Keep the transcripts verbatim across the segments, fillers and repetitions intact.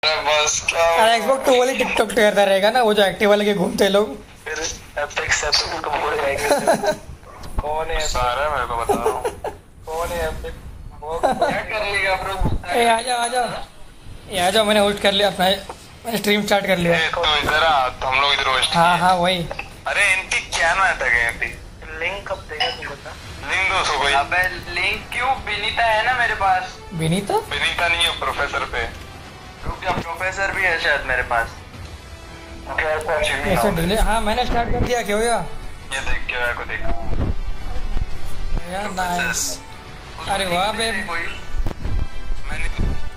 बस क्या अरे एक्सबॉक्स तो वाली टिकटॉक करता रहेगा ना, वो जो एक्टिव वाले के घूमते लोग। फिर एपिक्स एपिक्स को बोल जाएंगे। कौन है सारा मेरे को बता रहा हूँ कौन है एपिक वो क्या कर लेगा ब्रो। ए आ जाओ आ जाओ ए आ जाओ, मैंने होस्ट कर लिया अपना स्ट्रीम स्टार्ट कर लिया। तो इधर आ तो हम लोग इधर होस्ट। हाँ हाँ वही। अरे एंटी क्या नाटक है एंटी। लिंक कब देगा तू बता। लिंक दो सौ कोई। अबे लिंक क्यों, विनीता है ना मेरे पास। विनीता विनीता नहीं है प्रोफेसर पे। रुक जा, प्रोफेसर भी है शायद मेरे पास। कैसे डिले। हाँ मैंने स्टार्ट कर दिया। क्या हो गया ये देख क्या को देख यार। नाइस। अरे वाह बे। मैंने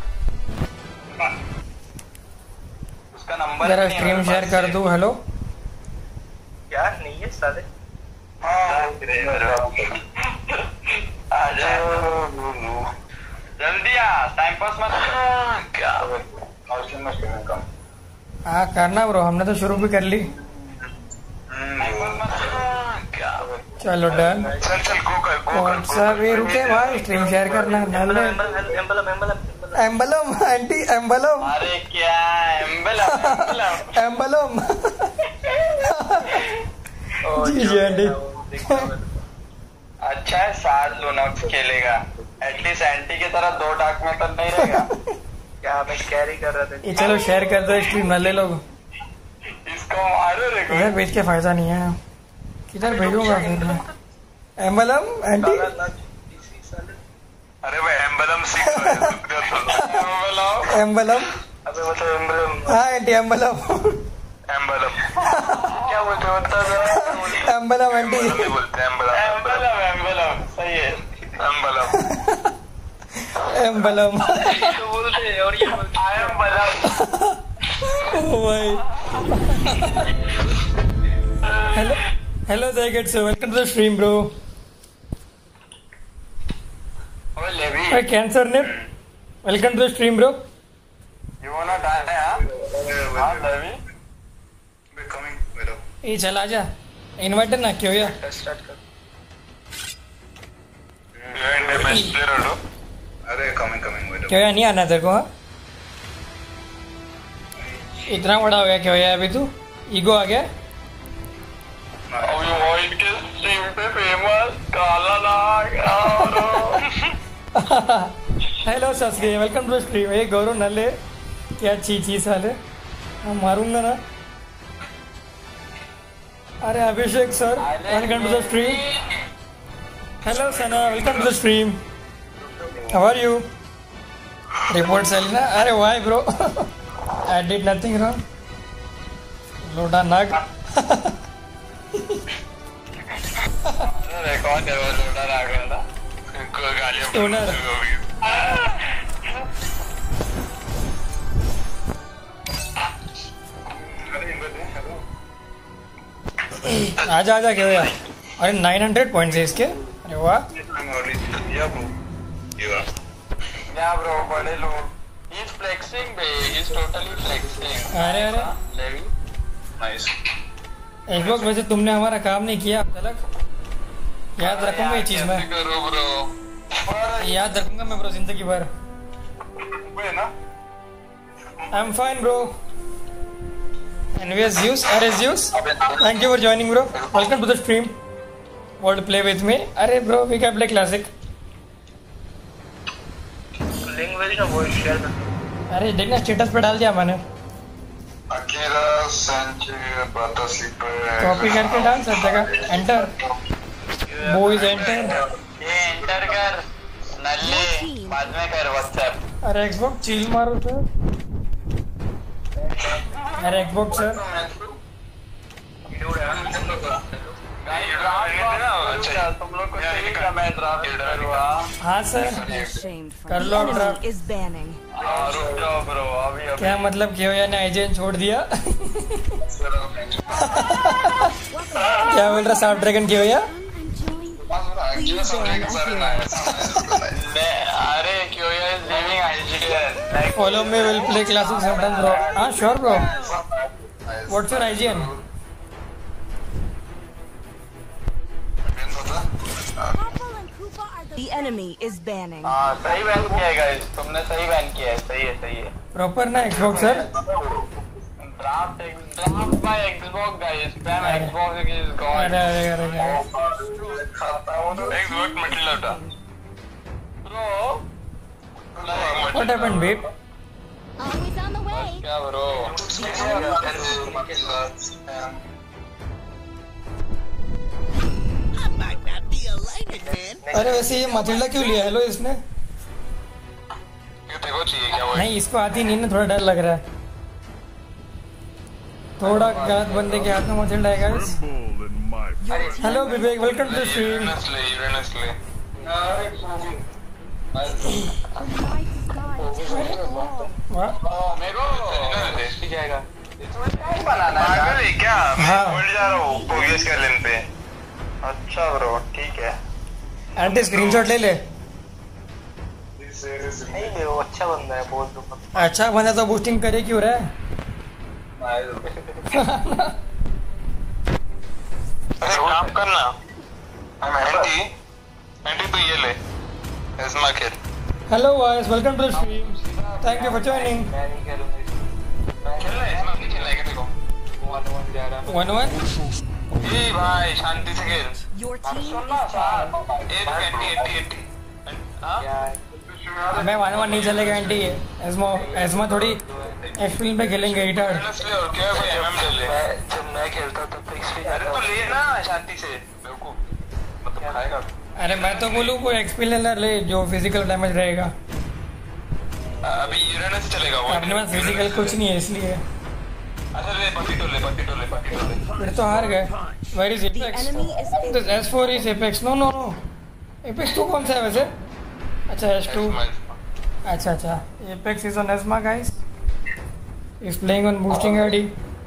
उसका नंबर जरा स्ट्रीम शेयर कर दूं। हेलो यार नहीं है साले। आजा जल्दी आ, टाइम पास मत कर। क्या हाँ करना ब्रो, हमने तो शुरू भी कर ली। क्या चलो डन। चल चल गो कर गो कौन सा भी रुके भाई, स्ट्रीम शेयर करना। नल्ले एम्बलम एम्बलम एम्बलम आंटी एम्बलम अरे क्या एम्बलम एम्बलम जी जी आंटी। अच्छा है साथ लुनक्स खेलेगा, एटलीस्ट एंटी की तरह दो डाक में तो नहीं रहेगा। क्या मैं कैरी कर रहा था। ये चलो शेयर कर दो स्ट्रीम। नल्ले लोग इसको मारो रे कोई। इधर भेज के फायदा नहीं है, किधर भेजूंगा फिर मैं। एम्बलम आंटी। अरे भाई एम्बलम सीख एम्बलम एम्बलम अबे वो तो एम्बलम। हाँ आंटी एम्बलम एम्बलम क्या बोलते हो बता। एम्बलम आंटी बोलते हैं एम्बलम एम्बलम एम्बलम सही है एम्बलम एम्बलम तो बोलते हैं और ये बोलते आई एम बलम। ओ भाई। Hello hello jacket so welcome to the stream bro. ओए Levi Hi cancer name, welcome to the stream bro. You want to die हां हां Levi be coming wait up. ये चला जा इनवर्टर ना क्यों या स्टार्ट कर। एंड बेस्ट प्लेयर हो। अरे कमिंग कमिंग वेट अप। क्यों या नहीं आना तेरे को। हाँ इतना बड़ा हो गया क्यों या अभी तू, ईगो आ गया। अब ये वाइट के स्ट्रीम पे फेमस काला नाग। Hello Sasuke welcome to the stream. ये गौरव नले क्या ची ची साले, मैं मारूंगा ना। अरे Abhishek sir welcome to the stream. Hello Sana welcome to the stream. How are you. Report Selina. अरे why bro I did nothing wrong. लोटा नाग। अरे कौन है वो लोटा नाग वाला। इनको गालियां टोनर। आजा आजा क्यों यार। अरे नाइन हंड्रेड पॉइंट्स है इसके। अरे वाह। या ब्रो बड़े लोग ही इज फ्लेक्सिंग बे, ही इज टोटली फ्लेक्सिंग। अरे अरे लेवी नाइस। एक वक्त वैसे तुमने हमारा काम नहीं किया अब तक, याद रखूंगा ये चीज मैं। करो ब्रो याद रखूंगा मैं ब्रो जिंदगी भर। वे ना आई एम फाइन ब्रो। एनवीएस यूज अरे यूज thank you for joining bro. Welcome to the stream. Want to play with me. अरे bro we can play classic. Link भेजना वो शेयर कर। अरे देखना स्टेटस पे डाल दिया मैंने। अकेला संचे बाता स्लीप कॉपी करके डाल सब जगह। Enter boys enter. ये एंटर कर नल्ले बाद में कर व्हाट्सएप। अरे एक्सबॉक्स चील मारो सर। अरे एक्सबॉक्स सर तुम लोग को चाहिए क्या मैं ड्राफ्ट करूँगा। हाँ सर कर लो अब ड्राफ्ट। is banning. रुक जाओ ब्रो अभी अभी क्या मतलब क्यों या ने आईजेन छोड़ दिया। क्या बोल रहा साफ ड्रैगन क्यों या। अरे क्यों yeah is living IGN. Follow me will play classic sometime bro. हाँ sure bro. What's your IGN. The enemy is banning. हाँ सही बैन किया है गाइस, तुमने सही बैन किया है, सही है सही है। प्रॉपर ना Xbox sir. Draft draft bye Xbox guys, spam Xbox is gone. अरे अरे अरे एक्सबॉक्स मेटल लौटा bro. What happened babe? Always on the way. क्या ब्रो? अरे वैसे ये मथिल्डा क्यों लिया? हेलो इसने ये देखो चाहिए क्या वो? नहीं, इसको आती नहीं ना, थोड़ा डर लग रहा है। थोड़ा गलत बंदे के हाथ में मथिल्डा है guys. Hello Vivek, welcome to stream. यूरेनसले यूरेनसले वाह मेरे को ठीक जाएगा। बनाना है क्या? हाँ। मैं बोल जा रहा हूँ प्रोग्रेस कर लेने पे। अच्छा ब्रो ठीक है। आंटी स्क्रीनशॉट ले ले। नहीं ले, वो अच्छा बंदा है, बोल दो। अच्छा बंदा तो बूस्टिंग करे क्यों रहा है? अरे काम करना, एंटी एंटी तो ये ले एस्मा खेल। Hello guys, welcome to stream. Thank you for joining. मैं नहीं खेलूंगा, खेलना है एस्मा, नहीं खेलना है क्या? देखो वन वन जा रहा है। वन वन ये भाई शांति से खेल। Your team सुनना is साथ एक एंटी एंटी एंटी हाँ मैं वन वन नहीं चलेगा आंटी। एस्मा एस्मा थोड़ी एक्सपीरियंस पे खेलेंगे गिटार। यूरेनसले और क्या कोई एमएम ले ले। जब मैं खेलता तब तो इसलिए अरे तो ले ना शांति से, बेवकूफ मतलब खाएगा। अरे मैं तो बोलूँ कोई एक्सपीरियंस ले जो फिजिकल डैमेज रहेगा। अभी यूरेनस चलेगा वो। अपने पास फिजिकल कुछ नहीं है इसलिए। अच्छा ले पतिटो ले पतिटो ले पतिटो ले। फिर तो हार गए। Where is the apex? enemy is this S four is apex. No no no, apex two कौन सा है वैसे? अच्छा एस टू। अच्छा अच्छा, एपेक्स इज ऑन एस्मा guys. Is playing on boosting ID.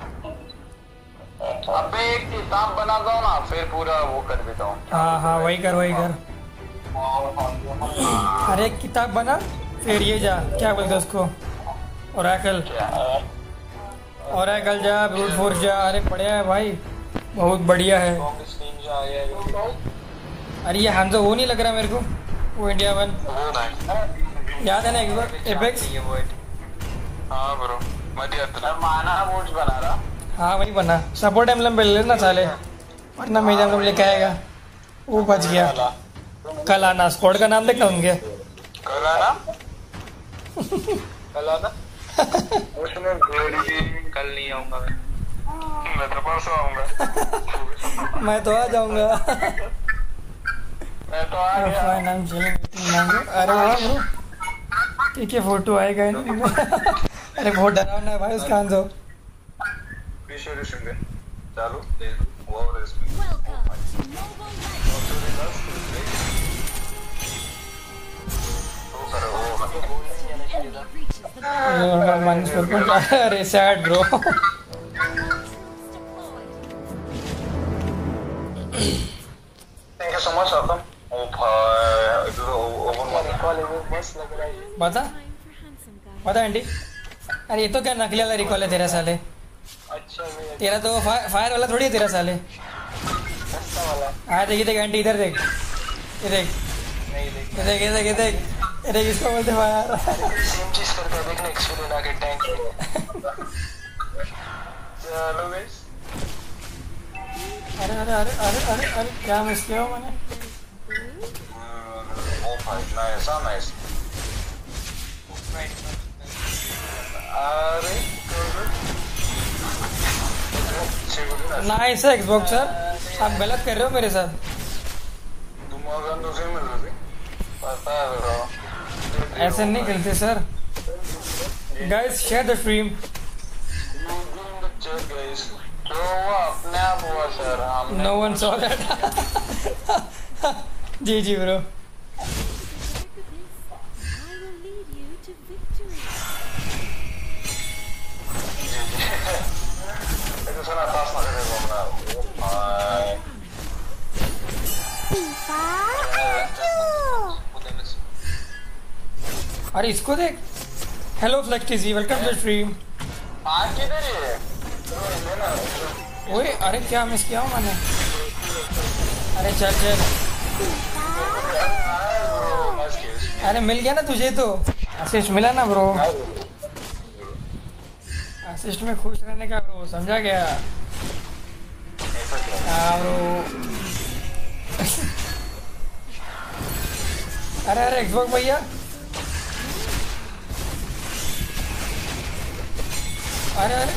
अबे एक किताब बना दो ना, फिर पूरा वो कर देता हूँ। हाँ हाँ वही कर वही कर। अरे एक किताब बना, फिर ये जा, क्या बोलते उसको, ओरेकल। ओरेकल जा, ब्रूट फोर्स जा। अरे बढ़िया है भाई, बहुत बढ़िया है। अरे ये हांजो वो नहीं लग रहा मेरे को, वो इंडिया वन याद है ना एक बार एपेक्स। हाँ ब्रो मैं माना वोट्स बना रहा। हाँ वही बना। सपोर्ट एम्बलम पे ले लेना साले, वरना मेजर एम्बलम लेके आएगा। वो बच गया। कल आना, स्क्वाड का नाम देखना उनके। कल आना कल आना उसमें कल नहीं आऊंगा मैं मैं तो परसों आऊंगा। मैं तो आ जाऊंगा। मैं तो आ गया। नाम अरे वाह ब्रो, ठीक है फोटो आएगा ना। अरे बहुत डरावना है भाई उसका आंसर। चालू अरे sad bro. Thank you so much आतम। ओ भाई इधर ओवन बस लग रहा है। बता बता आंटी। अरे ये तो क्या नकली वाला रिकॉल है तेरा साले। अच्छा तेरा तो फा, फायर वाला थोड़ी है तेरा साले। हाँ देखिए देख आंटी, इधर देख, ये देख नहीं देख ये देख ये देख ये देख ये देख इसको बोलते फायर। सेम चीज करता है, देखना एक्सपीरियंस आके टैंक। चलो गाइस। अरे अरे अरे अरे अरे अरे क्या मिस किया मैंने। ओ भाई नाइस नाइस। अरे नाइस है एक्सबॉक्स सर, आप गलत कर रहे हो मेरे साथ। ऐसे नहीं खेलते sir. Guys share the stream. अपने आप हुआ sir. No one saw that. जी जी ब्रो। अरे इसको देख। Hello flex TG, welcome to stream. आज किधर है? ओए अरे क्या मिस किया हूँ मैंने। अरे चल चल अरे मिल गया ना तुझे तो असिस्ट मिला ना ब्रो असिस्ट में खुश रहने का ब्रो समझा गया हाँ ब्रो अरे अरे एक्सबॉक्स भैया अरे अरे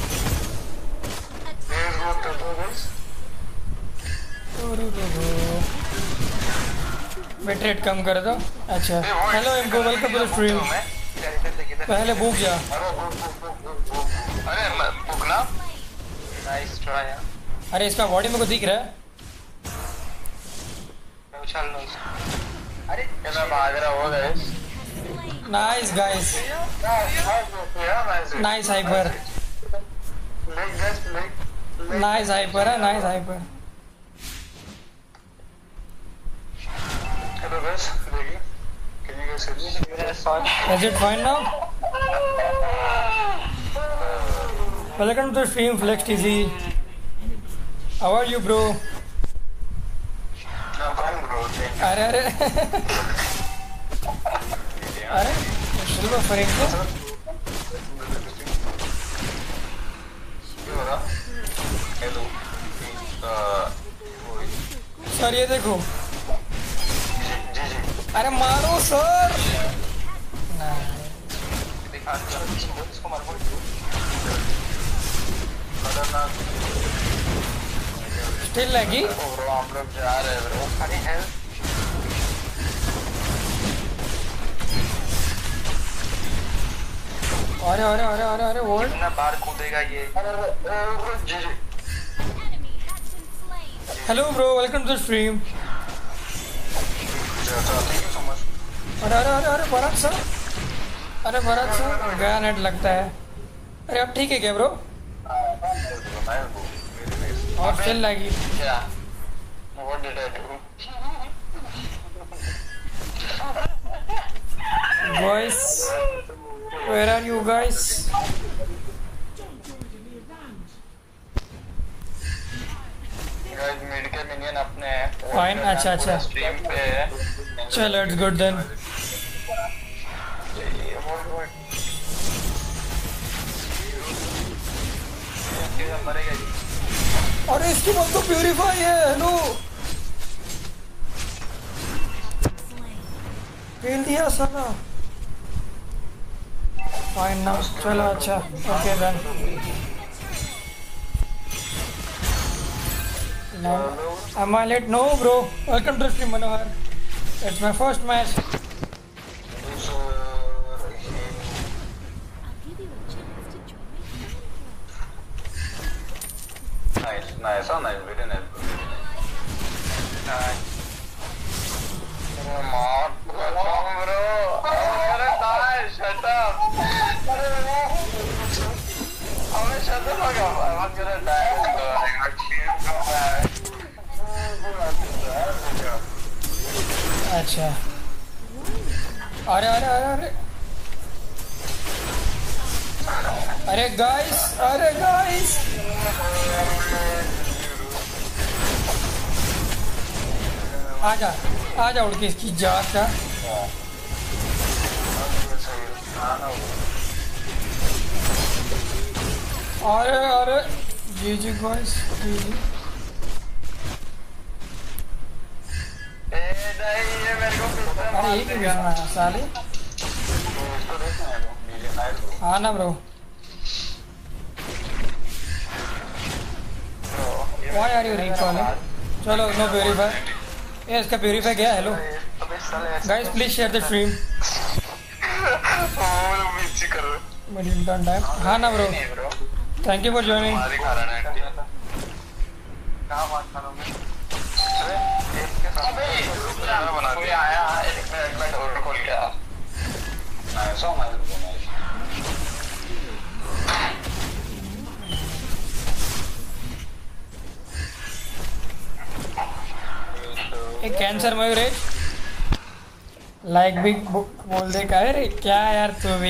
बिट रेट कम कर दो अच्छा हेलो इनको वेलकम टू द स्ट्रीम पहले भूख जा अरे भूखना नाइस ट्राई अरे इसका बॉडी मेरे को दिख रहा है उछाल लो अरे मैं भाग रहा हो guys nice guys nice hyper nice hyper है नाइस हाइपर हेलो गाइस देखिए can you guys see is it fine now welcome to stream flex TG how are you bro अरे अरे अरे सिल्वर फ्रेम को हेलो सर ये देखो अरे मारो सर इसको मार स्टिल लगी ब्रो हम लोग जा रहे हैं ब्रो अरे हेल्प अरे अरे अरे अरे अरे वर्ल्ड कितना बार कूदेगा ये जी जी hello bro welcome to the stream thank you so much अरे अरे अरे अरे भरत सर अरे भरत सर गया नेट लगता है अरे अब ठीक है क्या ब्रो और स्टिल लगी Yeah. What did I do? Guys, where are you guys? Guys, medical minion अपने Fine, अच्छा अच्छा स्ट्रीम पे है चलो इट्स गुड देन मरेगा जी अरे इसकी बात तो प्यूरिफाई है हेलो फेल दिया साला फाइन नाउ चलो अच्छा okay then Am I late? No bro, welcome to stream Manohar. It's my first match. I'll give you a chance to join me. Nice, nice, oh nice, very nice. Nice. Come on, bro. अरे nice, shut up. अबे shut the fuck up. I'm not gonna die. I got cleared from that. अच्छा अरे अरे अरे अरे अरे guys अरे guys आजा आजा उड़ के इसकी जात का अरे अरे G G guys G G अरे एक ही बीच में आया साले हाँ ना bro Why are you recalling? चलो नो प्यूरीफाई ये इसका प्यूरीफाई गया hello guys please share the stream million time हाँ ना bro thank you for joining एक कैंसर मयूर है लाइक भी बोल दे का रे क्या यार तू भी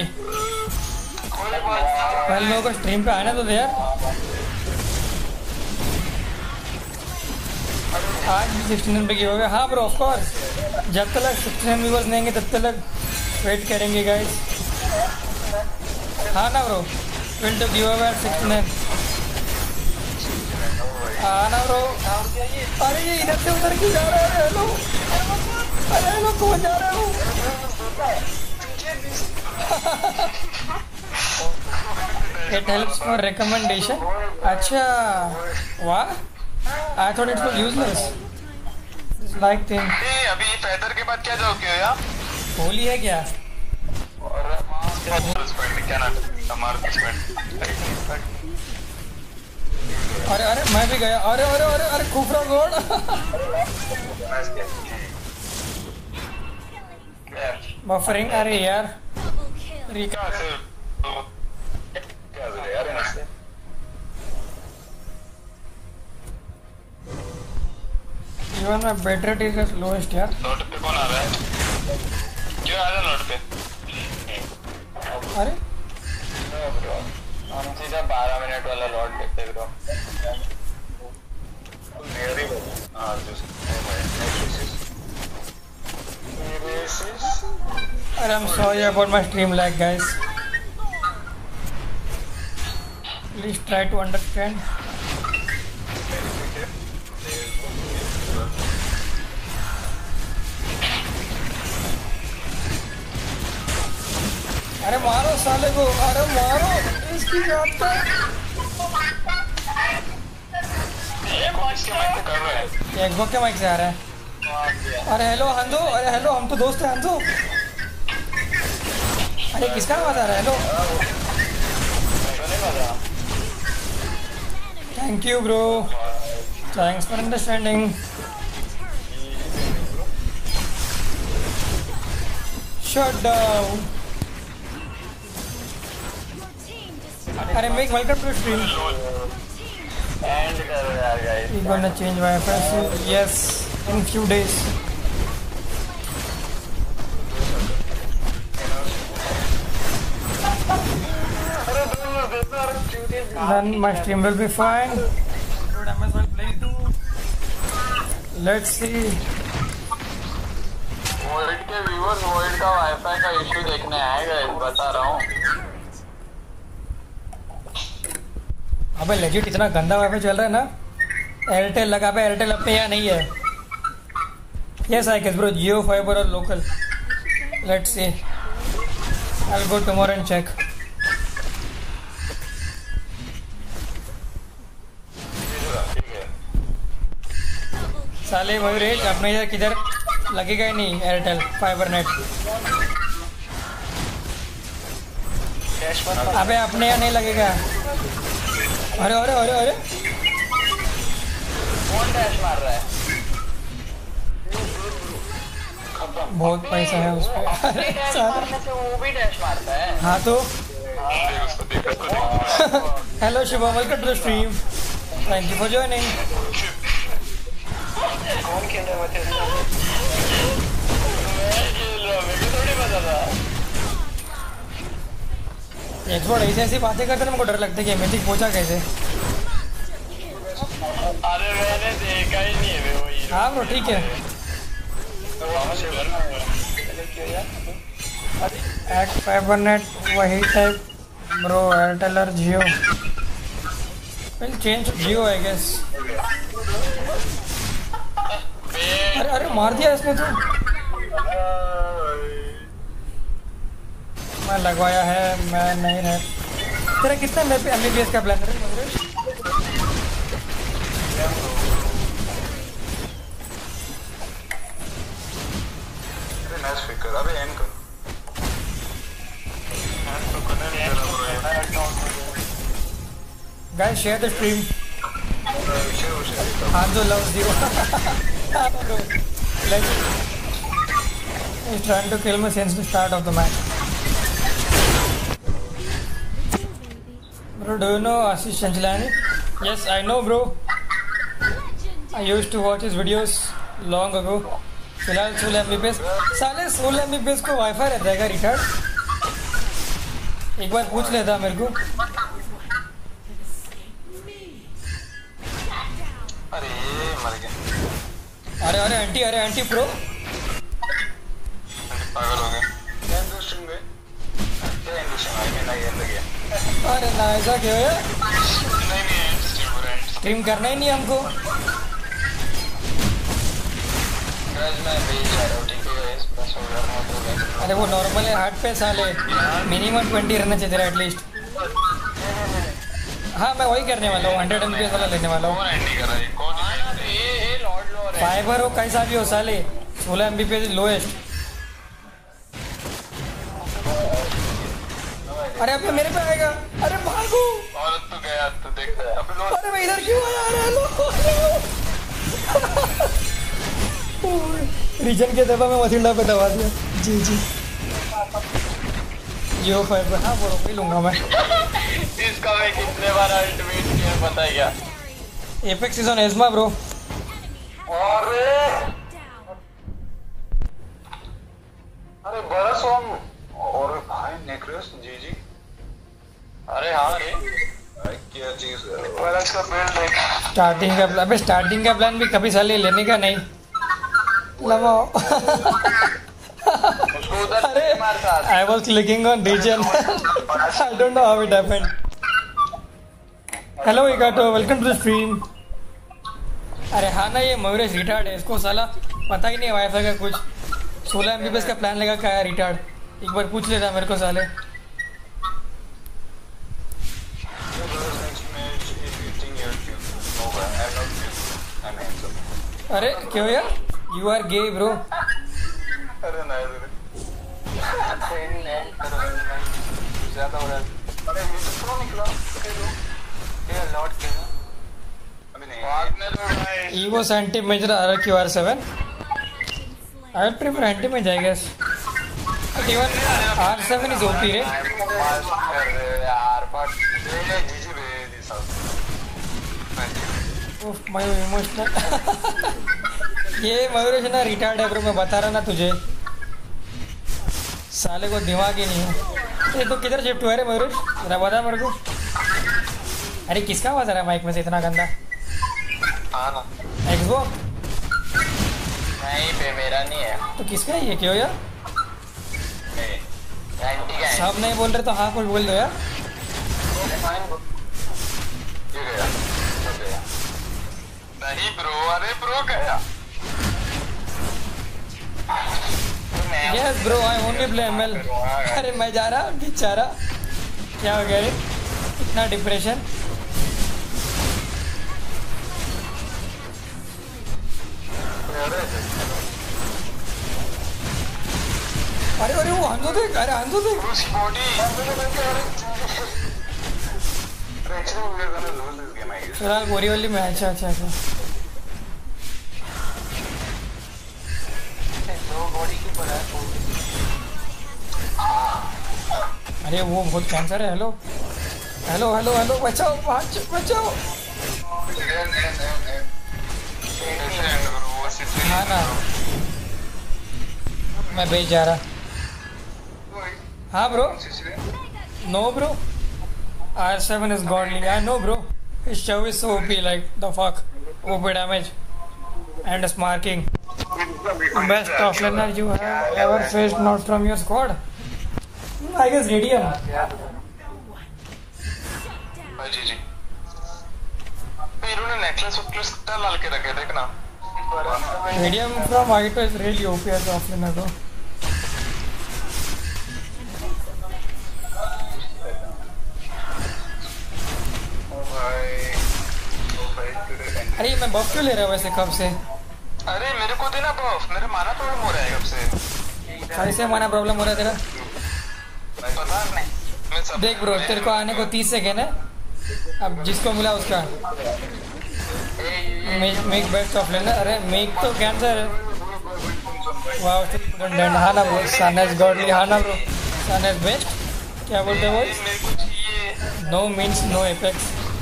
पहले लोगों को स्ट्रीम पे आने तो दे यार आज भी सिक्सटीन पे गिव अवे। हाँ ब्रो ऑफ कोर्स, जब तक सिक्सटीन व्यूवर्स नहीं तब तक वेट करेंगे गाइस। हाँ ना bro, will to give away sixteen. हाँ ना ब्रो। अरे ये इधर से उधर क्यों जा रहा है? हेलो अरे हेलो, कौन जा रहा हूँ? It helps for recommendation. अच्छा, वाह, I thought it was useless. Like thing. ए, अभी पैदर के बाद क्या जाओगे यार? होली है क्या? क्या नाम? हमारा स्पेंड। अरे अरे मैं भी गया। अरे अरे अरे अरे खुफरा गोड। बफरिंग। अरे यार रिका इवन मैं बैटरी टी का लोएस्ट यार। नोट पे कौन आ रहा है? क्यों आ रहा है नोट पे? अरे हम सीधा बारह मिनट वाला लॉट देखते हैं ब्रो। हाँ अरे I'm sorry about my stream lag guys. Please try to understand. अरे मारो साले को, अरे मारो इसकी जात पे। एक बॉक के माइक से आ रहा है। अरे हेलो हंदो, अरे हेलो हम तो दोस्त हैं हंदो। अरे किसका आवाज आ रहा है? Hello thank you bro, thanks for understanding. Shut down. अरे मेक वेलकम टू स्ट्रीम। एंड करो यार guys. We gonna change WiFi yes in few days. Then my stream will be fine. Good, I must well play too. Let's see. Void के viewers void का WiFi का issue देखने आए guys, बता रहा हूँ। अबे लेजिट इतना गंदा वाईफाई चल रहा है ना। एयरटेल लगा पे, एयरटेल अब पे यहाँ नहीं है। Yes I guess bro, Jio fibre और local. Let's see, I will go tomorrow and check. साले मयूरेश अपने इधर किधर लगेगा ही नहीं एयरटेल फाइबर नेट। अबे अपने यहाँ नहीं लगेगा। अरे अरे अरे अरे कौन डैश मार रहा है? बहुत पैसा है उस पर। अरे मारने से वो भी डैश मारता है। हाँ तो hello Shiva, welcome to the stream, thank you for joining. कौन खेल रहा है? मैं खेल रहा हूँ, मुझे थोड़ी पता था। एक्सपर्ट ऐसे ऐसी बातें करते ना, मेरे को डर लगता है कि मैजिक पहुंचा कैसे। अरे मैंने देखा ही नहीं है वो हीरो। हाँ ब्रो ठीक है। एक्ट फाइबर नेट वही टाइप ब्रो, एयरटेल और Jio. Will change Jio I guess. अरे अरे मार दिया इसने तो। मैं लगवाया है, मैं नहीं रह। तेरा कितना एम बी बी एस का प्लान है मंगेश? अबे एंड कर। Guys, share the stream. Hanzo loves you. Let's. He's trying to kill me since the start of the match. Bro, do you know Ashish Chanchalani? Yes, I know, bro. I used to watch his videos long ago. फिलहाल सोलह M B P S. साले सोलह M B P S को wifi रहता है क्या retard? एक बार पूछ लेता मेरे को। अरे मर गया। अरे अरे एंटी अरे एंटी प्रो पागल हो गए क्या इंडस्ट्री में क्या इंडस्ट्री में आई मीन आई एंड गया अरे ना ऐसा क्यों है नहीं नहीं इंडस्ट्री पूरा स्ट्रीम करना ही नहीं हमको गाइस मैं भेज रहा हूं ठीक है गाइस बस हो गया हो गया अरे वो नॉर्मल है हार्ट पे साले मिनिमम ट्वेंटी रहना चाहिए तेरा एटलीस्ट हाँ मैं वही करने वाला हूँ हंड्रेड एम पी एस वाला लेने वाला हूँ कौन एंटी कर रहा है कौन ये ये लॉर्ड लॉर्ड है फाइबर हो कैसा भी हो साले सोलह M B P S lowest अरे अब ये मेरे पे आएगा अरे भागो और तू गया तो देख अब लो अरे मैं इधर क्यों आया अरे लो रीजन के दबा में मथिंडा पे दबा दिया जी जी जियो फाइव हाँ वो रोक ही लूंगा मैं इसका मैं कितने बार अल्टीमेट किया पता है क्या एपेक्स इज ऑन एस्मा ब्रो अरे अरे बरस हम और भाई नेक्रोस जी जी अरे हाँ रे अरे क्या चीज है बरस का बिल्ड देख स्टार्टिंग का प्लान अबे स्टार्टिंग का प्लान भी कभी साले लेने का नहीं लगाओ उसको उधर अरे मार साथ I was clicking on region I don't know how it happened hello इकाटो वेलकम टू द स्ट्रीम अरे हाँ ना ये मयूरेश रिटार्ड है इसको साला पता ही नहीं वाईफाई का कुछ सोलह एम बी पी एस का प्लान लगा क्या है रिटार्ड एक बार पूछ लेता मेरे को साले अरे क्यों यार यू आर गे ब्रो अरे नहीं ज्यादा हो रहा है अरे ये तो प्रो निकला ये लॉट के अभी नहीं वागनर भाई Evo Santi Major R Q R seven I would prefer anti-mage I guess but even R seven is O P right यार बट ये जीजी भेज दी सब Oof, my emotional ये मयूरेश ना रिटार्ड है ब्रो मैं बता रहा ना तुझे साले को दिमाग ही नहीं है ये तो किधर शिफ्ट हुआ रे मयूरेश जरा बता मेरे को अरे किसका आवाज आ रहा है माइक में से इतना गंदा हाँ ना एक्सबॉक्स नहीं पे मेरा नहीं है तो किसका है ये क्यों यार एंटी का सब नहीं बोल रहे तो हाँ कुछ बोल दो यार ये गया ये गया नहीं ब्रो अरे ब्रो गया yes bro I only play M L अरे मैं जा रहा बेचारा क्या हो गया रे इतना डिप्रेशन अरे अरे वो हंसो देख अरे हंसो देख उसकी बॉडी फिलहाल गोरी वाली में अच्छा अच्छा अच्छा अरे वो बहुत कैंसर है हेलो हेलो हेलो हेलो बचाओ बचाओ हाँ ना मैं भेज जा रहा हाँ bro no bro R seven is godly I know bro his show is so O P like the fuck O P damage and smarking best offlaner you have ever faced not from your squad I guess Radium G G इन्होंने necklace वकलेस डाल के रखे देखना Radium from Agito is really O P as offlaner bro अरे मैं बफ क्यों ले रहा हूँ वैसे कब से अरे मेरे को देना बफ मेरे माना प्रॉब्लम हो रहा है कब से कैसे माना प्रॉब्लम हो रहा है तेरा पता नहीं मैं सब देख ब्रो तेरे को आने को तीस सेकेंड है अब जिसको मिला उसका मेक बेस्ट ऑफ लेना अरे मेक तो कैंसर है वाह हाँ ना ब्रो सनएस गॉडली हाँ ना ब्रो सनएस बेस्ट क्या बोलते हो मेरे को चाहिए नो मीन्स नो एपेक्स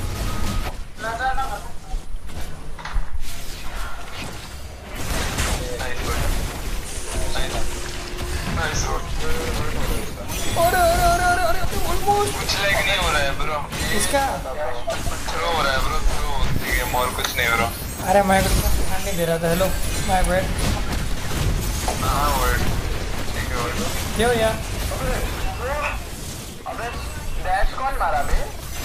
अरे अरे अरे अरे अरे ऑलमोस्ट कुछ लाइक नहीं हो रहा है ब्रो इसका थ्रो हो रहा है ब्रो थ्रो गेम और कुछ नहीं ब्रो अरे मैं ध्यान नहीं दे रहा था। Hello my bad. हाँ वर्ड ठीक है वर्ड। क्यों यार? अबे डैश कौन मारा बे?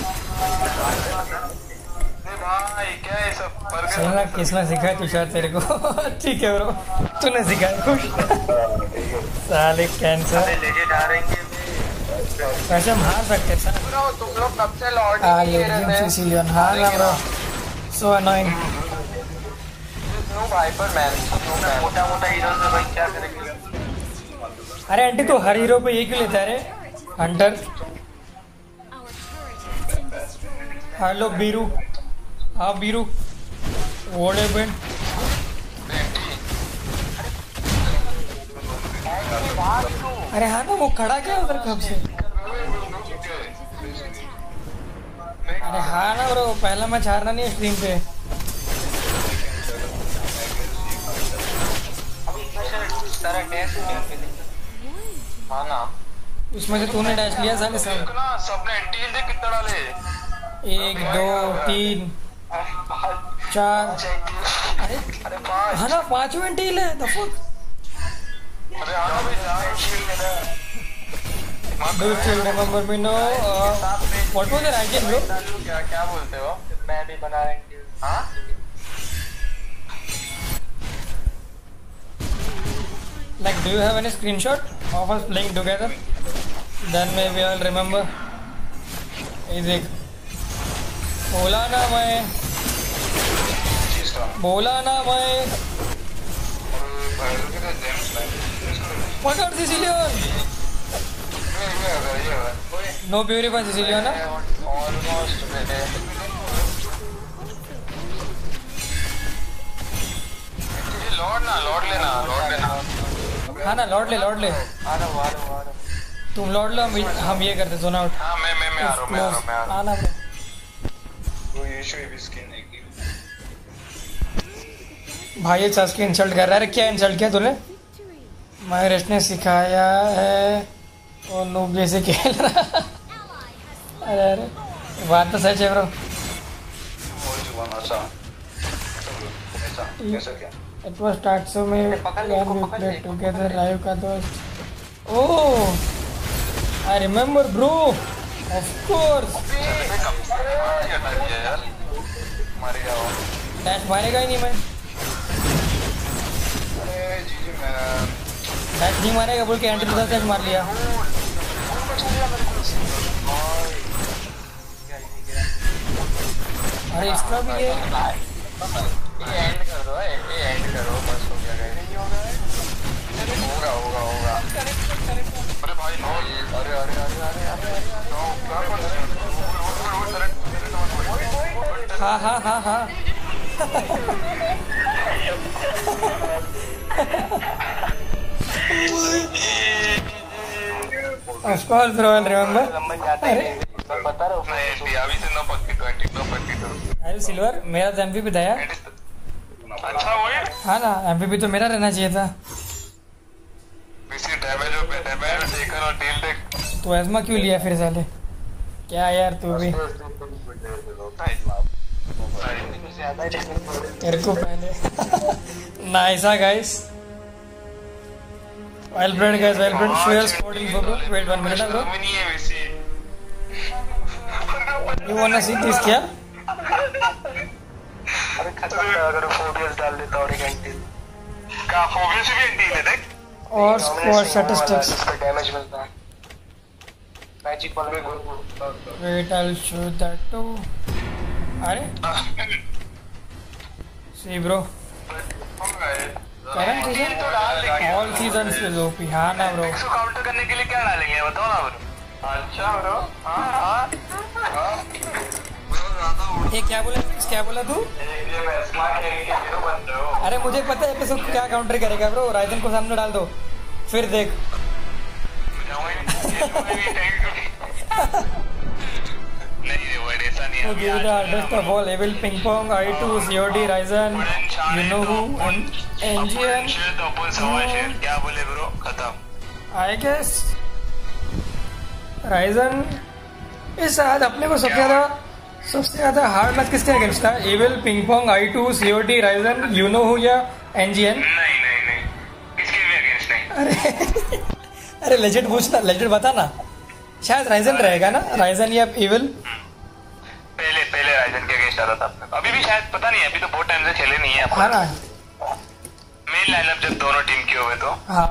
भाई क्या ये सब बर्गर चलना किसने सिखाया तुषार तेरे को? ठीक है ब्रो, तूने सिखाया। खुश साले कैंसर। लेजेंड आ रहे हैं वैसे हम हार सकते हैं। ब्रो, तुम लोग कब से लॉर्ड आ लेजेंड सिसिलियन हार ना bro. So annoying. No viper man, मोटा मोटा हीरो से भाई क्या करेंगे? अरे आंटी तू हर हीरो पे ये क्यों लेता है रे? हंटर। हेलो बीरू। हाँ बीरू। What happened? अरे हाँ ना, वो खड़ा क्या उधर कब से? अरे हाँ ना ब्रो, पहला मैच हारना नहीं है स्ट्रीम पे। सारा डैश हाँ ना, उसमें से तूने डैश लिया साले सब। सबने एंटी दे कितना डाले? एक दो तीन चार। अरे अरे पाँच। हाँ ना, पांचों एंटील है। The fuck. अरे हाँ भाई चार शील्ड है। Do you still remember me now? Uh, what was your I D, bro? क्या क्या बोलते हो? मैं भी बना रही हूँ। हाँ? Like, do you have any screenshot of us playing together? Then maybe I'll remember. ये देख, बोला ना मैं, बोला ना मैं। पकड़ सिसिलियन। नो प्यूरिफाई सिसिलियन ना। लॉर्ड ना, लॉर्ड लेना, लॉर्ड लेना। हाँ ना, लॉर्ड ले, लॉर्ड ले। आ रहा हूँ, आ रहा हूँ, आ रहा हूँ। तुम लॉर्ड लो, हम हम ये करते जोन आउट। हाँ मैं मैं मैं आ रहा हूँ, मैं आ रहा हूँ, मैं आ रहा हूँ। आना ब्रो। वो ये शो भी स्किन है कि भाई ये सच के इंसल्ट कर रहा है। क्या इंसल्ट किया तूने? महेश ने सिखाया है और नूब जैसे खेल रहा। अरे अरे बात तो सच है ब्रो। वो जो वन अच्छा ऐसा कैसा क्या It was start so में when we played together live का दोस्त। ओह I remember bro, of course। मर गया वो। डैश मारेगा ही नहीं मैं। अरे जी जी मैं डैश नहीं मारेगा बोल के एंटी दूसरा डैश मार लिया। अरे इसका भी ये ये एंड कर दो, ये एंड करो, बस हो गया गाइस। नहीं होगा, होगा होगा होगा। अरे भाई नो, अरे अरे अरे अरे अरे नो, क्या कर रहे हो? हाँ हाँ हाँ हाँ। Of course bro, I'll remember। अरे मैं बता रहा हूँ, मैं अभी से नौ पक्की ट्वेंटी नौ पक्की तो। अरे सिल्वर मेरा तो एमपीपी था यार। अच्छा वो है? हाँ ना, एमपीपी तो मेरा रहना चाहिए था। किसी डैमेज हो पे डैमेज देखकर और डील देख। तो एजमा क्यों लिया फिर साले? क्या यार तू भी तेरे को पहले नाइसा guys. Well played guys, well played. Share score info bro. Wait one minute bro. नहीं है वैसे। यू वांट सी दिस क्या? अरे खत्म कर, अगर फोबियस डाल देता और एक एंटी का फोबियस भी एंटी है देख। और स्कोर स्टैटिस्टिक्स। इसका डैमेज मिलता है मैजिक बॉल में। Wait I will show that too. अरे see bro, current season all seasons is OP. हाँ ना ब्रो, इसको काउंटर करने के लिए क्या डालेंगे बताओ ना ब्रो। अच्छा ब्रो, हां हां ये क्या बोला क्या बोला तू? ये मैं स्मार्ट खेल के हीरो बन रहे हो। अरे मुझे पता है एपिसोड क्या काउंटर करेगा ब्रो। राइजन को सामने डाल दो फिर देख। नहीं रे वो ऐसा नहीं है। give the address of all evil ping pong I two C O D Ryzen you know who N G N शेर तो अपन सवा शेर क्या बोले ब्रो, खत्म। I guess Ryzen इस शायद अपने को सबसे ज्यादा सबसे ज्यादा हार्ड लक किसके अगेंस्ट था? Evil, ping pong, I two, COD, Risen, you know who या एनजीएन? नहीं नहीं नहीं, किसके भी अगेंस्ट नहीं। अरे अरे लेजेंड पूछना, लेजेंड बता ना। शायद राइजन रहेगा ना, राइजन या एविल। पहले पहले राइजन के अगेंस्ट आता था, अभी भी शायद, पता नहीं, अभी तो बहुत टाइम से खेले नहीं है हाँ ना, मेन लाइनअप जब दोनों टीम के हुए तो हाँ।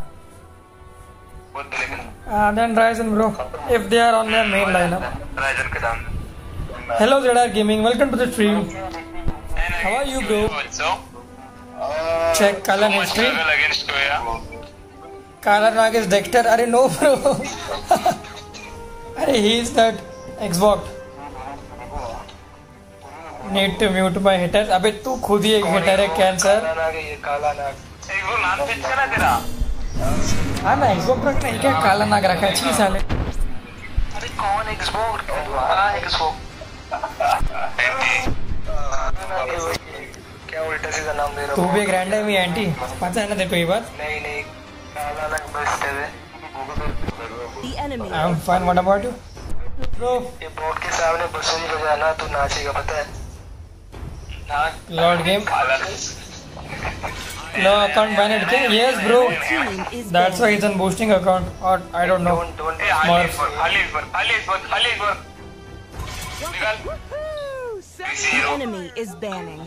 बहुत लेकिन Uh, then Ryzen bro, if they are on their main lineup. Risen के सामने। Hello Z R Gaming, welcome to the stream. How are you bro? So, Check Kalan history. struggle against Koya. Kalan Nag is Dexter. अरे no bro. अरे he is that Xbox. Need to mute my hitters. अबे तू खुद ही एक heater है cancer. काला नाग। एक वो नाम फिक्स है ना तेरा? हाँ ना, Xbox रख नहीं क्या? काला नाग रखा है, छी साले। अरे कौन Xbox? हाँ Xbox। क्या उल्टा सीधा नाम दे रहा तू भी एक रैंडम ही एंटी, पता है ना तेरे को ये बात? नहीं नहीं, काला नाग बेस्ट है। The enemy. I'm fine. What about you? Bro, ये बोर्ड के सामने बंसुरी बजाना तो नाचेगा, पता है? नाच। Lord Game. काला No account banned. क्या? Yes bro. Team is That's why banned. it's on boosting account, or I don't know. Don't don't Smurf. खाली इस पर, खाली इस पर, खाली इस पर। निकाल। Woohoo! Easy The hero. enemy is banning.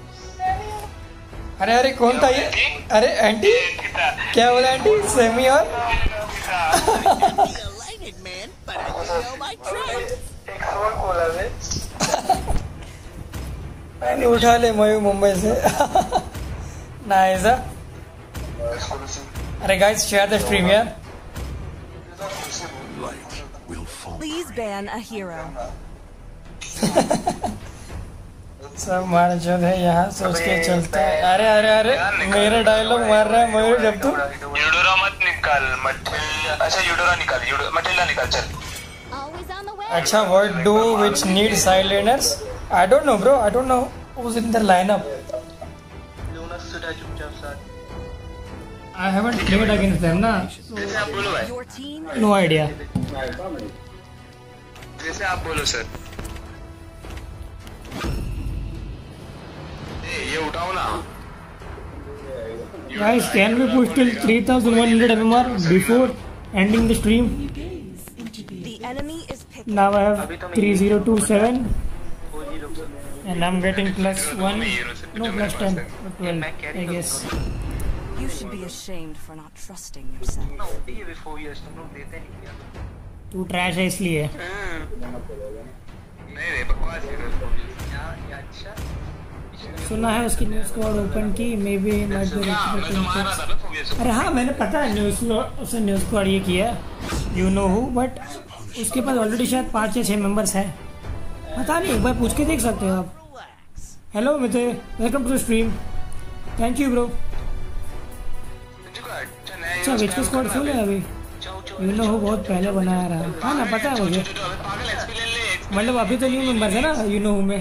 अरे अरे कौन था ये? अरे एंटी क्या बोला एंटी? सेमी और Delighted man, but I didn't know my tricks. एक रोल खोला है। मैंने उठा ले मयू मुंबई से। नाइस। अरे गाइस शेयर द स्ट्रीम यार। Please ban a hero. सब मार जो है यहाँ सोच के चलता है। अरे अरे अरे मेरे डायलॉग मार रहा है मयूर जब तू। यूडोरा मत निकाल, मटिल्डा। अच्छा यूडोरा निकाल, यूडो मटिल्डा निकाल चल। Always on the way. अच्छा what do which need silencers? I don't know bro, I don't know who's in the lineup. लूनस सुधा चुपचाप साथ। I haven't played against them ना, जैसे आप बोलो भाई। Your team. no idea. जैसे आप बोलो सर। ए ये उठाओ ना। Guys, can we push till three thousand one hundred M M R before ending the stream? The enemy is picking. Now I have three thousand twenty-seven and I'm getting plus one, no plus ten, but twelve I guess. You should be ashamed for not trusting yourself. ये भी four years तुम लोग देते नहीं क्या? तू trash है इसलिए। नहीं रे बकवास है। अच्छा। सुना है उसकी न्यूज़ स्क्वाड ओपन की, maybe might be expecting. अरे हाँ मैंने पता है न्यूज़ उसने न्यूज़ स्क्वाड ये किया, यू नो हु, बट उसके पास ऑलरेडी शायद पाँच या छः मेंबर्स हैं, पता नहीं, एक बार पूछ के देख सकते हो आप। हेलो मिते, welcome to the stream, thank you bro. अच्छा विच का स्क्वाड फुल है अभी, यू नो हु बहुत पहले बनाया रहा, हाँ ना पता है मुझे, मतलब अभी तो न्यू मेंबर्स है ना यू नो हु में।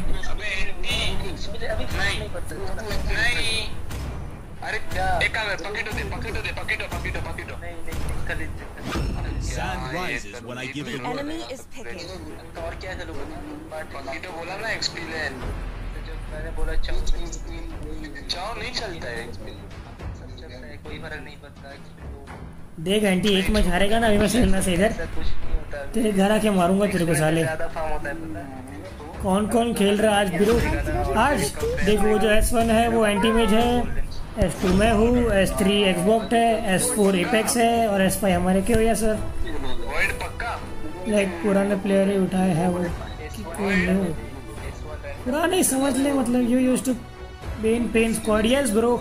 नहीं अरे एक काम है, पकेटो दे पकेटो दे पकेटो पकेटो पकेटो नहीं नहीं Sand rises when I give The it. enemy is picking. और क्या चलूंगा, पकेटो बोला ना एक्सपीरियंस, जब मैंने बोला चाओ चाओ नहीं चलता है, चलता है कोई फर्क नहीं पड़ता। देख आंटी एक मैच हारेगा ना अभी मैं खेलना से इधर कुछ नहीं होता, तेरे घर आके मारूंगा तेरे को साले। ज्यादा फार्म होता है पता है। कौन कौन खेल रहा है आज ब्रो? आज देख वो जो एस वन है वो एंटी मेज है, एस टू में हूँ, एस थ्री एक्सबॉक्स है, एस फोर एपेक्स है और एस फाइव हमारे के हो या सर वर्ल्ड पक्का लाइक पुराने प्लेयर ही उठाए हैं वो कि कोई नहीं पुराने ही समझ ले, मतलब you used to pen pen squad, yes bro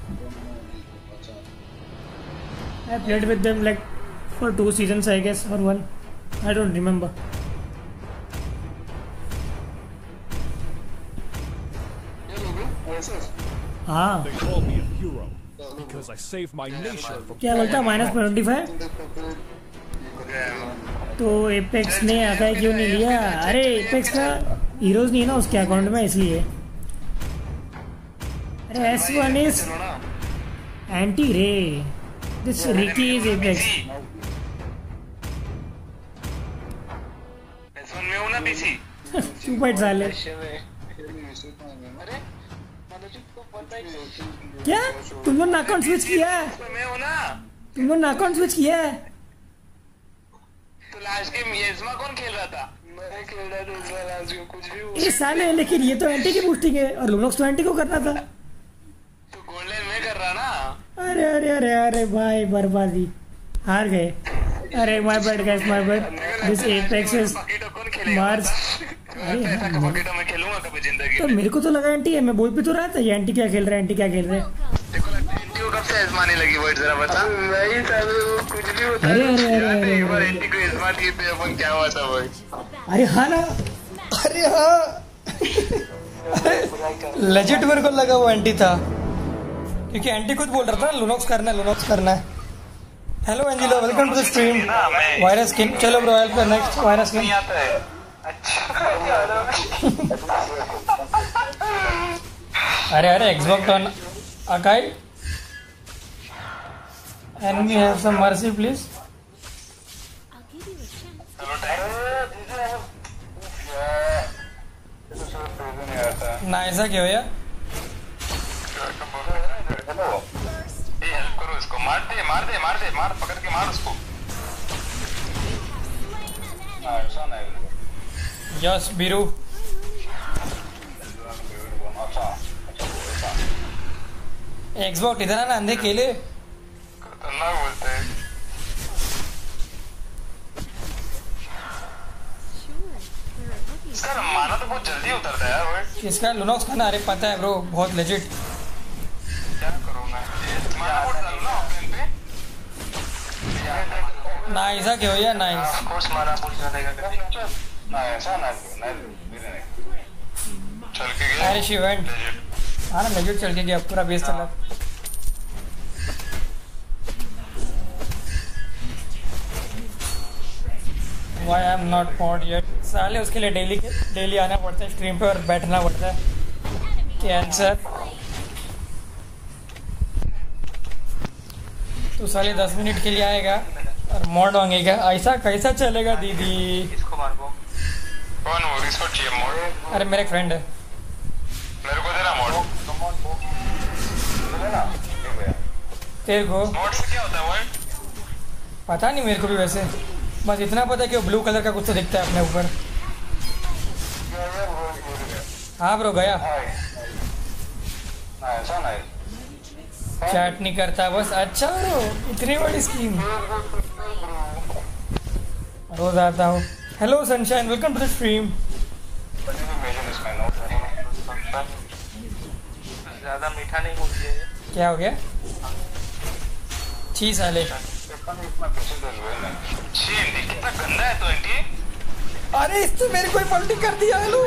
I played with them like for two seasons I guess और वन, आई डोंट रिमेंबर। हाँ They call me a hero because I saved my nation from. क्या बोलता है minus twenty five, तो Apex ने आका क्यों नहीं लिया? अरे एपेक्स का हीरोज नहीं है ना उसके अकाउंट में इसलिए। अरे S one is anti ray, this Ricky is Apex. S one में हूँ ना पीसी, चुपट साले। अरे मनोजीत को पता ही नहीं। क्या तुम लोग नाकॉन स्विच किया है? मैं हूँ ना। तुम लोग नाकॉन स्विच किया है? तो लास्ट गेम येज़मा कौन खेल रहा था? मैं खेल रहा था इस बार लास्ट गेम कुछ भी हुआ। ये साले लेकिन ये तो एंटी की बूस्टिंग है और लुनोक्स तो एंटी को करना था। तो गोल्ड लाइन में कर रहा ना। अरे अरे अरे अरे भाई बर्बादी, हार गए। अरे my bad guys, my bad. This Apex is पॉकेटो कौन खेलेगा? मार्स। अरे ऐसा हाँ, पॉकेटो मैं खेलूंगा कभी जिंदगी तो में। मेरे को तो लगा एंटी है, मैं बोल भी तो रहा था ये एंटी क्या खेल रहा है, एंटी क्या खेल रहा है। देखो लगता है एंटी को कब से आजमाने लगी वो जरा बता। नहीं साले वो कुछ भी होता अरे अरे अरे याद है अरे एक बार एंटी को आजमा दिए थे अपन, क्या हुआ था भाई? अरे हाँ ना, अरे हाँ लेजिट मेरे को लगा वो एंटी था, क्योंकि एंटी खुद बोल रहा था लुनोक्स करना है, लुनोक्स करना है। Hello Angelo, welcome to the stream. Virus skin, चलो ब्रो हेल्प कर नेक्स्ट वायरस स्किन। नहीं आता है। अच्छा अरे अरे Xbox on Akai enemy have some mercy please. ना ऐसा क्यों है? हेल्प करो इसको, मार दे मार दे मार दे मार, पकड़ के मार उसको। यस बीरू। एक्सबॉक्स इधर आना, अंधे केले। खतरनाक बोलते हैं। इसका माना तो बहुत जल्दी उतरता है यार वो। किसका? लुनोक्स का ना? अरे पता है ब्रो, बहुत लेजिट। क्या करूँ मैं? माना बोल डालूं ना ऑफलाइन पे? नाइस है क्यों यार? नाइस। ऑफ कोर्स माना बोल जाएगा कभी। ना ऐसा ना ना मेरे नहीं चल के गया। अरे शिवेंट हाँ ना, लेजिट चल के गया पूरा बेस चला। Why I am not mod yet? साले उसके लिए डेली डेली आना पड़ता है स्ट्रीम पे और बैठना पड़ता है। कैंसर तो साले दस मिनट के लिए आएगा और मॉड मांगेगा, ऐसा कैसा चलेगा दीदी? इसको मार को। कौन वो? इसको चाहिए मोड? अरे मेरा फ्रेंड है। मेरे को देना मोड। तेरे को मोड से क्या होता है वर्ड? पता नहीं मेरे को भी, वैसे बस इतना पता है कि वो ब्लू कलर का कुछ तो दिखता है अपने ऊपर। हाँ ब्रो गया। चैट नहीं करता बस। अच्छा ब्रो इतनी बड़ी स्कीम, रोज आता हूँ। Hello sunshine, welcome to the stream. ज्यादा मीठा नहीं बोलिए। क्या हो गया? छी साले। कितना गंदा है तो आंटी। अरे इसने मेरे को ही पलटी कर दिया। हेलो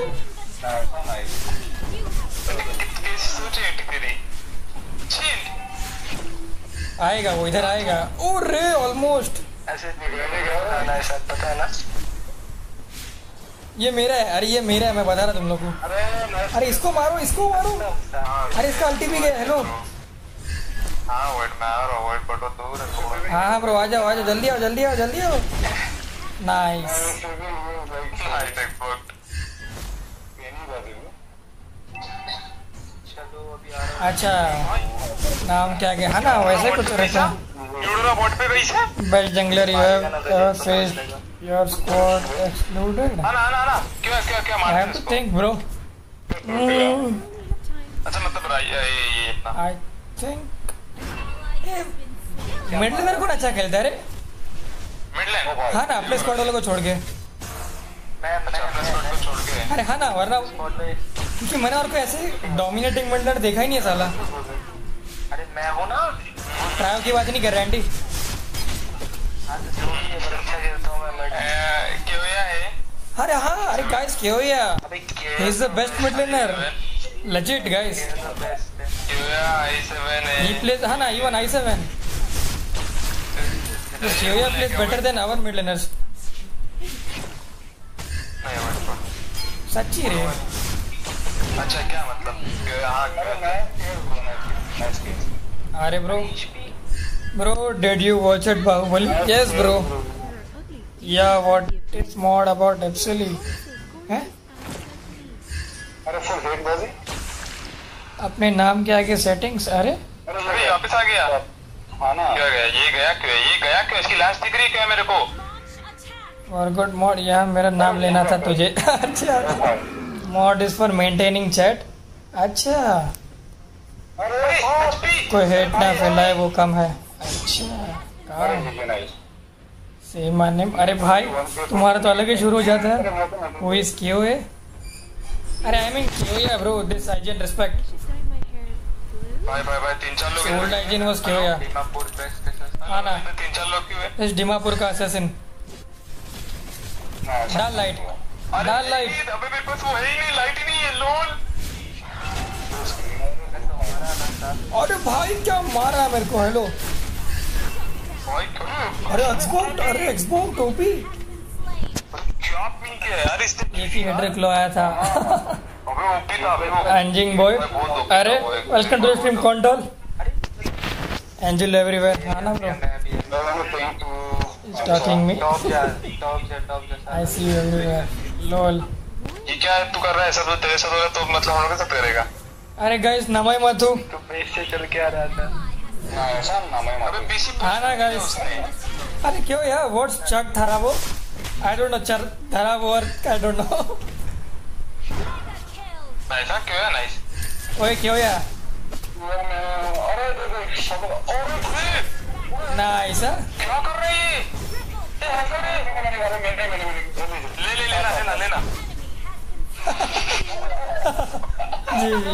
सोचे तेरी आएगा वो, इधर आएगा। ओ रे ऑलमोस्ट। ऐसे ऐसा पता है ना। ये मेरा है। अरे ये मेरा है, मैं बता रहा तुम लोग को। अरे इसको मारो, इसको मारो। अरे इसका अल्टी भी गया। हेलो हाँ वेट मैं आ रहा हूँ, वेट बटो दूर है। हाँ हाँ ब्रो आ जाओ आ जाओ, जल्दी आओ जल्दी आओ जल्दी आओ। नाइस। अच्छा नाम क्या क्या है ना, वैसे कुछ रहता है। Best jungler you have faced your squad excluded. क्या क्या क्या I have to think bro. अच्छा मतलब ये ये इतना आई थिंक मिडलैंडर को अच्छा खेलता है रे। मिडलैंड हाँ ना, अपने स्क्वाड वालों को छोड़ के। मैं अपने स्क्वाड को छोड़ के। अरे हाँ ना, वरना क्योंकि मैंने और कोई ऐसे डोमिनेटिंग मिडलैंडर देखा ही नहीं है साला। अरे मैं हूँ ना। ट्रायल की बात नहीं कर रहे आंटी। क्यों है? अरे हाँ, अरे गाइस क्यों या he is the best midlaner legit guys. He plays, हाँ ना, even I seven. Kyoya plays better than our mid laners. सच्ची रे। अच्छा क्या मतलब? अरे bro bro did you watch it Bahubali? Yes bro. Yeah, what is mod about Epsilon? हैं? अपने नाम के आगे सेटिंग्स। अरे अरे वापस आ गया। हाँ ना। क्या गया? ये गया क्यों? ये गया क्यों? इसकी लाश दिख रही क्या है मेरे को? फॉर गुड मॉड, यहाँ मेरा नाम लेना था तुझे। अच्छा, mod is for maintaining chat. अच्छा, अरे कोई हेट ना फैलाए वो कम है। अच्छा, काम सेम नेम। अरे भाई तुम्हारा तो अलग ही शुरू हो जाता है। वो इस क्यों है? अरे आई मीन क्यों है ब्रो, दिस हाइजीन रिस्पेक्ट। भाई भाई भाई तीन चार लोग ओल्ड हाइजीन वाज क्यों है? दिमापुर पे हाँ ना, तीन चार लोग क्यों है? इस डिमापुर का असेसिन। डाल लाइट, डाल लाइट। अबे मेरे पास वो है ही नहीं, लाइट ही नहीं है। लोल अरे भाई क्या मारा है मेरे को। हेलो भाई क्या? अरे एक्सपोर्ट, अरे एक्सपोर्ट टोपी। क्या पिन किया यार इसने? एक ही हेडर क्लो आया था। अबे ओपी था अबे वो। एंजिंग बॉय। अरे welcome to the stream control. Angel everywhere. हाँ ना ब्रो, टॉकिंग मी। टॉप जा टॉप जा टॉप जा। I see you everywhere. LOL. ये क्या तू कर रहा है? सब तेरे साथ होगा तो मतलब हम लोग के साथ करेगा। अरे गाइस नमय मत हो। तो बेस से चल के आ रहा था। ऐसा नाम है। अबे पीसी हाँ ना गाइस। अरे क्यों यार, व्हाट्स चक थरा वो? आई डोंट नो चर थरा वो और आई डोंट नो। ऐसा क्यों है? नाइस। ओए क्यों यार? अरे सब नाइस। क्या कर रही है? ले ले लेना लेना लेना। जी जी।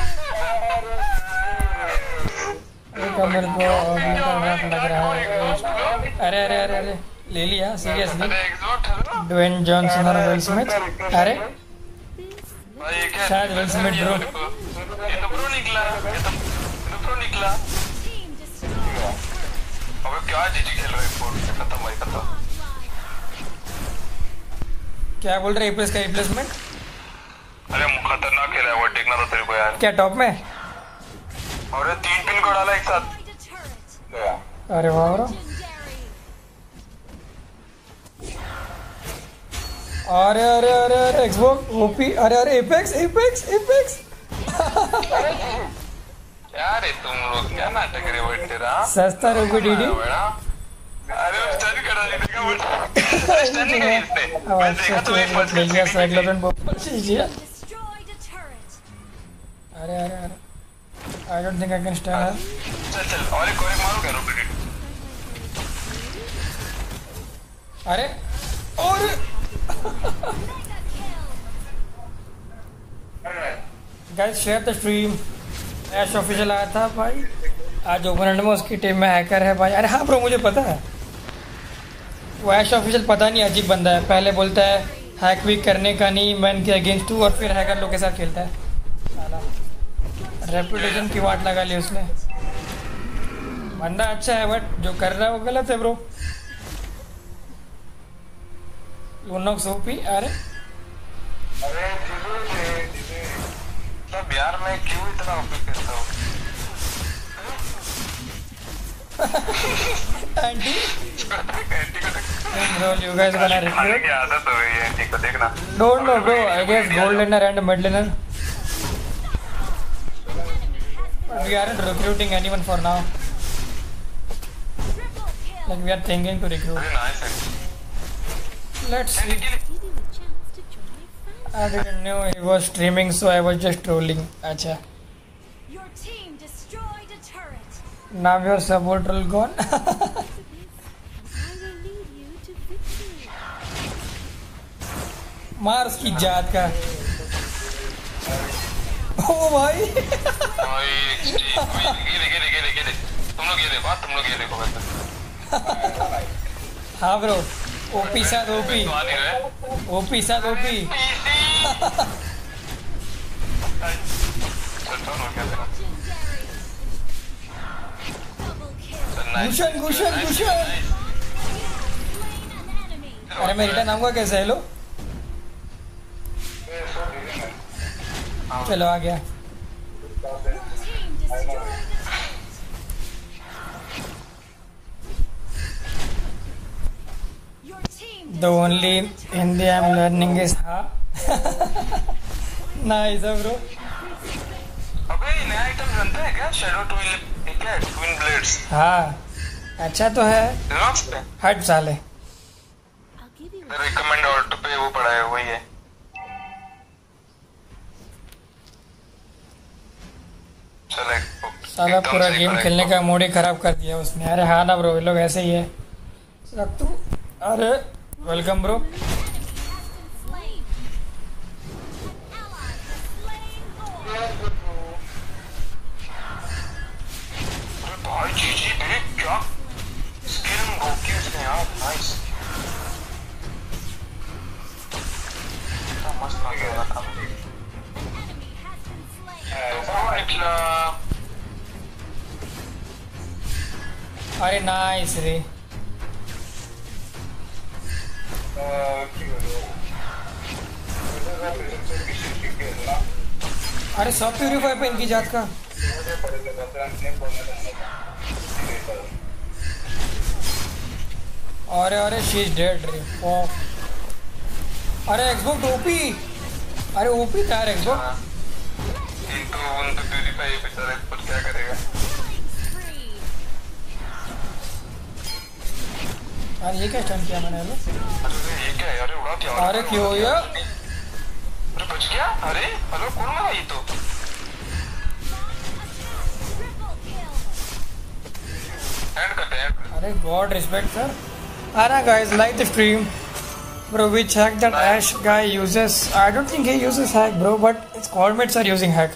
एक मेरे को अभी तक लग रहा है। अरे अरे अरे अरे ले लिया सीरियसली। अरे एग्जॉट है ना ड्वेन जॉनसन और विल स्मिथ। अरे भाई ये क्या? शायद विल स्मिथ ब्रो। ये तो प्रो निकला। ये तो प्रो निकला। अबे क्या जीजी खेल रहा है? फोन खत्म भाई खत्म। क्या बोल रहे एपीएस का रिप्लेसमेंट? अरे खतरनाक खेला है वो, टेकना तो तेरे को यार। क्या टॉप में? अरे तीन पिन को डाला एक साथ। अरे वाह ब्रो। अरे अरे अरे अरे एक्सबॉक्स ओपी। अरे अरे एपेक्स एपेक्स एपेक्स। क्या रे तुम लोग, क्या नाटक रे वो तेरा? सस्ता रोबी डीडी। अरे वो स्टन करा दी देखा वो। स्टन नहीं करी इसने। अब मैं अच्छे देखा तो एक अच्छे मिल गया साइक्लोपेन बॉम्बर कीजिए। अरे अरे अरे I don't think I can stand her. चल चल और एक और एक मारो क्या रोबी? अरे और guys share the stream. Ash official आया था भाई आज ओपोनेंट में, उसकी टीम में हैकर है भाई। अरे हाँ ब्रो मुझे पता है वो ऐश ऑफिशियल पता नहीं अजीब बंदा है। पहले बोलता है हैक वीक करने का नहीं, मैन के अगेंस्ट हूँ, और फिर हैकर लोग के साथ खेलता है। रेपुटेशन की वाट लगा ली उसने। बंदा अच्छा है बट जो कर रहा है वो गलत है ब्रो। लूनॉक्स ओपी। अरे अरे सब यार मैं क्यों इतना ओपी करता हूँ? Aunty bro you guys gonna recruit? की आदत हो गई है आंटी को, देखना। Don't know bro, I guess gold laner and mid laner. We aren't recruiting anyone for now. Like we are thinking to recruit. अरे नाइस है। Let's see. I didn't know he was streaming, so I was just trolling. Acha. Your team destroyed a turret. Now your support troll gone. I will lead you to victory. मार उसकी जात का। ओ भाई। भाई ये देख ये देख ये देख ये देख तुम लोग ये देखो तुम लोग ये देखो बस। हाँ ब्रो ओपी साथ ओपी तो आ नहीं रहे। ओपी साथ ओपी। गुशन गुशन गुशन। अरे मैं रिटर्न आऊंगा कैसे? हेलो चलो आ गया। The only Hindi I'm learning is ha. Nice bro. अबे नया आइटम बनता है क्या? शैडो ट्विन क्या है? Twin blades. हाँ अच्छा तो है। हट साले। रिकमेंड ऑल्ट पे वो पड़ा है, वही है। साला पूरा गेम खेलने का मूड ही खराब कर दिया उसने। अरे हाँ ना ब्रो, ये लोग ऐसे ही है। रख तू। अरे वेलकम ब्रो। भाई जी जी देख क्या स्किल रोकी उसने यार, नाइस। कितना मस्त लग रहा था। तो निकला। अरे नाइस रे। अरे सब प्यूरिफाई पे इनकी जात का। अरे अरे शी इज डेड रे। अरे एक्सबॉक्स ओपी। अरे ओपी था यार एक्सबॉक्स। इनको उन तो प्यूरिफाई बेचारा पर क्या करेगा। अरे ये क्या स्टंट किया मैंने? अरे ये क्या यार, उड़ा क्या? अरे क्यों हो गया? अरे बच गया। अरे हेलो कौन मारा ये तो? एंड करते हैं। अरे god respect sir. Alright guys, like the stream. Bro, which hack that Ash guy uses? I don't think he uses hack bro, but his squadmates are using hack.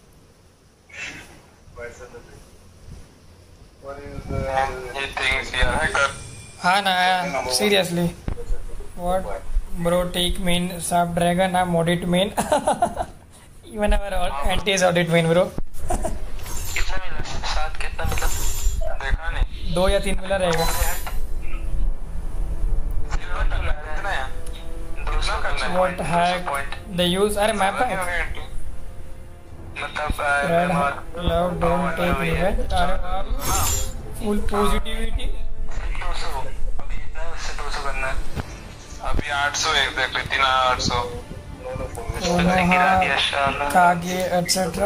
He thinks he a hacker. हाँ ना seriously. What? Bro, take main sub dragon, I'm audit main. Even our anti is audit main bro. कितना मिला? सात कितना मिला? देखा नहीं। दो या तीन मिला रहेगा। What hack they use? अरे map hack. Red hack, love don't take revenge. अरे full positivity. अभी इतना उससे दो सौ करना है। अभी आठ सौ एक देख लेती ना, आठ सौ। Konoha, Kage, et cetera.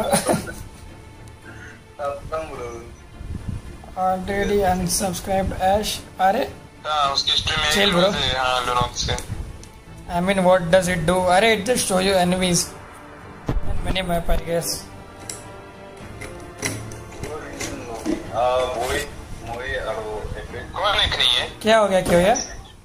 Already unsubscribed Ash. अरे हाँ उसकी स्ट्रीम में Chill, bro. हाँ लोग से। I mean, what does it do? Arey, it just show you enemies and mini map, I guess. कौन एक नहीं है? क्या हो गया क्यों यार?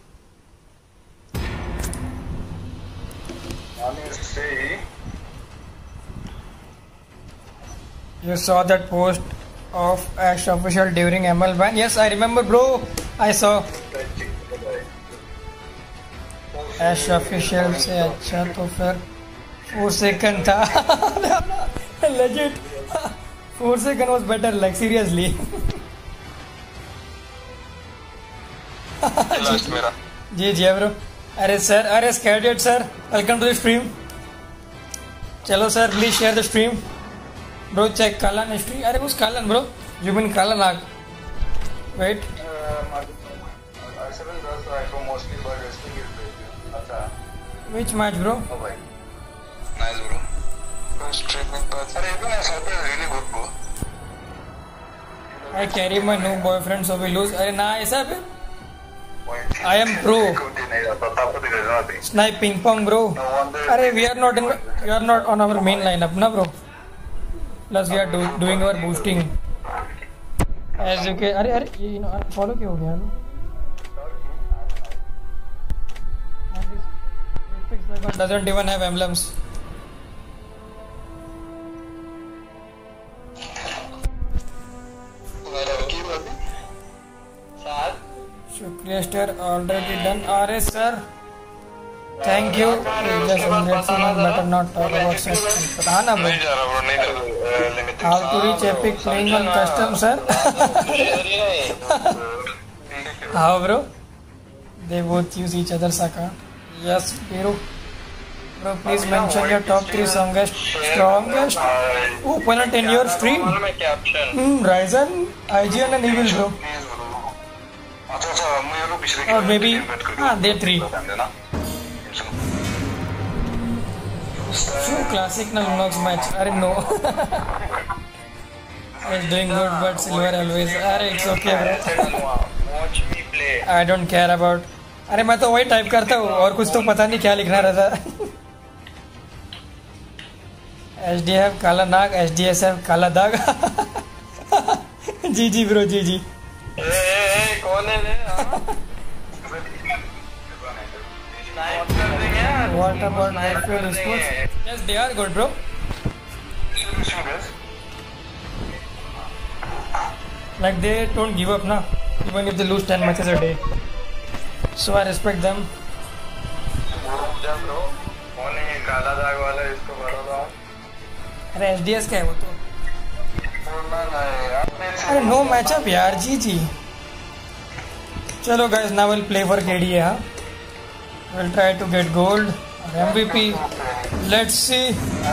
You saw that post of Ash official during M L ban? Yes, I remember, bro. I saw. Ash official से अच्छा तो फिर four second था। Legit. four second was better, like seriously. Last मेरा। जी जी ब्रो। अरे sir, अरे स्कैडेड sir, welcome to the stream. चलो sir, please share the stream. Bro check कालन हिस्ट्री। अरे उस कालन ब्रो, यू मीन कालन आग। Wait. Which match bro? Oh भाई, nice bro. Streaming pass. अरे even I saw that really good bro. I carry my new boyfriend so we lose. अरे ना ऐसा फिर? I am pro. Snipe ping pong bro. अरे we are not in, we are not on our main lineup ना bro. Plus we are do, doing our boosting. As you can, अरे अरे ये follow क्यों हो गया लो? Doesn't even have emblems. शुक्रिया सर, already done. अरे sir, thank you. Just hundred someone better not talk about sex. पता ना bro. How to reach epic playing on custom sir? How bro? They both use each other's account. Yes, bro. Bro, please mention your top three strongest, strongest opponent in your stream. Hmm, Ryzen, I G N and Evil bro. Or maybe, ah, they three. So classic na Lunox match. I didn't know. He's doing good, but silver always. अरे it's okay bro. Watch me play. I don't care about. अरे मैं तो वही type करता हूँ और कुछ तो पता नहीं क्या लिखना रहता. H D F काला नाग, H D S F काला दाग. जी जी ब्रो जी जी. ए कौन है ये? स्नाइप कर देंगे यार. What about Nightfield Sports? Yes, they are good, bro. Like they don't give up, na. Even if they lose ten matches a day. So I respect them. जा bro. कौन है ये काला दाग वाला? इसको बता दो. अरे H D S का है वो तो. बोलना नहीं यार. अरे no matchup यार, जी जी. चलो guys, now we'll play for K D A, हाँ. We'll try to get gold or M V P. Let's see.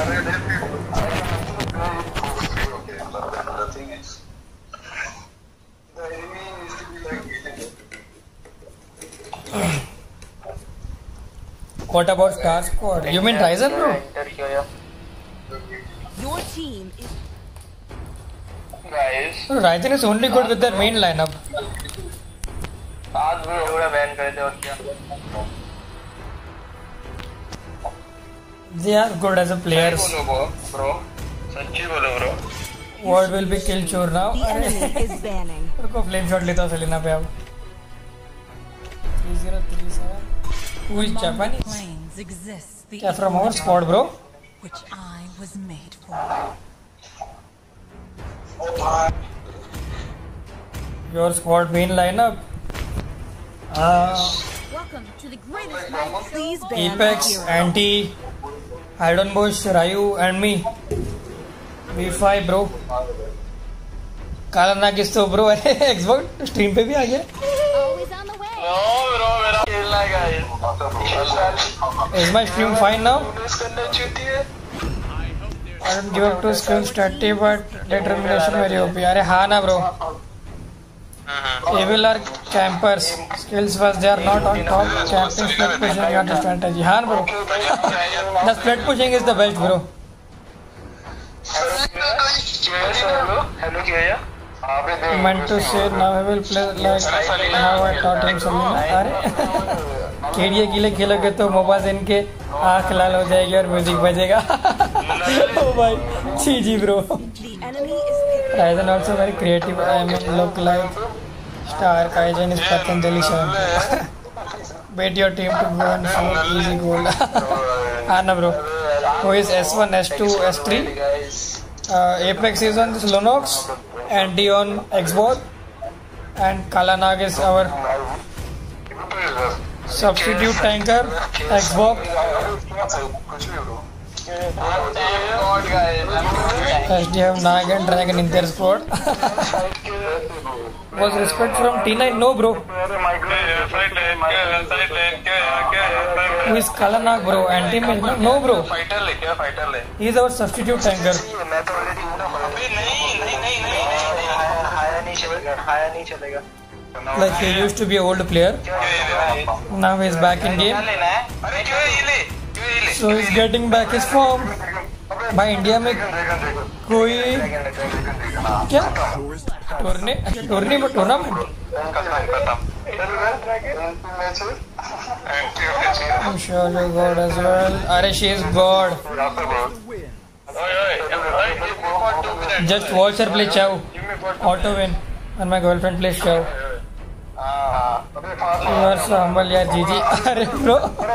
What about Star Squad? You mean Ryzen, bro? Your team is Guys, Ryzen is only good with their main lineup. आज भी पूरा ban कर दे और क्या? They are good as a players. बोलो bro. सच्ची बोलो bro. What will be kill chore now? the enemy is banning. रुको फ्लेम शॉट लेता हूँ सेलिना पे अब. three zero three seven. Who is Japanese? Planes exists the क्या from our squad, bro? which I was made for. Your squad main lineup. Uh, Welcome to the greatest night. Please ban Apex, the hero. Anti, Hidden Bush, Ryu, and me. V five, bro. काला नाग किस तो bro है Xbox stream पे भी आ गया. Always on the way. No bro मेरा खेलना है guys. Is my stream fine now? Miss करने छूती है. I don't give up to skill strategy but determination very O P. अरे हाँ ना bro. Evil are campers. Skills was they are not on top. Camping, split pushing are the strategy. हाँ bro. The split pushing is the best bro. Hello किया I meant to say now I will play like how I taught him Selena. अरे केडिया के लिए खेलोगे तो mobile इनके आँख लाल हो जाएगी और म्यूजिक बजेगा. ओ भाई जी जी bro. The enemy is picked. Ryzen also very creative. I mean look like Star Kaizen is Patanjali shampoo. Wait your team to go and for easy gold. Anna bro. Who is S one, S two, S three? Uh, Apex is on this Lunox, Andy on Xbox, and Kalanag is our substitute tanker Xbox. S D F Nag and Dragon in their squad. Was respect from T nine? No bro. Who is Kalanag bro? Anti-mage? No bro. Fighter ले क्या fighter ले. He is our substitute tanker. मैं तो already हूं ना. अबे नहीं नहीं नहीं नहीं नहीं हाया नहीं चलेगा. हाया नहीं चलेगा. Like he used to be an old player. Now he is back in game. लेना है. अरे क्यों ये ले. क्यों ये ले. So he's getting back his form. भाई इंडिया में कोई क्या tourney tourney tournament I'm sure you God as well. अरे she is God. Just watch her play Chow. Auto win. And my girlfriend plays Chow. You are so humble यार G G. अरे bro.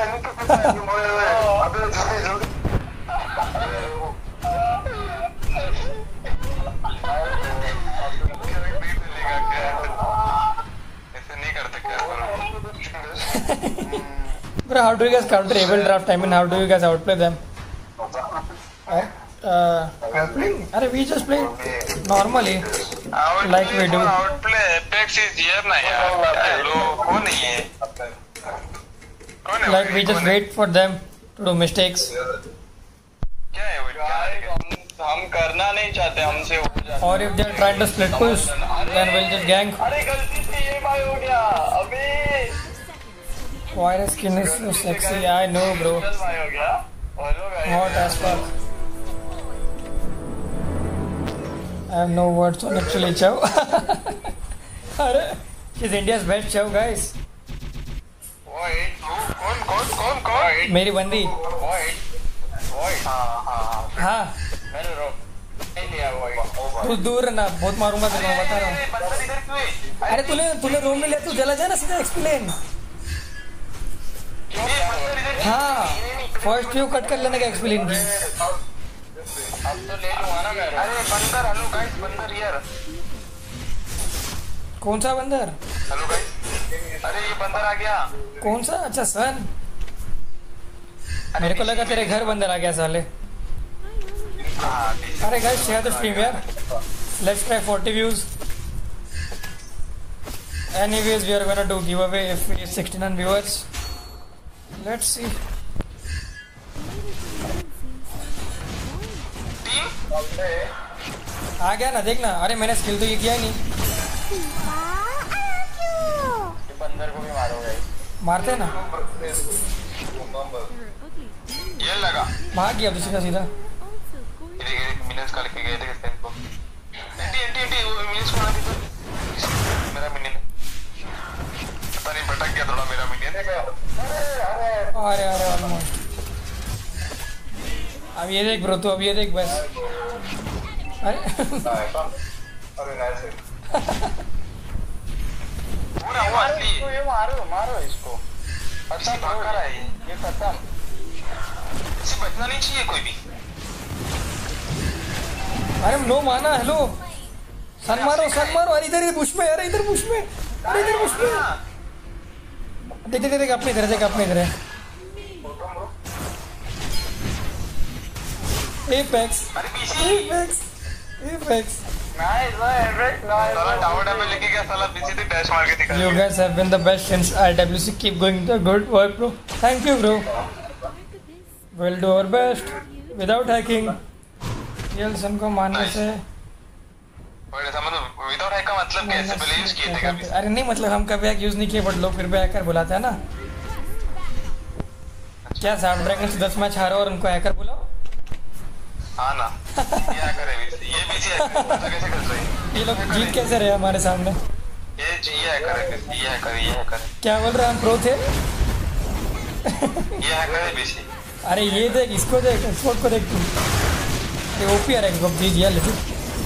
Bro, how do you guys counter Evil Draft? I mean, how do you guys outplay them? Uh, outplay? Arre, we just play normally, like we do. Outplay Apex is here ना यार. Hello कौन है ये. कौन है. Like we just wait for them to do mistakes. क्या है वो. हम करना नहीं चाहते हमसे हो जाता. Or if they're trying to split push, then we'll just gank. अरे गलती से ये भाई हो गया. अबे Why the skin is so sexy? I know, bro. भाई हो गया. Hello guys. Hot as fuck. I have no words on actually chow. अरे she's India's best chow guys. Wait, कौन कौन कौन कौन? मेरी बंदी. Wait, wait. हाँ हाँ हाँ मैंने रोक नहीं लिया wait. तू दूर ना बहुत मारूंगा तेरे को बता रहा हूँ. बंदर इधर क्यों है? अरे तूने तूने रूम में लिया तू चला जा ना सीधा एक्सप्लेन. हाँ फर्स्ट व्यू कट कर लेने का एक्सप्लेन की. अब तो ले लूँगा ना मैं. अरे बंदर हेलो गाइस बंदर यार. कौन सा बंदर? Hello guys. अरे ये बंदर आ गया. कौन सा? अच्छा सन. मेरे को लगा तेरे घर बंदर आ गया साले. अरे गाइस शेयर द स्ट्रीम यार. Let's try forty views. Anyways, we are gonna do giveaway if we sixty-nine viewers. Let's see. आ गया ना देखना. अरे मैंने स्किल तो ये किया ही नहीं. बंदर को भी मारोगे. मारते ना. ये लगा. भाग गया दूसरी का सीधा. मिनट्स का लेके गए थे किस टाइम को. एंटी एंटी एंटी वो मिनट्स को मार दी. मेरा मिनियन पता नहीं भटक गया थोड़ा मेरा मिनियन. अरे अरे ऑलमोस्ट. अब ये देख ब्रो तू अब ये देख बस. अरे अरे नाइस. पूरा हुआ असली. ये मारो मारो इसको. अच्छा भाग रहा है ये खत्म. इसे बचना नहीं चाहिए कोई भी. अरे नो माना. हेलो सन मारो सन मारो. अरे इधर इधर बुश में. अरे इधर बुश में. अरे इधर बुश में. देख देख देख अपने इधर देख अपने इधर है. Apex Apex Apex. Nice nice nice. साला टावर डैमेज लेके गया साला पीछे से डैश मार के दिखा. You guys have been the best since R W C. Keep going the good work bro. Thank you bro. We'll do our best without hacking. Real son को मानने से. और ऐसा मतलब विदाउट हैक का मतलब क्या है? पहले यूज किए थे कभी? अरे नहीं मतलब हम कभी हैक यूज नहीं किए बट लोग फिर भी हैकर बुलाते हैं ना. क्या साउंड ड्रैगन से दस मैच हारो और उनको हैकर बुलाओ. हाँ ना. ये हैकर है भी. ये भी हैकर कैसे कर रहे हैं? ये लोग जीत कैसे रहे हमारे सामने? ये जी हैकर है. ये हैकर ये हैकर. क्या बोल रहे हैं हम प्रो थे? ये हैकर है बेसी. अरे ये देख इसको देख एक्सपोर्ट को देख तू. ये ओपी है एक्सपोर्ट जी जी लेकिन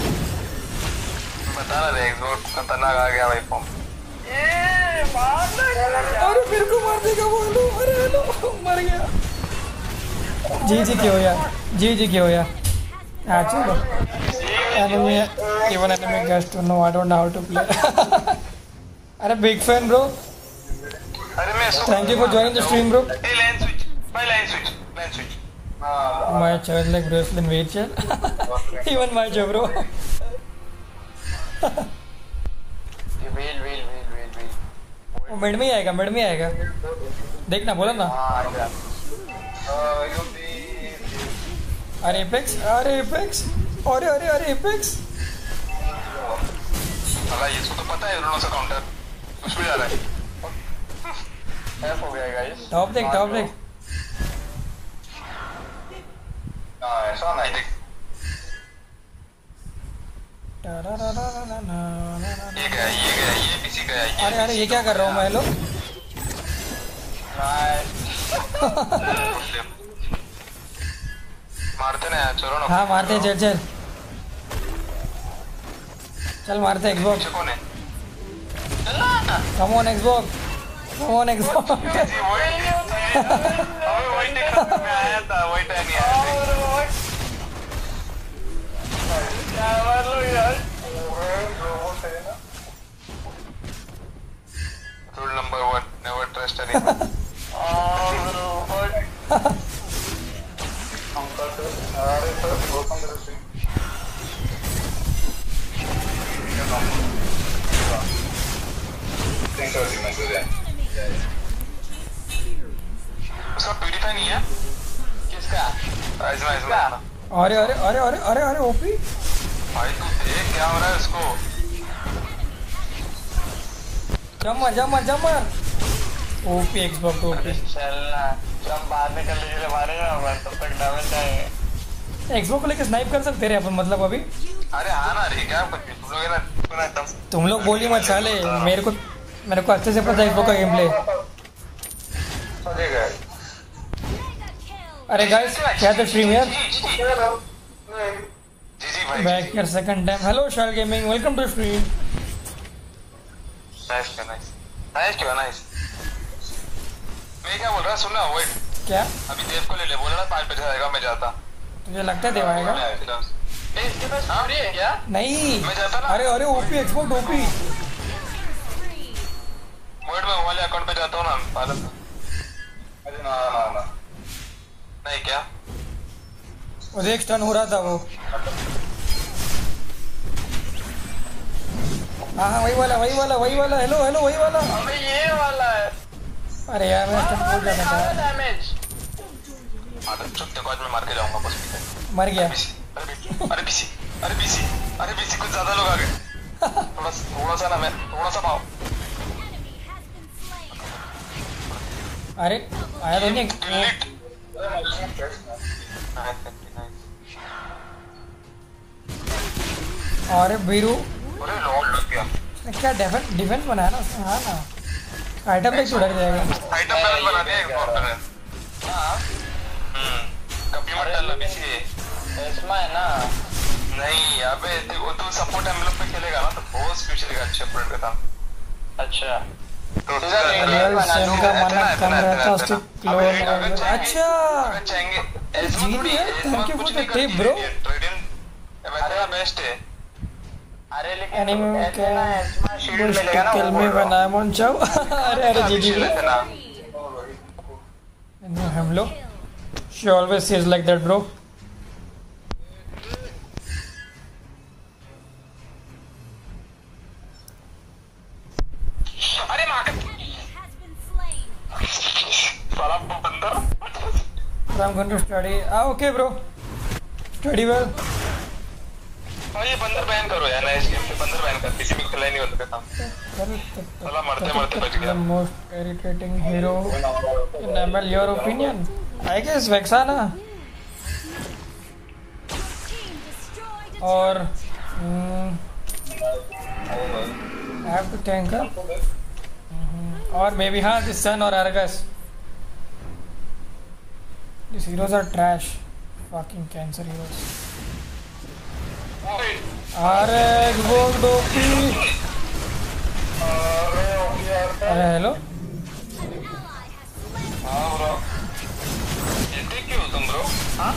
बता रहा है एक्सपोर्ट खतरनाक आ गया भाई फॉर्म. ये मार दे. अरे मेरे को मार देगा वो. हेलो अरे हेलो मर गया. जी जी क्यों यार. जी जी क्यों यार. हाँ चलो. Enemy, even enemy guys to know I don't know how to play. अरे big fan bro. अरे मैं Thank you for joining the stream bro. Hey lane switch. Bye lane switch. Lane switch. My child like wrestling weight chill. Even my job bro. ये wheel wheel wheel wheel wheel. वो mid में ही आएगा mid में ही आएगा. देखना बोला ना. हाँ आएगा. अरे एपेक्स अरे एपेक्स. अरे अरे अरे एपेक्स. अला ये तो पता है रोनो से काउंटर कुछ भी आ रहा है. एफ हो गया गाइस. टॉप देख टॉप देख. हां ऐसा नहीं देख. ये क्या ये क्या ये पीसी का है. अरे अरे ये क्या कर रहा हूँ मैं. हेलो मारते ना चलो ना. हाँ मारते हैं. चल चल चल मारते हैं एक्सबॉक्स. कौन है? Come on Xbox. Come on Xbox. जी वही अबे वही टेक में आया था. वही टाइम नहीं आया. क्या मार लो यार. Rule number one never trust anyone. अरे sir welcome to the stream. Thank you very much. उसका प्यूरिफाई नहीं है. किसका? इसमें इसमें. अरे अरे अरे अरे अरे अरे ओपी. भाई तू देख क्या हो रहा है उसको. जम्मर जम्मर जम्मर. OP Xbox OP. चलना हम बाद में कर लीजिए. मारेगा तब तक डैमेज आएगा. एक्सबॉक्स को लेकर स्नाइप कर सकते हैं अपन मतलब अभी. अरे हाँ ना रे क्या कुछ तुम लोग है ना तुम एकदम तुम लोग बोली मत साले, मेरे को मेरे को अच्छे से पता है इफो का गेम प्ले। अरे गाइस क्या था स्ट्रीम यार? बैक यार सेकंड टाइम। हेलो शाल gaming, welcome to stream. Nice क्या नाइस नाइस क्या नाइस। मैं क्या बोल रहा सुन ना वेट क्या? अभी देव को ले ले बोला ना पाँच बजे आएगा मैं जाता। तुझे लगता है देव आएगा? ए इसके पास स्टोरी है क्या? नहीं मैं जाता ना। अरे अरे ओपी एक्सपोर्ट ओपी। वेट मैं वाले अकाउंट पे जाता हूँ ना पालन। अरे ना ना ना नहीं क्या? मुझे एक टर्न हो रहा था वो। हाँ हाँ वही वाला वही वाला वही वाला। हेलो हेलो वही वाला। अबे ये वाला है। अरे यार मैं टर्न भूल जाता था। डैमेज हाँ तो छुट्टे को आज मैं मार के जाऊंगा बस। मर गया। अरे बीसी अरे बीसी अरे बीसी कुछ ज्यादा लोग आ गए। थोड़ा थोड़ा सा ना मैं थोड़ा सा पाओ। अरे आया तो नहीं। अरे बीरू अरे लॉल लग गया। क्या डिफेंस डिफेंस बनाया ना उसने। हाँ ना आइटम पे छुड़क जाएगा। आइटम बैलेंस बना दिया एक और मैंने। हाँ हम्म कभी मत डालना बीसी इसमें है ना। नहीं अबे वो तो सपोर्ट एम्बलम पे खेलेगा ना तो बहुत स्पीड चलेगा अच्छे फ्रेंड के साथ। अच्छा तो रियल सेम का माना कम रहता उसके क्लोन। अच्छा जीत गया। Thank you for the tip bro. वैसे बेस्ट है। अरे लेकिन एनिमे के शील्ड मिलेगा ना किल में बनाया मन चाओ। अरे अरे जी जी हम लोग she always says like that bro. अरे मां का साला बंदर। I'm going to study. Ah okay bro. Study well. हाँ ये बंदर बैन करो यार ना इस गेम पे बंदर बैन कर किसी भी खेला नहीं होता था। साला मरते मरते बच गया। Most irritating hero in M L. Your opinion? I guess Vexana. और I have to think her. और maybe हाँ this Sun और Argus. These heroes are trash. Fucking cancer heroes. अरे वो डोपी। अरे हेलो। हाँ ब्रो ये क्यों तुम ब्रो? हाँ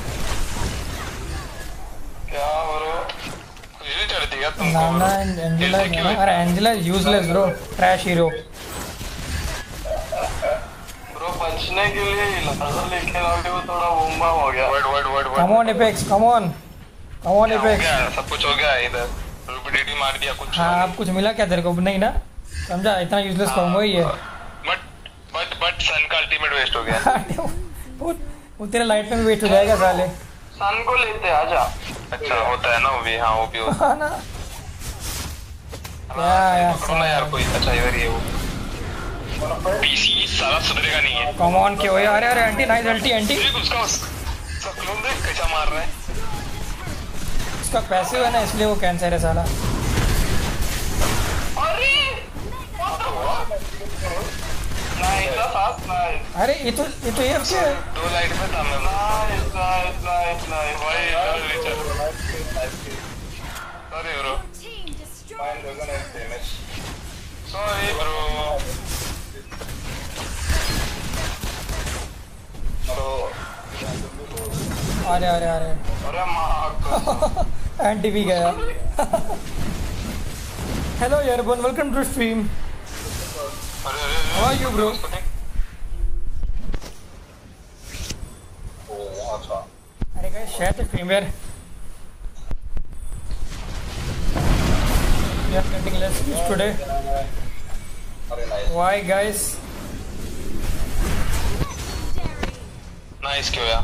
क्या ब्रो खुशी चढ़ती है तुमको? ना ना एंजेला है। अरे Angela useless bro, trash hero. Bro बचने के लिए लाजर लेके आके वो थोड़ा बूम हो गया। Word word word word. Come on Apex, come on come on Apex. सब कुछ हो गया इधर। रूबिडिटी मार दिया कुछ। हाँ अब कुछ मिला क्या तेरे को? नहीं ना, समझा इतना यूजलेस कॉम्बो ही है। बट बट बट सन का अल्टीमेट वेस्ट हो गया। वो वो तेरे लाइट में भी वेस्ट हो जाएगा साले। सन को लेते आजा। अच्छा होता है ना वो भी। हाँ वो भी होता है ना। क्या यार यार कोई अच्छा इधर ही है वो पीसी साला सुधरेगा नहीं है। कम ऑन क्यों है? अरे अरे एंटी नाइस अल्टी एंटी। उसका उसका क्लोन देख कैसा मार रहा है। उसका पैसिव है ना इसलिए वो कैंसर है साला। अरे नाइस फास्ट नाइस। अरे ये तो ये तो ये क्या है? दो लाइट में था मैं। नाइस नाइस नाइस नाइस भाई सॉरी ब्रो सॉरी ब्रो। अरे अरे अरे अरे माँ एंटी भी गया। हेलो यारबन, वेलकम टू स्ट्रीम। अरे अरे हाउ आर यू ब्रो? अरे गाइस शेयर द स्ट्रीम यार। We are getting less views today. Why guys? Nice क्यों यार?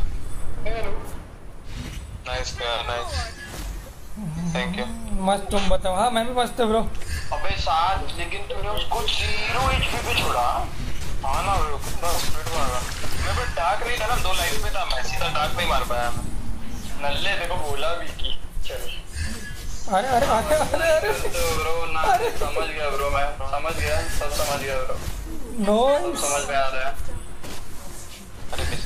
नाइस क्यों यार? Nice thank you. मस्त तुम बताओ। हाँ मैं भी मस्त है ब्रो। अबे साथ लेकिन तूने उसको जीरो एचपी पे छोड़ा। हाँ ना ब्रो कितना स्पीड मारा। मैं भी डार्क नहीं था ना, दो लाइट पे था मैं, सीधा डार्क नहीं मार पाया मैं। नल्ले देखो बोला भी की चल अरे अरे अरे अरे अरे ब्रो ना समझ गया ब्रो मैं समझ गया सब समझ गया ब्रो नो समझ में आ रहा है अरे मिस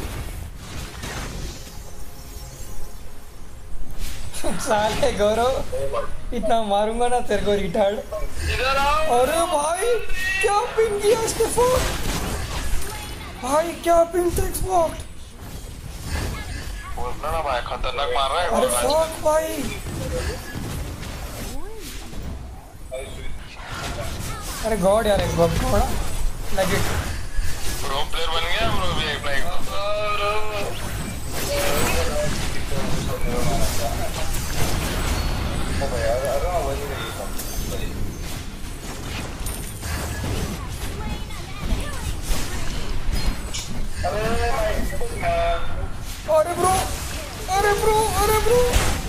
साले गौरव इतना मारूंगा ना तेरे को रिटार्ड। इधर आओ अरे भाई क्या पिन किया इसके फोन भाई क्या पिन टेक्स वॉक बोलना ना भाई खतरनाक मार रहा है अरे फक भाई अरे गॉड यार एक बार थोड़ा लाइक इट प्रो प्लेयर बन गया ब्रो भी एक लाइक ओ भाई यार अरे आवाज नहीं रही अरे ब्रो अरे ब्रो अरे bro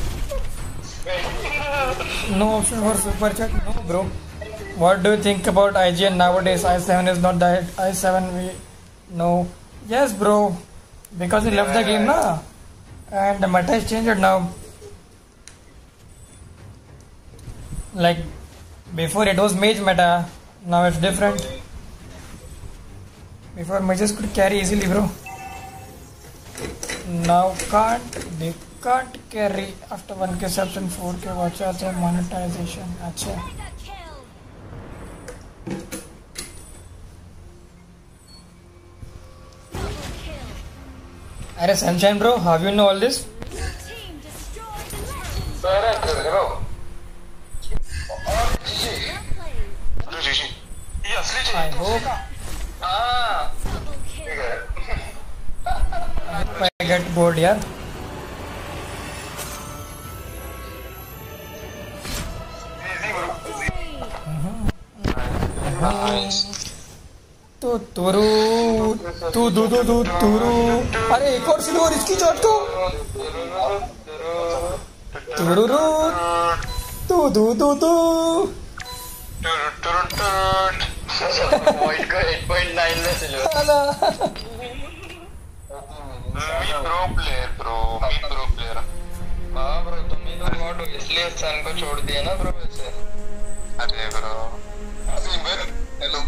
no option for super chat no bro what do you think about I G N nowadays? I seven is not that I seven we no yes bro because he left the game na and the meta has changed now like before it was mage meta now it's different before mages could carry easily bro now can't they can't carry after one K subs and four K watchers and monetization अच्छा अरे Sunshine bro how you know all this अरे bro अरे ऋषि ये असली चीज I hope हां ठीक है I get bored यार इजी ब्रो तो तुरु तू दू दू दू तुरु अरे एक और सिल्वर इसकी चोट तो तुरुरु तू दू दू दू पॉइंट को eight point nine में silver me pro player bro me pro player हां ब्रो तुम ही तो गॉड हो इसलिए सन को छोड़ दिया ना ब्रो वैसे अरे ब्रो हेलो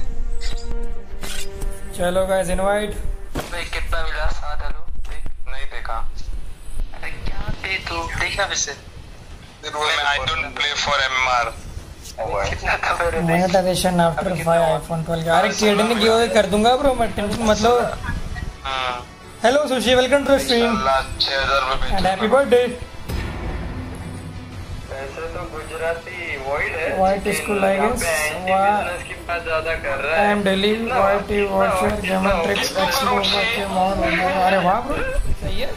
चलो गाइस इनवाइट भाई कितना मिला सात हेलो नहीं देखा अरे क्या थे तू देखा वैसे I don't play for MR कितना था मेरे monetization after five iPhone twelve अरे किड ने गिव अवे कर दूंगा ब्रो मत टेंशन मत लो हां hello Sushi welcome to stream छह हज़ार रुपए एंड हैप्पी बर्थडे पैसे तो गुजराती वॉइड है white school I guess business की बात ज्यादा कर रहा आई है am daily white watcher gamer tricks explore के मोर अरे वाह ब्रो सही है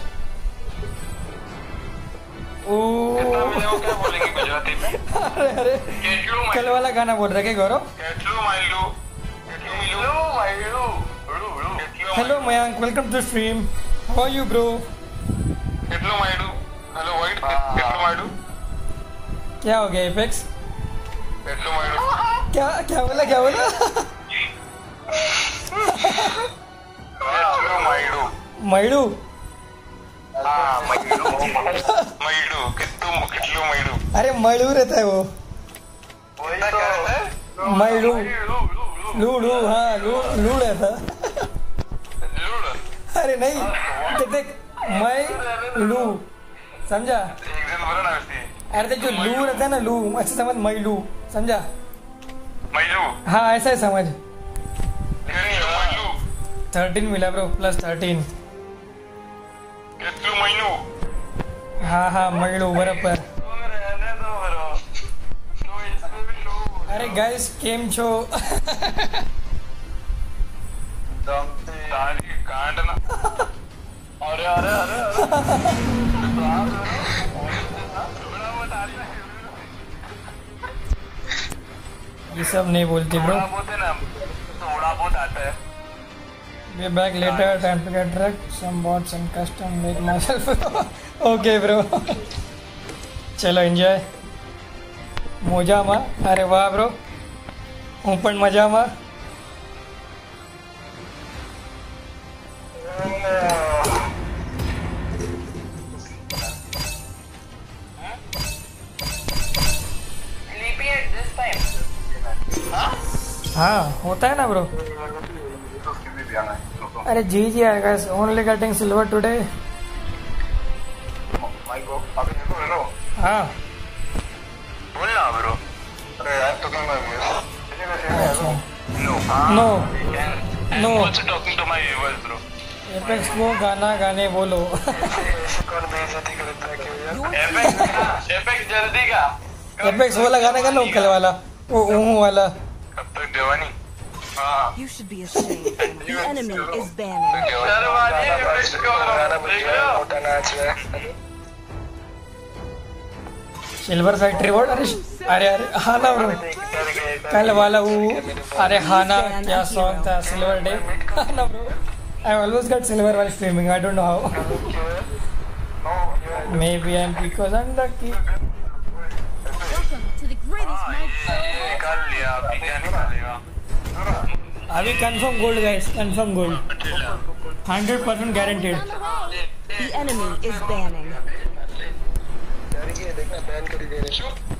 ओ कितना क्या बोलेंगे गुजराती में अरे अरे केटलू कल वाला गाना बोल रहा है क्या गौरव केटलू माइलू केटलू माइलू hello Mayank welcome to stream how are you bro केटलू माइलू हेलो व्हाइट केटलू माइलू क्या हो गया एपेक्स केटलू माइलू क्या क्या बोला क्या बोला केटलू माइलू मयूरू हां माइलू माइलू कितू केटलू माइलू अरे मयूरू रहता है वो वही तो मयूरू लू लू हाँ लू लू रहता लूड़ अरे नहीं देख देख मैं लू समझा एक दिन बोला ना वैसे अरे देख जो लू रहता है ना लू अच्छे समझ मैं लू समझा माइलू हाँ ऐसा ही समझ केटलू माइलू थर्टीन मिला ब्रो प्लस थर्टीन केटलू माइलू हाँ हाँ मयूरू बराबर रहने दो ब्रो तो इसमें भी लो अरे गाइस केम छो दाढ़ी काट ना अरे अरे अरे ये सब नहीं बोलती ब्रो थोड़ा बहुत है ना थोड़ा बहुत आता है Be back later, time to get wrecked. Some bots and custom make myself. Okay, bro. चलो एंजॉय मजा मा अरे वाह ब्रो હું પણ મજામાં हाँ होता है ना ब्रो. अरे जी जी आएगा. Only getting silver today. हाँ बोल ना ब्रो. अरे यार तो क्या मैं no no talking to my viewers bro. Apex वो गाना गाने बोलो. कौन बेइज्जती करता है क्यों यार. एपेक्स एपेक्स जल्दी का. एपेक्स वाला गाना का लोकल वाला वो ऊँ वाला. कब तक देवानी. हाँ. You should be ashamed. The enemy is banning. शर्मानी एपेक्स को देख लो. मोटा नाच है. Silver factory word. अरे अरे अरे हाँ ना ब्रो. कल वाला वो अरे हाँ ना क्या सॉन्ग था सिल्वर डे. हाँ ना bro. I always got silver while streaming. I don't know how. Maybe I'm because I'm lucky. Welcome to the greatest night. निकाल लिया. अभी क्या निकालेगा. अभी confirm gold guys. Confirm gold. Hundred percent guaranteed. The enemy is banning. देखना ban कर दे रहे.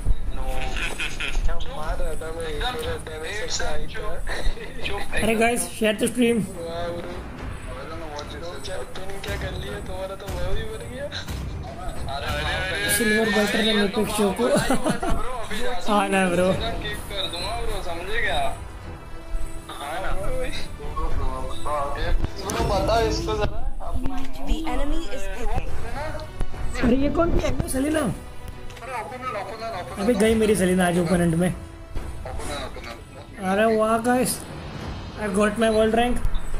मार रहा था मैं. डैमेज से आई था. अरे guys share the stream. क्या कर लिया तुम्हारा तो मैं भी मर गया. Silver better than epic show को. हाँ ना ब्रो. किक कर दूंगा ब्रो समझे क्या. हाँ ना ब्रो बताओ इसको जरा. The enemy is picking. अरे ये कौन है सलीना. अभी गई मेरी सलीना आज ओपोनेंट में. अरे वाह guys I got my world rank.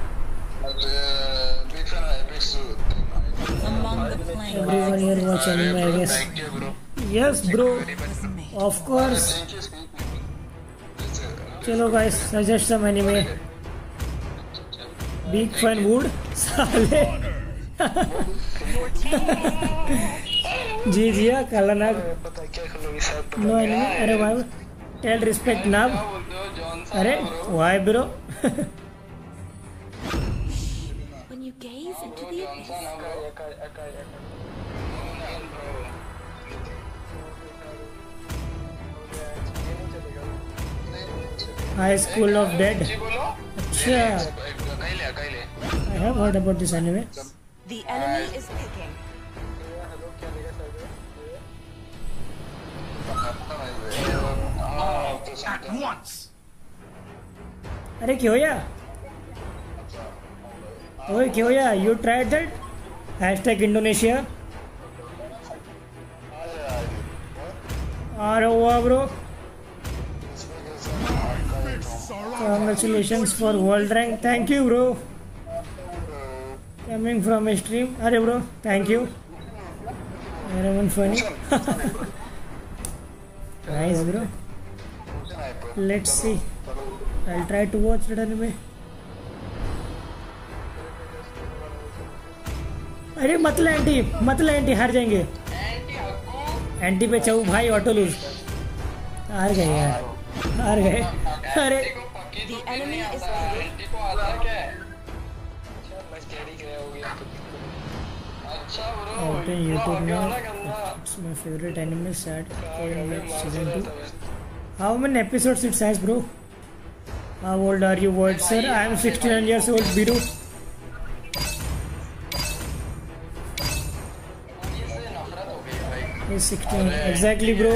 Everyone here watch anime, I guess. Yes, bro. Of course. चलो guys, suggest some anime. Big fan wood. साले. जी जी हाँ कालानाग. No anime. अरे वाह. Tell respect नाब. अरे why bro? When you gaze into the abyss. High School of Dead. अच्छा. I have heard about this anime. The enemy is picking. अरे क्यों या? ओए क्यों या? You tried that? Hashtag Indonesia. अरे वाह bro. Congratulations for world rank. Thank you bro. Coming from a stream. अरे bro, thank you. Everyone funny. Nice bro. Let's see. I'll try to watch that anime. अरे मतलब anti मतलब anti हार जाएंगे. Anti पे चाहू भाई ऑटो लूज. हार गए यार. हार गए. अरे The enemy is picking. open YouTube now. It's my favorite anime. Sad season two. How many episodes it has, bro? How old are you, word sir? I am sixty-nine years old, Biru. He's sixteen. Exactly, bro.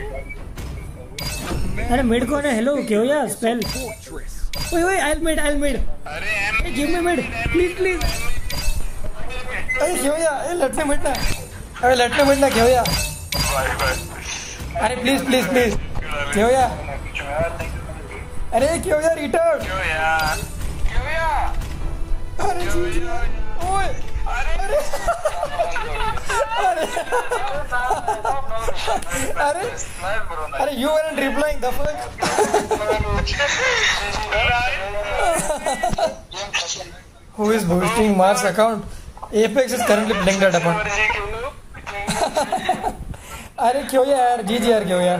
अरे mid कौन है? Hello क्यों यार spell. ओए ओए I'll mid I'll mid. अरे give me mid please please. अरे क्यों यार? अरे लेट me mid ना. अरे लेट me mid ना क्यों यार? अरे प्लीज प्लीज प्लीज क्यों यार? अरे क्यों यार रिटर्न? क्यों यार? क्यों यार? अरे ओए अरे अरे अरे अरे you weren't replying the fuck. Who is boosting Mars account? Apex is currently playing that account. अरे क्यों यार? जी जी यार क्यों यार?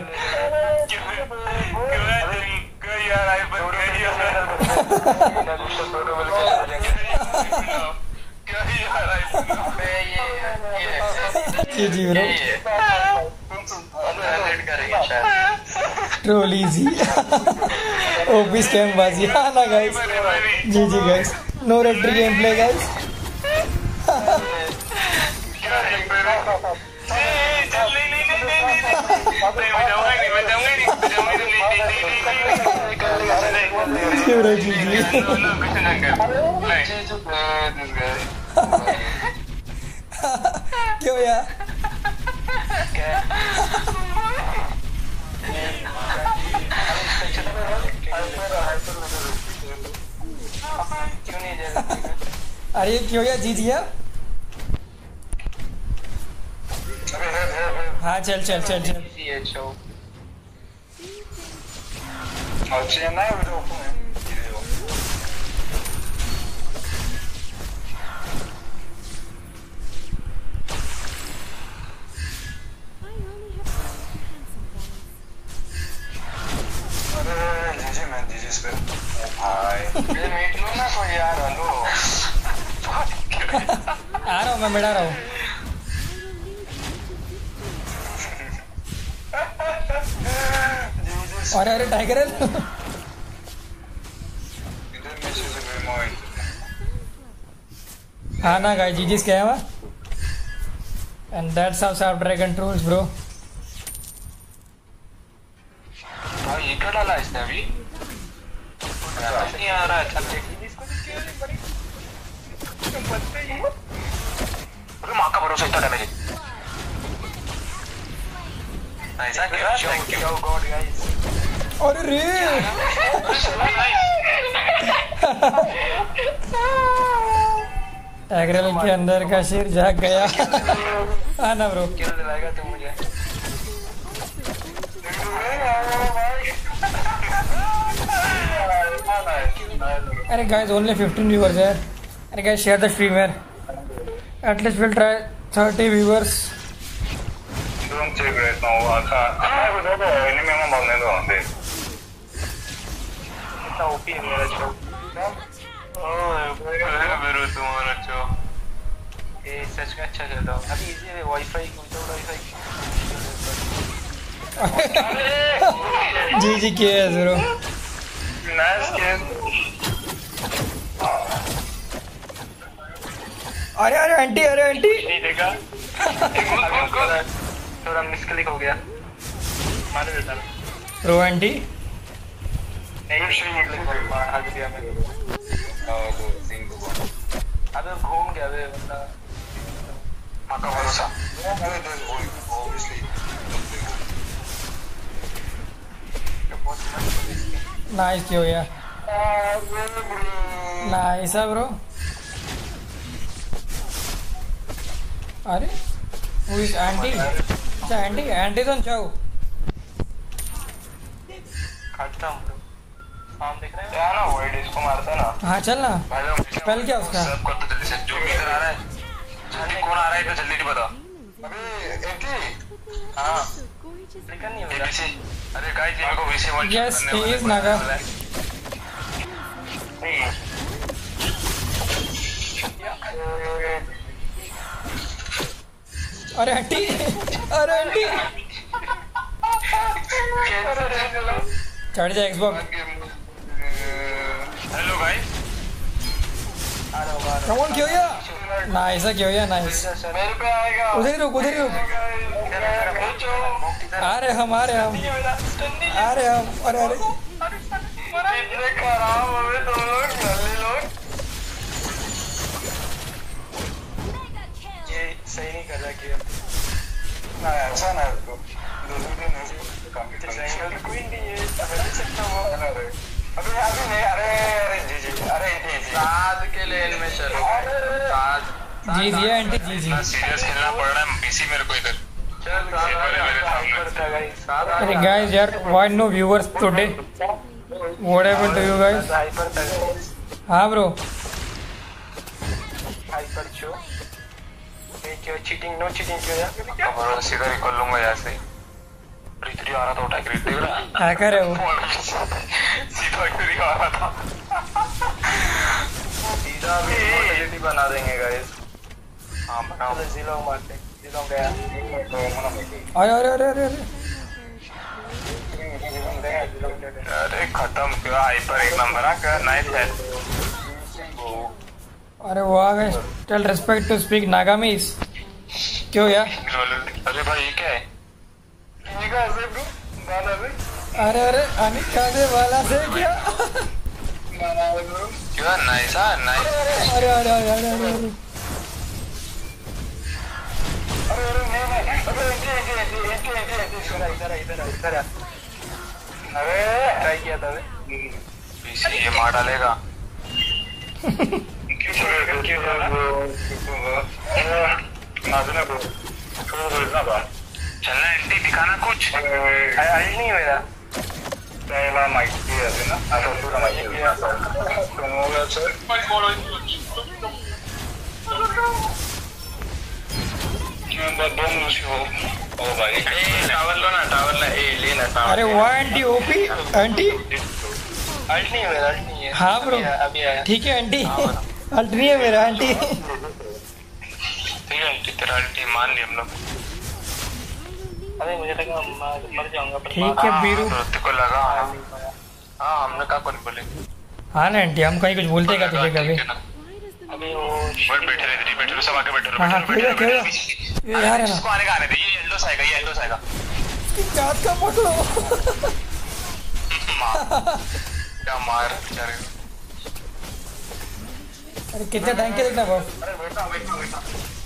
जी जी bro. Troll easy. OP scam बाजी हाँ ना guys G G guys no retry game play guys G G क्यों यार अरे क्यों यार जीत गया हाँ चल चल चल चल आ रहा हूँ मैं मिला रहा हूँ अरे अरे टाइगर है हाँ ना गाइस जी जी स्कैम है एंड दैट्स हाउ साफ ड्रैगन ट्रोल्स ब्रो भाई ये क्या डाला इसने अभी नहीं आ रहा है चल देखिए इसको अरे माँ का भरोसा इतना डैमेज ऐसा क्या थैंक यू गॉड गाइस अरे रे टाइगर के अंदर का शेर जाग गया हाँ ना ब्रो क्या दिलाएगा तू मुझे अरे guys only fifteen viewers है अरे guys share the stream यार at least we'll try thirty viewers don't check right now आका मैं बता दो एनिमे में मारने दो देख इतना ओपी है मेरा शो ओए मेरे तुम्हारा शो ये सच में अच्छा चल रहा है अभी इजी है WiFi without WiFi G G के है जरूर नाइस गेम अरे अरे आंटी अरे आंटी नहीं देखा थोड़ा मिसक्लिक हो गया मार देता रो आंटी नहीं मार दिया मैंने अबे घूम गया बे बंदा मां का भरोसा नाइस क्यों यार नाइस है ब्रो अरे वो इस आंटी अच्छा आंटी आंटी तो चाहो खाता हूं हम देख रहे हैं यार ना वाइड इसको मारता ना हाँ चल ना पहले क्या उसका सब कर तो जल्दी से जो भी इधर आ रहा है जल्दी कौन आ रहा है तो जल्दी नहीं बता अबे एंटी हां लेकिन नहीं होगा अरे गाइस ये को VC one yes he is Naga अरे आंटी अरे आंटी चढ़ जा Xbox hello guys come on क्यों या नाइस है क्यों या नाइस मेरे पे आएगा उधर ही रुक उधर ही रुक आ रहे हम आ रहे हम आ रहे हम अरे अरे इतने खराब हमें दो लोग जल्दी लोग ये सही नहीं कर रहा कि ना ऐसा ना तो दूसरे दिन ऐसे काम की ट्रायंगल कोई नहीं है अब देख सकता हूं अरे अबे अभी नहीं अरे अरे जी जी अरे जी जी साथ के लेन में चलो साथ जी जी आंटी जी जी सीरियस खेलना पड़ रहा है पीसी मेरे को इधर चल अरे गाइस यार why no viewers today what happened to you guys hyper था हाँ ब्रो हाइपर शो ये क्यों चीटिंग नो चीटिंग क्यों यार अब सीधा निकल लूंगा यहाँ से रित्री आ रहा था उठा के देख रहा हैकर है वो सीधा रित्री आ रहा था सीधा भी पॉजिटिव बना देंगे गाइस हां बनाओ जिलो मारते जिलो गया अरे अरे अरे अरे अरे खत्म क्यों हाइपर एक नंबर आ क्या नाइस है। अरे वाह guys tell respect to speak Nagamese क्यों यार। अरे भाई ये क्या है ये क्या है ब्रो गाना है। अरे अरे अनिका से वाला से क्या गाना है ब्रो क्यों नाइस है नाइस। अरे अरे अरे अरे अरे अरे अरे नहीं नहीं अरे ये ये ये ये ये इधर इधर इधर इधर अरे ट्राई किया था पीसी ये मार डालेगा। चलना एंटी दिखाना कुछ आई नहीं मेरा पहला माइक किया है ना अच्छा पूरा माइक किया तो होगा सर मैं दो मुझे हो ओ भाई टावर लो ना टावर ना ए लेना टावर। अरे वाह आंटी ओपी आंटी अल्ट नहीं है मेरा अल्ट नहीं है। हाँ ब्रो अभी आया ठीक है आंटी अल्ट नहीं है मेरा आंटी। ठीक है आंटी तेरा अल्ट मान लिया हम लोग। अरे मुझे लगा मर जाऊंगा पर ठीक है बीरू को लगा हाँ हमने कहा कौन बोले। हाँ ना आंटी हम कहीं कुछ बोलते क्या तुझे कभी। अभी वो बैठे रहे इधर बैठे रहे सब आके बैठे रहे। हाँ हाँ खेलो खेलो ये यार है ना इसको आने का आने दे ये येलो आएगा ये येलो आएगा इसकी जात का पकड़ो। क्या मार क्या रे। अरे कितने टाइम के देखना बॉस। अरे बैठा बैठा बैठा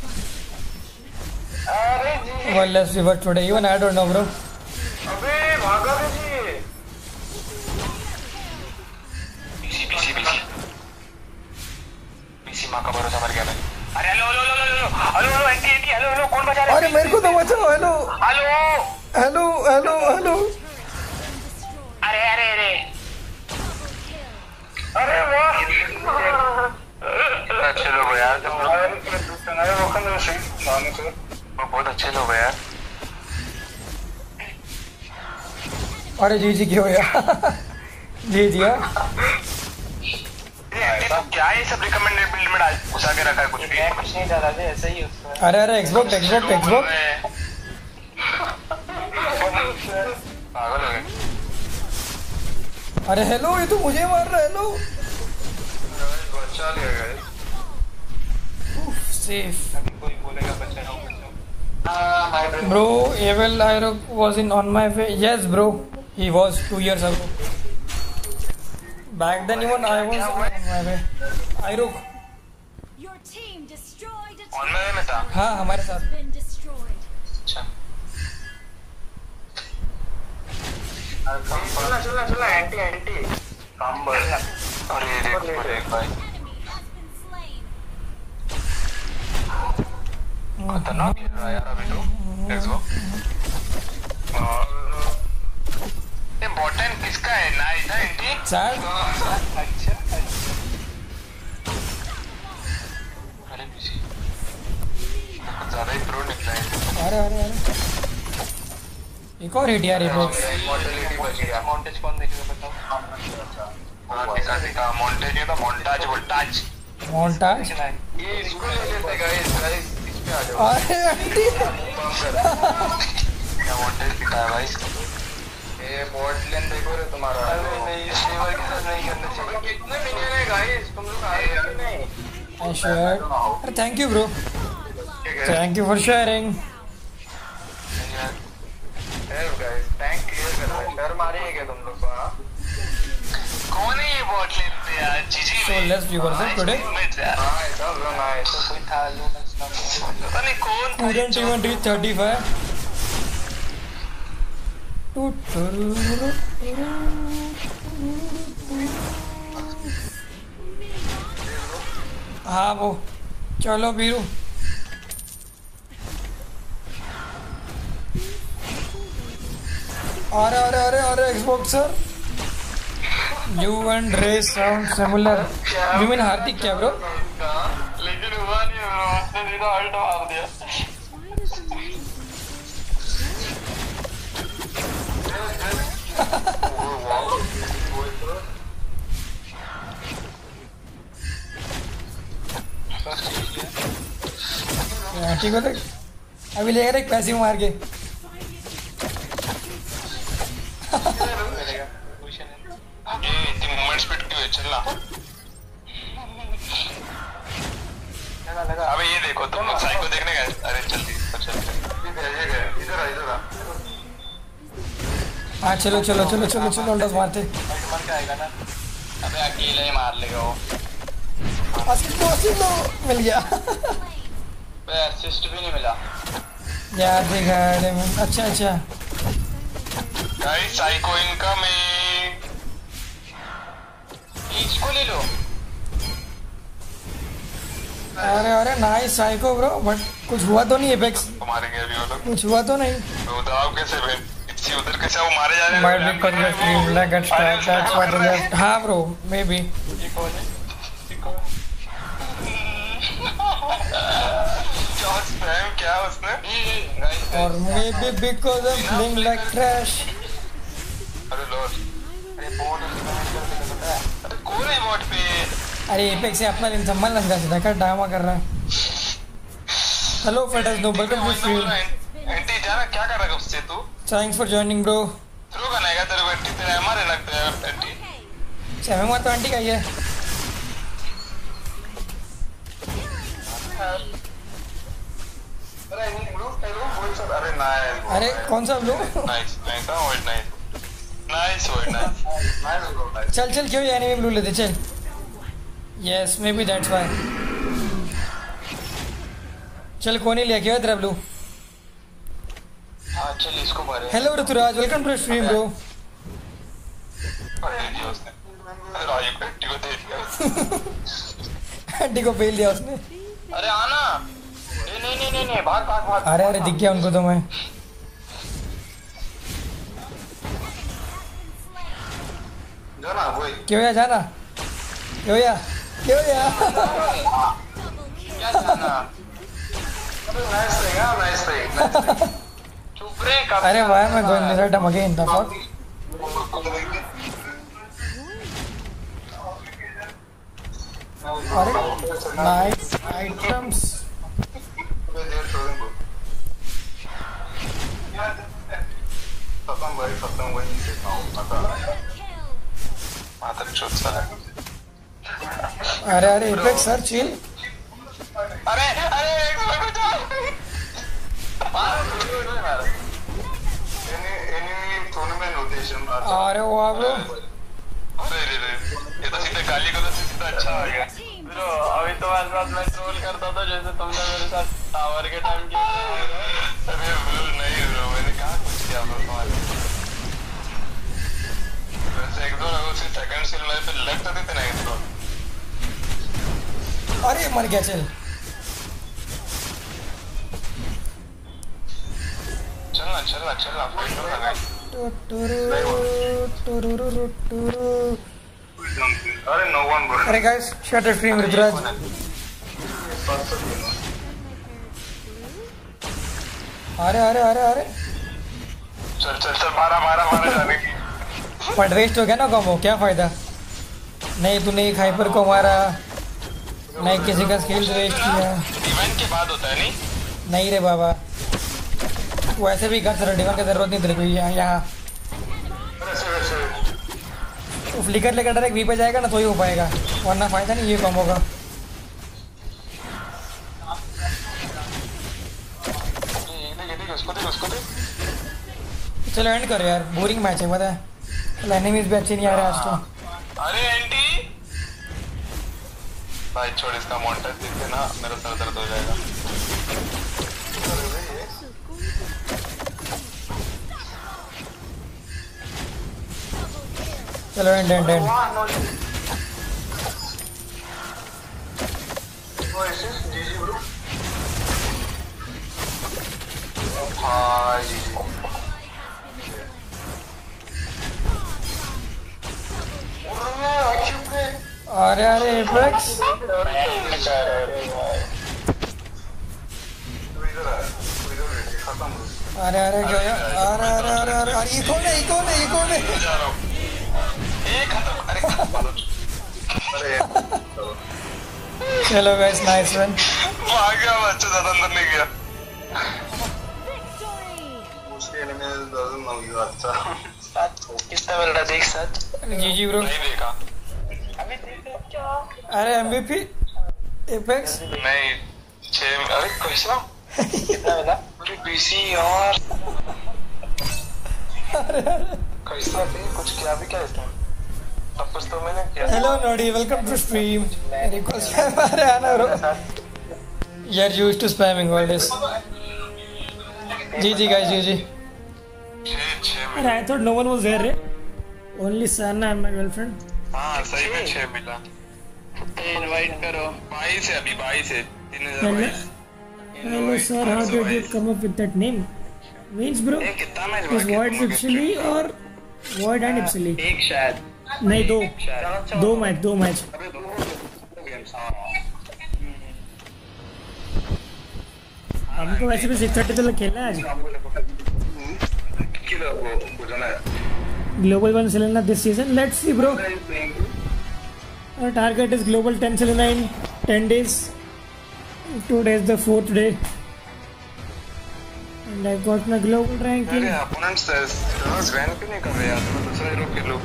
अरे जी Well, let's see what today. Even I don't know, bro. अबे भागा रे जी पीसी पीसी पीसी पीसी मां का भरोसा मर गया भाई। अरे hello hello hello hello hello hello anti anti hello hello कौन बचा रहा है। अरे मेरे को तो बचाओ hello hello hello hello hello. अरे अरे अरे अरे वाह अच्छे लोग हो यार तुम लोग बहुत अच्छे लोग हो यार। अरे जी जी क्यों यार जी जी यार तो क्या ये सब रिकमेंडेड बिल्ड में डाल घुसा के रखा है कुछ भी कुछ नहीं डाला दे ऐसा ही उसका। अरे अरे एक्सबॉक्स एक्सबॉक्स एक्सबॉक्स पागल हो गए। अरे हेलो ये तो मुझे मार रहा है हेलो बच्चा ले गए सेफ कोई बोलेगा बच्चा हो bro Evil Irok was in on my way yes bro he was two years ago back then even I was on my way Irok Your team destroyed a on में में था। हाँ हमारे साथ been destroyed. अच्छा चलना चलना चलना एंटी एंटी काम बढ़। अरे देख देख भाई खतरनाक खेल रहा है यार अभी तो लेट्स गो। ये बॉटन किसका है नाइस है एंटी सर अच्छा अरे पीसी ज्यादा ही प्रो निकला है। अरे अरे अरे एक और हिट यार रिपोर्ट मॉर्टेलिटी बच गया। मॉन्टेज कौन देखेगा बताओ। हाँ दिखा दिखा मॉन्टेज नहीं था मोन्टाज वोल्टाज मोन्टाज ये इसको ले लेते गाइस गाइस इस पे आ जाओ। अरे आंटी क्या मॉन्टेज दिखा है भाई ये बॉट लेन देखो रे तुम्हारा। अरे नहीं स्टीवर के साथ नहीं करना चाहिए। कितने मिनियन है गाइस तुम लोग आए कि नहीं। I shared अरे thank you bro thank you for sharing. Guys tank clear कर रहा है डर मारिए क्या तुम लोग को। कौन है ये बॉट लेन पे यार जीजी So let's do versus today. हां ऐसा ना है तो कोई था लूनस ना पता नहीं कौन था। Student event is thirty-five. हाँ वो चलो बीरू अरे अरे अरे अरे Xbox sir you and Ray sound similar you mean Hardik क्या ब्रो। लेकिन हुआ नहीं ब्रो उसने सीधा अल्ट मार दिया। ठीक हो देख अभी ले रहे पैसे मार के मूवमेंट स्पीड क्यों है? चलना लगा लगा। अबे ये देखो तुम लोग साइको देखने गए? अरे जल्दी चल चल इधर आ इधर आ। हाँ चलो चलो चलो चलो चलो उल्टा मारते। मर के आएगा ना? अबे अकेले ही मार लेगा वो। असिस्ट दो असिस्ट दो मिल गया। बे असिस्ट भी नहीं मिला यार देखा अरे मैं अच्छा अच्छा गाइस साइको इनकमिंग। इसको ले लो। अरे अरे नाइस साइको ब्रो बट कुछ हुआ तो नहीं एपेक्स? मारेंगे अभी वो लोग। कुछ हुआ तो नहीं? तो दाव कैसे बे इसी उधर कैसे वो मारे जा रहे हैं? Might be cut the stream like at start that's why the left. हां ब्रो मे बी ये कौन है? ये कौन? क्या स्पैम क्या उसने? और maybe because I am playing like trash. अरे लॉर्ड अरे बोर्ड पता है? अरे कौन है बोर्ड पे? अरे एपेक्स से अपना दिन संभाल लग रहा है क्या ड्रामा कर रहा है। हेलो फेटस नो वेलकम टू स्ट्रीम। एंटी जाना क्या कर रहा है उससे तू? Thanks for joining bro. Throw करना है तेरे को एंटी? तेरा हमारे लगता है एंटी। सेवन मार तो आंटी का ही है। अरे नहीं ब्रो ब्रो अरे नाइस। अरे कौन सा ब्रो? नाइस नाइस हां word nice nice word nice nice bro nice. चल चल क्यों एनिमी ब्लू लेते चल। Yes maybe that's why. चल कौन ही लिया क्या तेरा ब्लू? हां चल इसको मारे। Hello Rituraj welcome to stream bro. अरे दिया उसने। अरे राजू पेटी को दे दिया। आंटी को फेल दिया उसने। अरे आना। ए नहीं नहीं नहीं नहीं भाग भाग भाग। अरे अरे दिख गया उनको तो मैं। जाना वही। क्यों या जाना? क्यों या? क्यों या? क्या जाना? अरे नाइस थिंग हां नाइस थिंग। चुप रे कब? अरे why am I going this item again the fuck? अरे नाइस आइटम्स। खत्म भाई खत्म वही देखा हूं पता। मात्र चोट सा है। अरे अरे एपेक्स सर चिल। अरे अरे एक मिनट एनिमी टूर्नामेंट रोटेशन। अरे वाह ब्रो। अरे रे रे ये तो सीधे गाली को तो सीधा अच्छा आ गया ब्रो। अभी तुम्हारे साथ मैं ट्रोल करता था जैसे तुमने मेरे साथ टावर के टाइम किया। अरे ब्रो नहीं ब्रो मैंने कहा कुछ किया ब्रो तुम्हारे। वैसे एक दो लोगों से सेकंड सील मेरे पे लग तो देते नहीं ब्रो। अरे मर गया चल। चलना चलना चलना फाइट हो रहा है। अरे नो वन ब्रो। अरे guys shut the stream Rituraj. अरे अरे अरे अरे चल चल चल मारा मारा मारा जाने की। बट वेस्ट हो गया ना कॉम्बो क्या फायदा? नहीं तूने एक हाइपर को मारा नहीं किसी का स्किल वेस्ट किया। इवेंट के बाद होता है नहीं? नहीं रे बाबा वैसे भी कर सकते डिवन की जरूरत नहीं तेरे को यहाँ यहाँ फ्लिकर लेकर डायरेक्ट वी पे जाएगा ना तो ही हो पाएगा वरना फायदा नहीं ये कॉम्बो का। चलो एंड कर यार बोरिंग मैच है पता है। एनिमीज भी अच्छे नहीं आ रहे आज तो। अरे एंटी भाई छोड़ इसका मॉन्टेज देखते ना मेरा सर दर्द हो जाएगा। चलो एंड एंड एंड। अरे अरे एपेक्स अरे अरे क्या अरे अरे अरे अरे अरे ये कौन है ये कौन है ये कौन है? चलो गाइस नाइस वन। भाग गया बच्चा ज्यादा अंदर नहीं गया। उसके एनिमी डजंट नो यू अच्छा। कितना मिल रहा देख सच? जी जी ब्रो नहीं देखा अरे एमवीपी एपेक्स नहीं छह अरे कैसा कितना मिला पूरी पीसी और कैसा भी कुछ क्या भी क्या इसमें अब कुछ तो मैंने किया हेलो नोडी वेलकम टू स्ट्रीम रिक्वेस्ट अरे आना ब्रो यार used to spamming always G G guys G G छह छह अरे I thought no one was there Ray only Sana and my girlfriend हाँ सही में छह मिला इनवाइट करो बाईस है अभी बाईस है तीन हजार बाईस Hello sir, how did you come up with that name? Means bro, ये कितना match is Void Ipsily or Void and Ipsily? एक शायद नहीं दो शायद दो मैच दो मैच अबे दो गेम्स हमको वैसे भी सिक्स थर्टी तक खेलना है आज किलो वो बुझना है global one Selena this season. Let's see bro. Our target is global ten Selena in ten days. Today is the fourth day. And I got my global ranking. अरे opponents reverse ban क्यों नहीं कर रहे यार मैं दूसरा hero खेलूं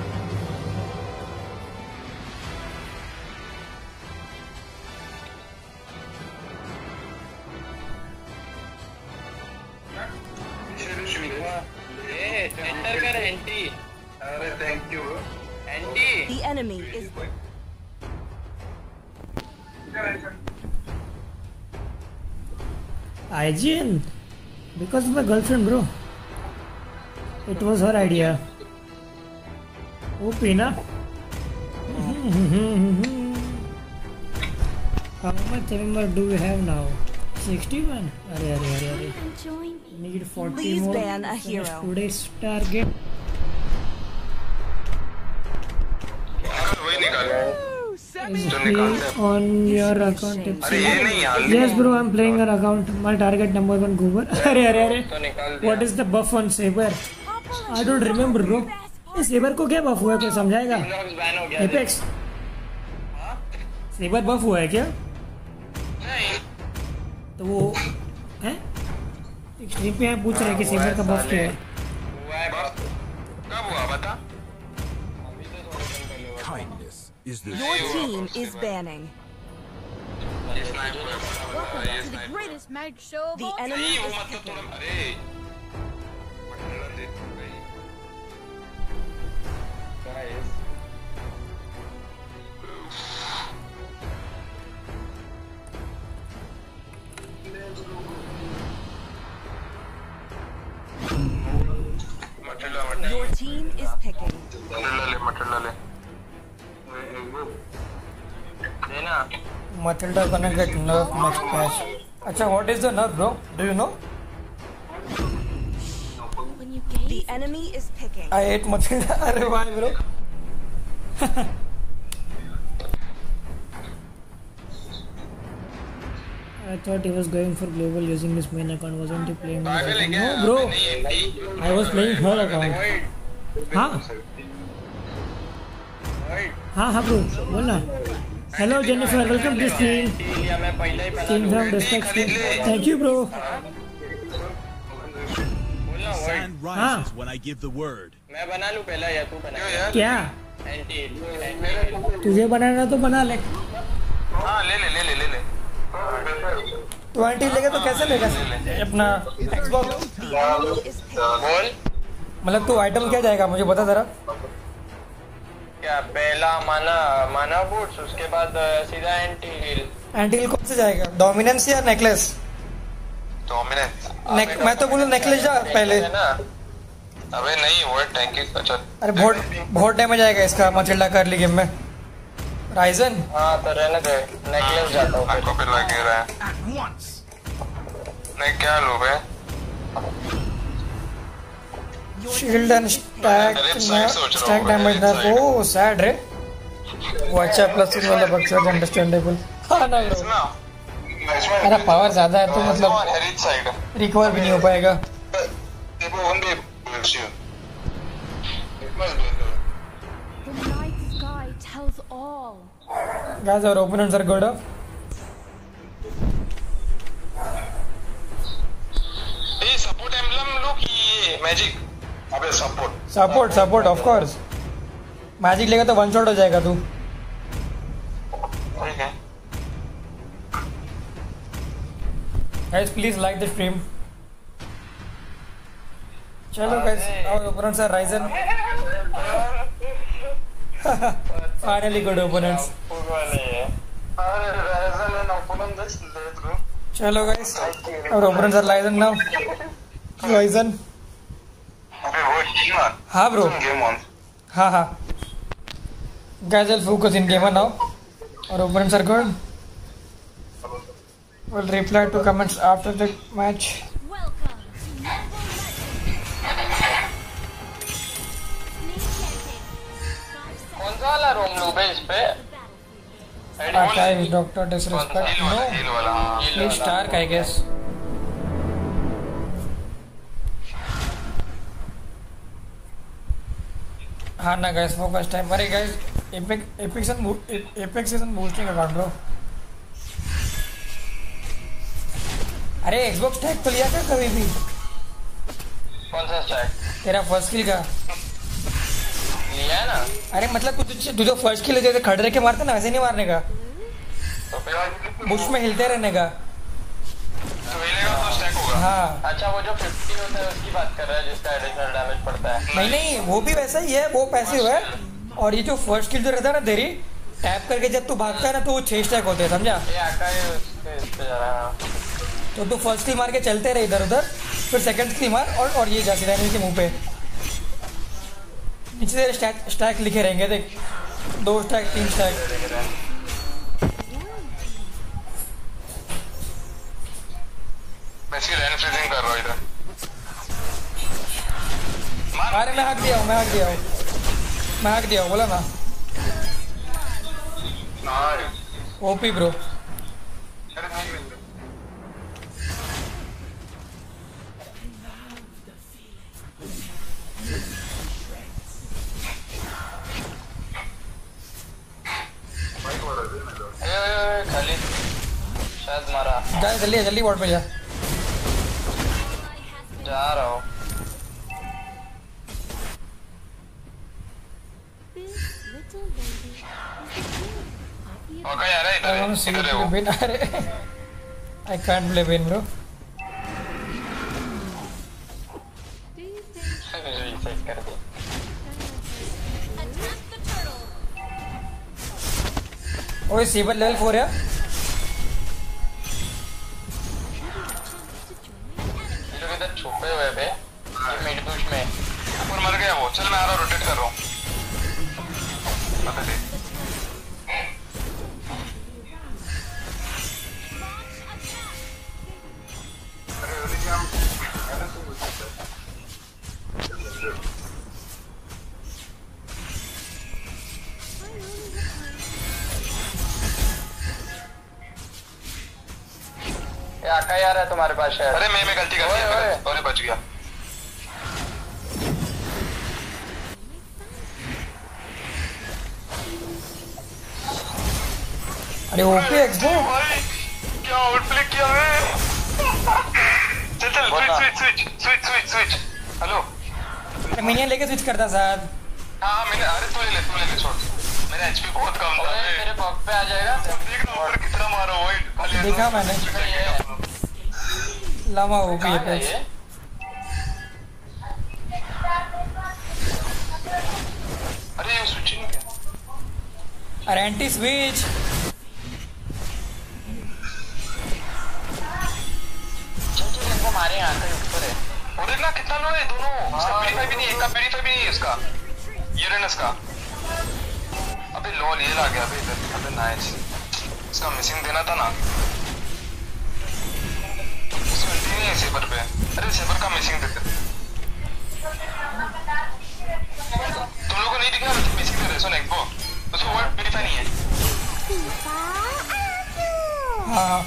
ए एंटर कर एंटी अरे thank you anti The enemy is I G N because of my girlfriend bro. It was her idea. Oh Pina. How much M M R do we have now? sixty-one. Arre arre arre arre. Need forty Please more. ban a Finish hero. Today's target. वही निकाल Is free on your account. अरे ये नहीं यार Yes bro, I'm playing your account. My target number one Goober. अरे अरे अरे. तो निकाल What is the buff on Saber? I don't remember bro. ये Saber को क्या buff हुआ है कोई समझाएगा? नॉक्स बैन हो गया Apex. Saber buff हुआ है क्या? नहीं तो वो हैं? स्ट्रीम पे यहाँ पूछ रहे हैं कि Saber का buff क्या है? हुआ है कब हुआ बता Kindness is the your team is banning. ये स्नाइपर ये sniper Greatest mag show of The all enemy नहीं वो is मतलब picking. थोड़ा अरे बटन दे भाई गाइस मटला मटला Your team is picking. मटला ले मटला ले देना Matilda gonna get nerf next patch. अच्छा, what is the nerf bro? Do you know? The enemy is picking. I hate Matilda. अरे why bro? I thought he was going for global using his main account. Wasn't he playing? his पागल है account? क्या No bro. नहीं anti I was playing her account. हाँ हाँ हाँ bro. बोल ना. Hello Jennifer, welcome to stream. लिया मैं पहले ही बना King from Respect stream. Thank you bro. बोलना word Sand rises when I give the word. मैं बना लूं पहला या तू बना यार क्या? एंटी तुझे बनाना तो बना ले. हाँ ले ले ले ले ले ले ट्वेंटी लेगा तो कैसे लेगा अपना Xbox? The enemy is picking. बोल मतलब तू आइटम क्या जाएगा मुझे बता जरा. क्या पहला माना माना बूट्स उसके बाद अ, सीधा एंटी हील एंटील कौन से जाएगा? डोमिनेंस या नेकलेस? डोमिनेंस नेक मैं तो बोलूँ नेकलेस जा पहले. ना अबे नहीं वो टैंकी अच्छा अरे बहुत बहुत डैमेज आएगा इसका मचिल्डा कर ली गेम में. राइजन हाँ तो रहने दे नेकलेस जाता हूँ आपको पे लगे रहा है नहीं क्या लो बे shield and stack stack damage ना. ओ सैड रे. वो अच्छा प्लस वाला बक्सर अंडरस्टैंडेबल. हाँ ना ब्रो. ना अरे पावर ज्यादा है तो मतलब हेरिज साइड रिकवर भी नहीं हो पाएगा. people won't be able to it must be The night sky tells all. Guys, our opponents are good. Huh? ये सपोर्ट एम्बलम लो कि ये मैजिक अबे support support support of course. Magic लेगा तो वन शॉट हो जाएगा तू. ठीक है guys please like the stream. चलो guys our opponents are Ryzen. Finally good opponents. अरे Ryzen and opponent this ले bro. चलो guys our opponents are Ryzen now. Ryzen. अबे वो game on. हाँ bro. Game on. हाँ हाँ. Guys I'll focus in gamer now. Our opponents are good. We'll reply to comments after the match. Welcome to Mobile Legends. कौन सा वाला रोम loop है इस पे? Archive Doctor Disrespect. हील वाला हील वाला हाँ He's Stark I guess. हाँ ना guys focus time. अरे guys Epic Epic season Epic season boosting account bro. अरे Xbox टैग तो लिया क्या कभी भी? कौन सा स्टैक? तेरा फर्स्ट किल का लिया है ना? अरे मतलब तू तू जो फर्स्ट किल जैसे खड़े रह के मारते ना वैसे नहीं मारने का तो फिर बुश में हिलते रहने का तो हिलेगा तो स्टैक होगा हाँ अच्छा वो जो फिफ्टी होता है उसकी बात कर रहा है जिसका एडिशनल डैमेज पड़ता है नहीं नहीं वो भी वैसा ही है वो पैसिव है और ये जो फर्स्ट किल जो रहता है ना तेरी टैप करके जब तू भागता है ना तो वो छह स्टैक होते हैं समझा ये आका है उसके इस पे जा रहा है तो तू फर्स्ट किल मार के चलते रहे इधर उधर फिर सेकंड किल मार और और ये जा सीधा इनके मुंह पे नीचे तेरे स्टैक स्टैक लिखे रहेंगे देख दो स्टैक तीन स्टैक मैं इसकी रैन फ्रीजिंग कर रहा हूँ इधर अरे मैं हक दिया हूँ मैं हक दिया हूँ मैं हक दिया हूँ बोला ना नाइस ओपी ब्रो अरे नहीं खाली शायद मारा जा जल्दी जल्दी वॉर्ड पे जा जा रहा हूँ ओके यार I इधर want to see इधर है you वो win अरे I can't play win bro reset कर दे ओए सीबर लेवल फोर है ये लोग इधर छुपे हुए बे ये मिड बुश में ऊपर मर गया वो चल मैं आ रहा रोटेट कर रहा हूँ पता दे ये आका यार है तुम्हारे पास शायद अरे मैं मैं गलती कर दी अरे बच गया अरे ओपी एक्सबो भाई क्या आउटप्ले किया है चल चल switch switch switch switch switch hello अरे मिनियन लेके स्विच करता साथ हाँ हाँ मैंने अरे तू ले ले तू ले ले छोड़ मेरा एचपी बहुत कम था मेरे पॉप पे आ जाएगा देख ना ऊपर कितना मारा हुआ है खाली देखा मैंने लामा ओपी है पे अरे ये स्विच नहीं किया अरे एंटी स्विच हमारे यहाँ से ऊपर है और देखना कितना लो है दोनों इसका प्यूरीफाई भी नहीं है एक का प्यूरीफाई भी नहीं है इसका यूरेनस का अबे लॉल ये ला गया अबे इधर अबे नाइस इसका मिसिंग देना था ना इसमें नहीं है सेबर पे अरे सेबर का मिसिंग देते तुम लोगों को नहीं दिखा मिसिंग दे रहे सुन एक वो उसको वर्ड प्यूरीफाई नहीं है हाँ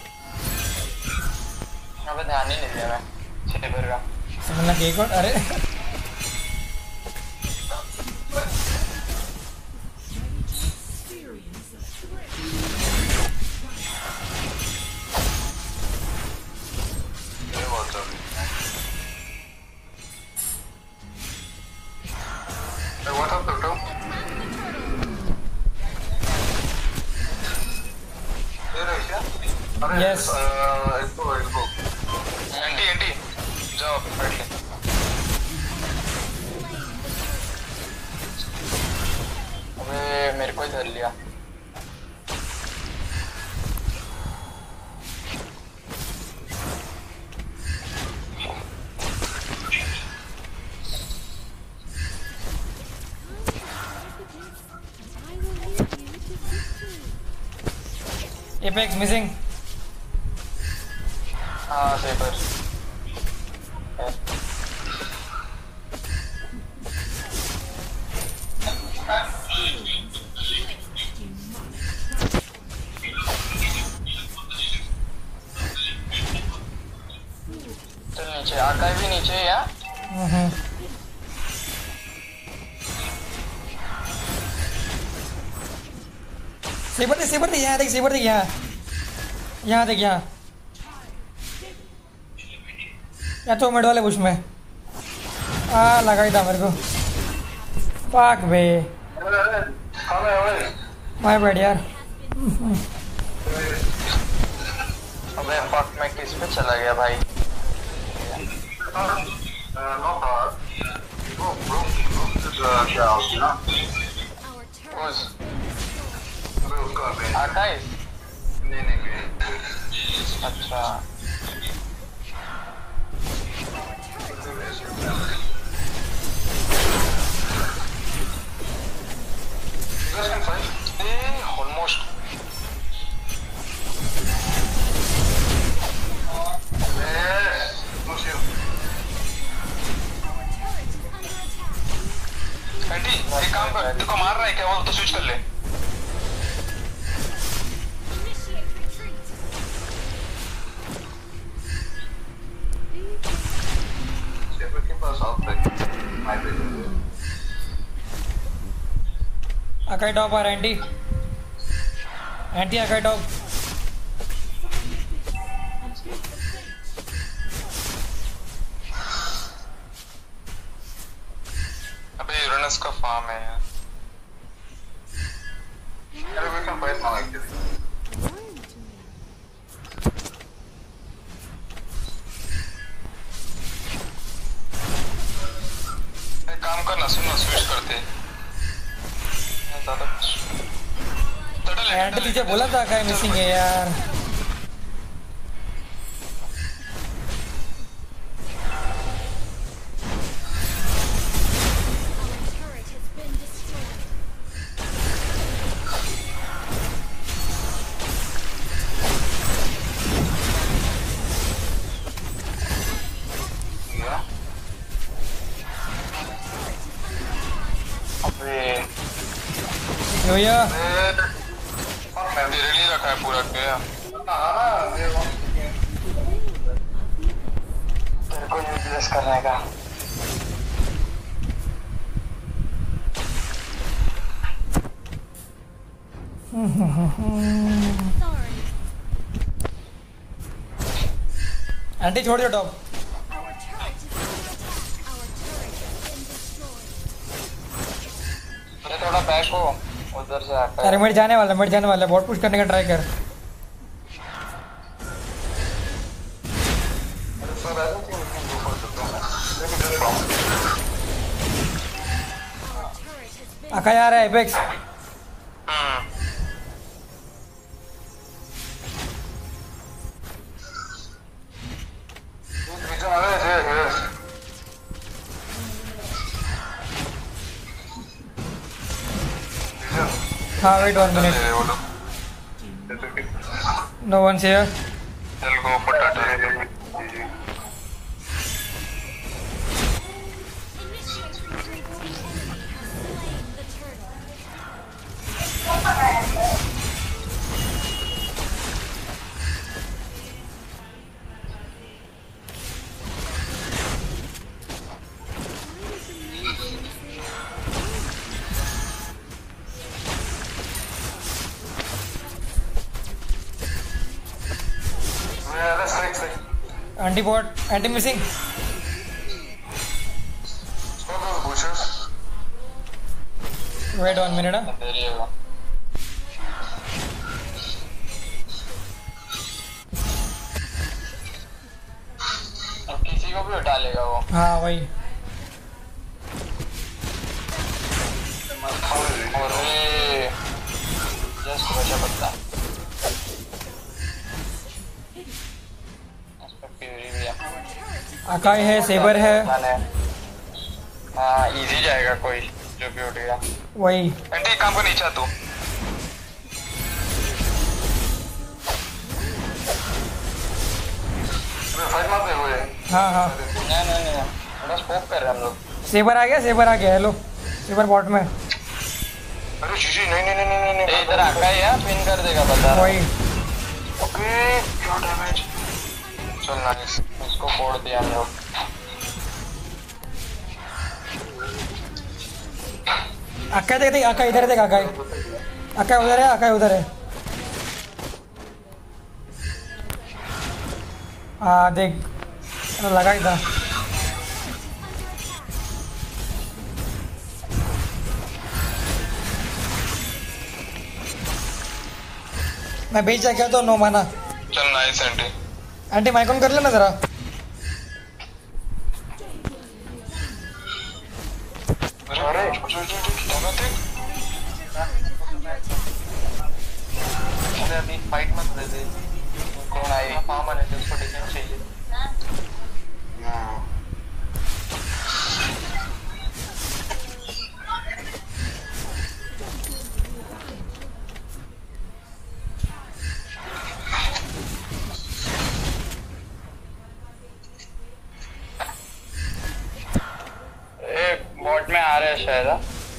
अबे ध्यान ही नहीं दिया मैं सेबर का समझना केक और अरे Yes. इसको इसको एंटी एंटी जाओ फाइट ले। अबे मेरे को ही धर लिया। Apex missing. हाँ सेपर। चल नीचे आका भी नीचे है यार। हम्म। सेबर देख सेबर देख यहाँ देख सेबर देख यहाँ यहाँ देख यहाँ या तो मिड वाले बुश में आ लगा ही था मेरे को पाक बे माय बैड यार। अबे फक मैं किस पे चला गया भाई। उस अट्ठाईस नहीं नहीं अच्छा ऑलमोस्ट एंटी एक काम कर तू को मार रहा है क्या वो तो स्विच कर ले। अकाई टॉप आ रहा है एंटी एंटी अकाई टॉप। अबे यूरेनस का फार्म है यार। अरे we can fight now actually. एक काम करना सुन ना स्विच करते ज़्यादा एंटी तुझे बोला था अकाई मिसिंग है यार। योया तेरे लिए रखा है पूरा क्या तेरे को यूजलेस करने का। एंटी छोड़ दो टॉप। अरे थोड़ा बैक हो उधर से आता है। अरे मिड जाने वाला मिड जाने वाला बहुत पुश करने का ट्राई कर। अकाई आ रहा है एपेक्स। हाँ wait one minute no one here. चल go potato. Anti bot anti missing. Wait one minute. किसी को भी उठा लेगा वो। हाँ वही। अरे जस्ट बचा बच्चा। अकाई है, सेबर है। हाँ इजी जाएगा कोई जो भी उठ गया। वही आंटी काम को नीचे तू। फाइट मार दे वो। हाँ हाँ नहीं नहीं नहीं थोड़ा स्पोक कर रहे हैं हम लोग। सेबर आ गया, सेबर आ गया। हेलो सेबर बॉट में। अरे जीजी नहीं नहीं नहीं नहीं नहीं इधर अकाई है, पिन कर देगा बता रहा। वही ओके क्या डैमेज। चल नाइस इसको फोड़ दिया हम लोग। अकाई देख देख, अकाई इधर देख, अकाई अकाई उधर है, अकाई उधर है। हाँ देख लगा ही था। मैं बेच जा क्या तो नो माना। चल nice aunty. Aunty mic on कर लेना जरा। अरे अभी फाइट मत दे दे। कौन आई मामा ने उसको डिफेंस चाहिए। बॉट में आ रहे हैं शायद।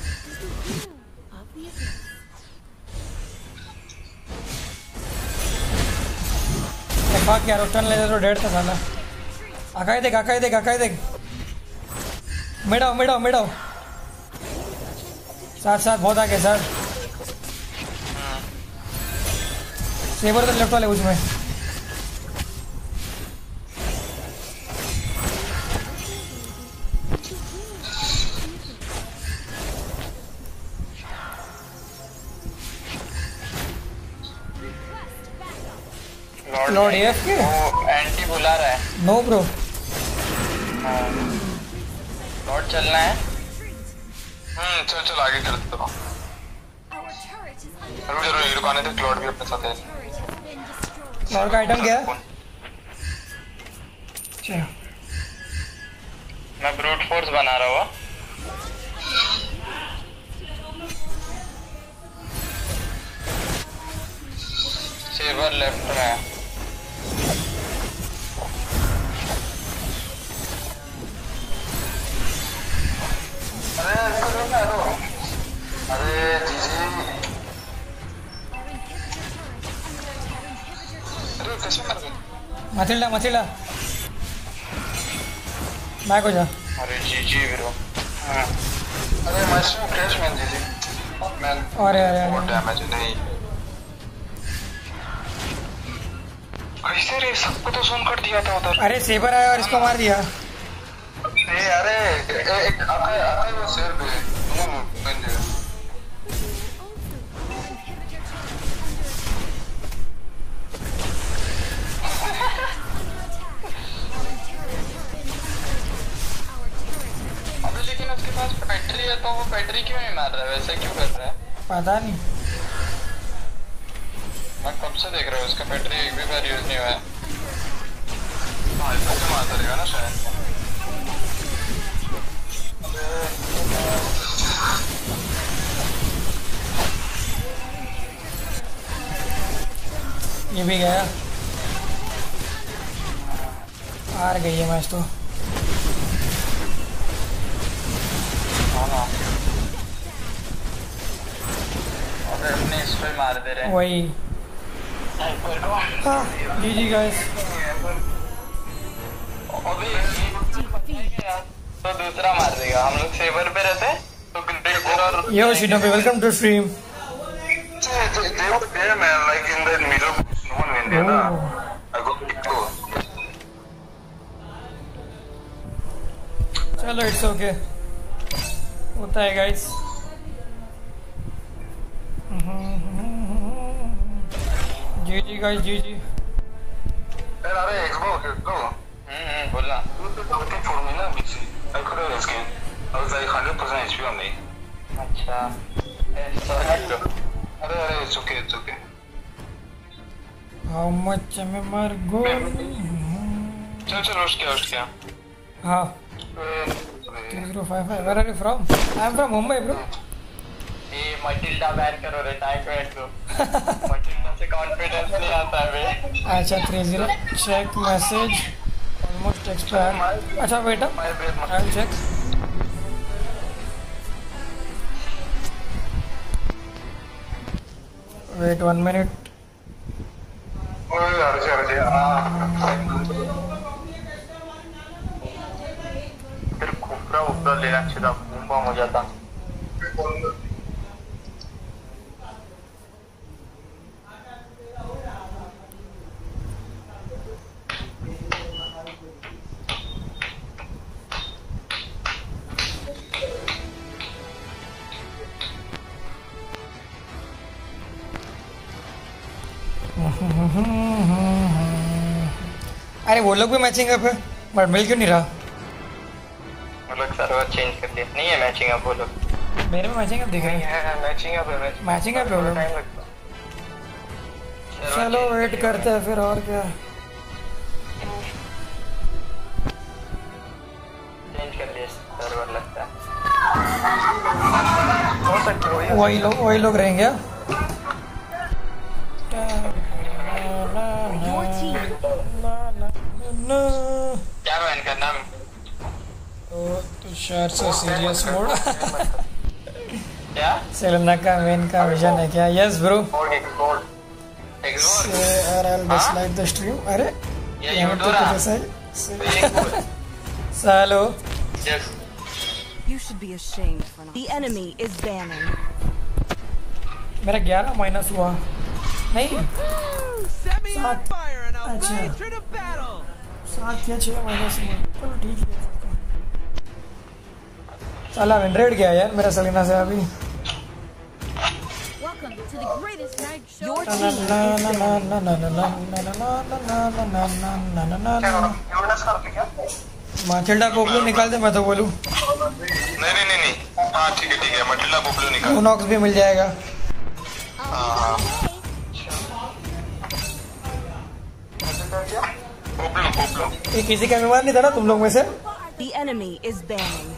क्या रोटन ले तो डेढ़ था साला। अकाई देख, अकाई देख, अकाई देख। मिडाओ मिडाओ मिडाओ साथ साथ बहुत आगे सर। सेवर तो लेफ्ट वाले उसमें। लॉर्ड एफ के एंटी बुला रहा है। नो ब्रो लॉर्ड चलना है। हम्म चल चल आगे चलते रहो। जरूर जरूर ये दुकान है। लॉर्ड भी अपने साथ है। लॉर्ड का आइटम क्या है? अच्छा मैं ब्रूट फोर्स बना रहा हूँ। सेवर लेफ्ट में है। अरे जीजी अरे कैसे मर गए। मथिल्डा मथिल्डा बैक हो जा। अरे जीजी ब्रो। अरे mushroom crash man GG man. अरे अरे बहुत डैमेज नहीं कैसे रे। सबको तो जोन कर दिया था उधर। अरे सेबर आया और इसको मार दिया। अरे अरे एक अकाई अकाई वो शेर पे दोनों बन गए। अबे लेकिन उसके पास बैटरी है तो वो बैटरी क्यों नहीं मार रहा है। वैसे क्यों कर रहा है पता नहीं। मैं कब से देख रहा हूँ उसका बैटरी एक भी बार यूज नहीं हुआ है। हाँ इतना तो मारता रहेगा ना शायद। ये भी गया। हार गई है मैच तो। अबे अपने इस पे मार दे रहे हैं। वही हाँ जी जी गाइस। तो दूसरा मार देगा। हम लोग सेवर पे रहते तो ग्रेटर और yo Shinobi welcome to stream. they were there man like in the middle no one in there na I go go चलो इट्स ओके होता है guys. G G guys G G. अरे Xbox go हम्म बोलना। everything for me ना मिक्सी. I couldn't scan. I was like one hundred percent H P on me. अच्छा. अरे अरे it's okay it's okay. How much am I mar go? चल चल उठ क्या उठ क्या. हाँ. three zero five five. Where are you from? I am from Mumbai, bro. ये मटिल्डा बैन करो रे टाइम पे को. मटिल्डा से कॉन्फिडेंस नहीं आता है बे. अच्छा three zero. Check message. Almost expired. अच्छा wait up. I will check. Wait one minute. ओए अर्जे अर्जे फिर खोपरा ऊपर लेना चाहिए था. बूम बम हो जाता. अरे वो लोग भी मैचिंग अप है बट मिल क्यों नहीं रहा. वो लोग सर्वर चेंज कर दिया. नहीं है मैचिंग अप वो लोग. मेरे में मैचिंग अप दिख रहा है. मैचिंग अप है. मैचिंग अप है वो लोग. टाइम लगता. चलो वेट करते हैं फिर और क्या. चेंज कर दिया सर्वर लगता है. हो सकता है वही लोग वही लोग रहेंगे. Your team. क्या बैन करना. तुषार से सीरियस मोड. क्या सेलेना का मेन का विजन है क्या. Yes bro. Board explore explore dislike the stream. अरे ये यहाँ तो यूट्यूब कुछ ऐसा ही. सालो yes. You should be ashamed for not. The enemy is banning. मेरा ग्यारह माइनस हुआ नहीं. सात. अच्छा सात या छः माइनस हुआ. चलो ठीक है. साला हंड्रेड गया यार मेरा सलीना से अभी. Welcome to the greatest night show. Your ना team ना is ना ना ना ना ना ना ना ना ना ना ना ना ना. माचिल्डा पोपलू निकाल दे मैं तो बोलूं. नहीं नहीं नहीं नहीं. हाँ ठीक है ठीक है मटिल्डा पोपलू निकाल. नॉक्स भी मिल जाएगा. हाँ पोपलू पोपलू. ये किसी का मेहमान नहीं था ना तुम लोग में से. The enemy is banning.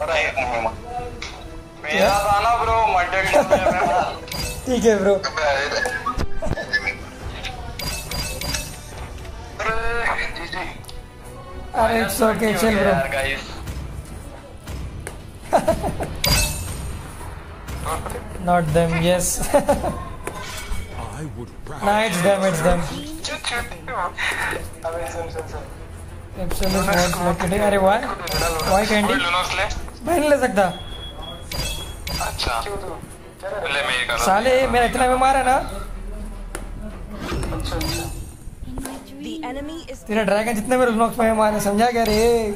मेरा था ना ब्रो मटिल्डा में. ठीक है ब्रो. G G. अरे इट्स ओके चल ब्रो. यार guys Not them, yes. I would rather. Nah, it's them, it's them. Absolute not lucky. अरे why? Why candy? लूनोस ले. मैं नहीं ले सकता. अच्छा ले मेरी करो. साले मेरा इतना बीमार है ना. The enemy is तेरा ड्रैगन जितने मेरे नॉक्स में बीमार है समझा क्या रे.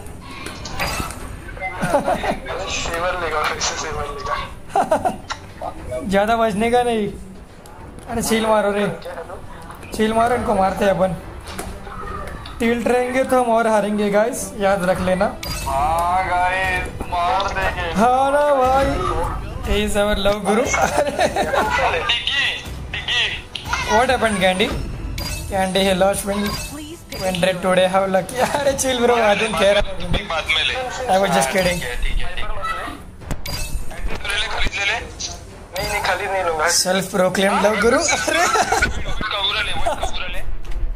सेवर लेगा कैसे सेवर लेगा. ज्यादा बचने का नहीं. अरे छील मारो रे. छील मारो इनको मारते हैं अपन. टिल्ट रहेंगे तो हम और हारेंगे गाइस याद रख लेना. हाँ गाइस मार देंगे. हाँ ना भाई. He is our love guru. डिग्गी डिग्गी. What happened Candy? Candy he lost when please pick when red today. How lucky. अरे chill bro. I don't care. एक बाद में ले. I was just kidding. ठीक है ठीक है ठीक है. ले ले खरीद ले ले. नहीं नहीं खाली नहीं लूंगा. Self proclaimed love guru. अरे कबूरा ले वो कबूरा ले.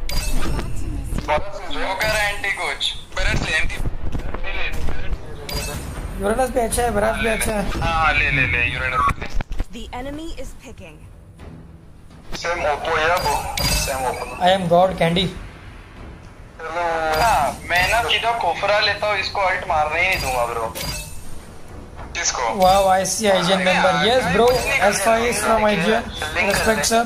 Joker anti coach. पेरेंट्स ले एंटी. ले ले. यूरेनस भी अच्छा है. बरात भी अच्छा है. हाँ ले ले ले यूरेनस ले. The enemy is picking. Same oppo या वो same oppo. I am God Candy. हाँ मैं ना सीधा कोफरा लेता हूँ. इसको अल्ट मारने ही नहीं दूंगा ब्रो. किसको. Wow, I see I G N member. Yes bro. S five is from I G N. Respect sir.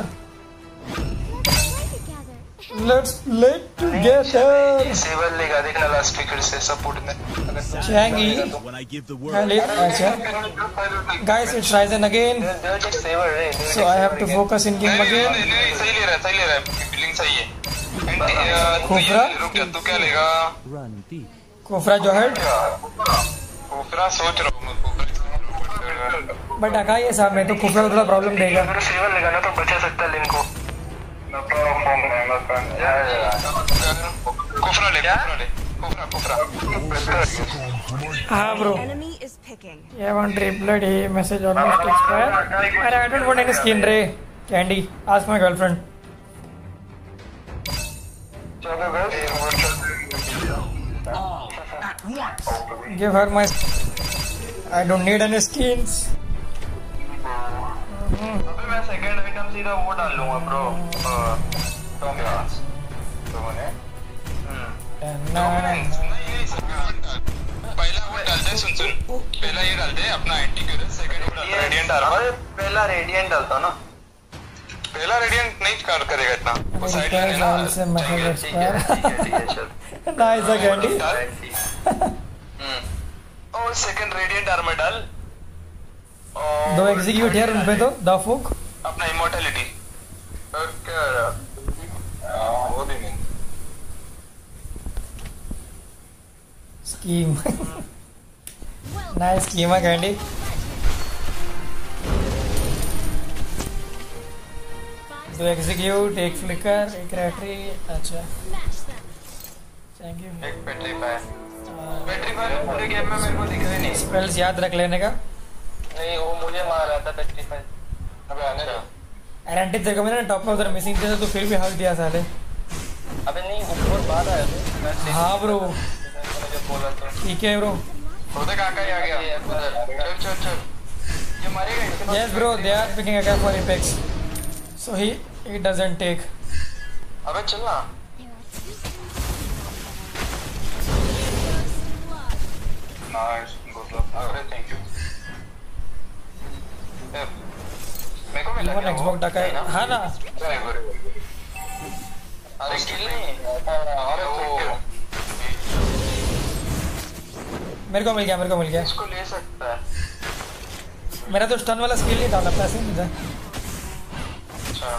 Let's let together. Saber लेगा देखना लास्ट स्पीकर से सपोर्ट में. Changi. When I give the word. Khalid. अच्छा. Guys, it's Ryzen again. Saber है. So I have to focus in game नहीं again. नहीं नहीं सही ले रहा है सही ले रहा है. बिलिंग सही है. खोपरा? रुक जा तू क्या लेगा. Run deep. कोफरा जो है कोफरा सोच रहा हूँ मैं कोफरा बट अकाई है साहब में तो कोफरा को थोड़ा प्रॉब्लम देगा। अगर सेवन लगाना तो बचा सकता है लिंक को। कोफरा ले कोफरा ले कोफरा कोफरा। हाँ ब्रो Enemy is picking. ये वन ट्रिपलेट ही मैसेज ऑलमोस्ट एक्सपायर। अरे I don't want any skin रे कैंडी आस्क माय गर्लफ्रेंड। चलो guys give her my I don't need any skins. अबे मैं सेकंड आइटम सीधा वो डाल लूंगा ब्रो। टॉम ग्लास तो मैंने पहला वो डालते हैं सुन सुन पहला ये डालते हैं अपना एंटी क्यूरल सेकंड वो डालते हैं रेडिएंट आर्मर। पहला रेडिएंट डालता ना पहला रेडिएंट नहीं कर करेगा इतना वो साइड में रिपेयर से मैसेज एक्सपायर। ठीक है चल नाइस है कैंडी। हम्म और सेकंड रेडिएंट आर्मर डाल और दो एग्जीक्यूट यार उन पे तो द फुक अपना इमोर्टैलिटी ओके वो भी नहीं स्कीम नाइस स्कीम है कैंडी। दो एग्जीक्यूट एक फ्लिकर एक रैटरी। अच्छा थैंक यू। एक बैटरी पाए बैटरी पाए पूरे गेम में मेरे को दिख रहा नहीं। स्पेल्स याद रख लेने का। नहीं वो मुझे मार रहा था बैटरी पाए। अबे आने दो। एरेंटी तेरे को मैंने टॉप में उधर मिसिंग थे तो फिर भी हक दिया साले। अबे नहीं ऊपर बाहर आया था। हाँ ब्रो मुझे बोला तो ठीक है ब्रो। उधर काका ही आ गया उधर। चल चल चल ये मारेगा इसके पास। Yes bro they are picking a for Apex so he it doesn't take. अबे चल ना नाइस गुड लक। अरे थैंक यू। मेरे को मिला वन एक्सबॉक्स डाका है। हाँ ना अरे स्किल नहीं अरे वो मेरे को मिल गया मेरे को मिल गया। इसको ले सकता है। मेरा तो स्टन वाला स्किल नहीं था ना पैसे नहीं था। अच्छा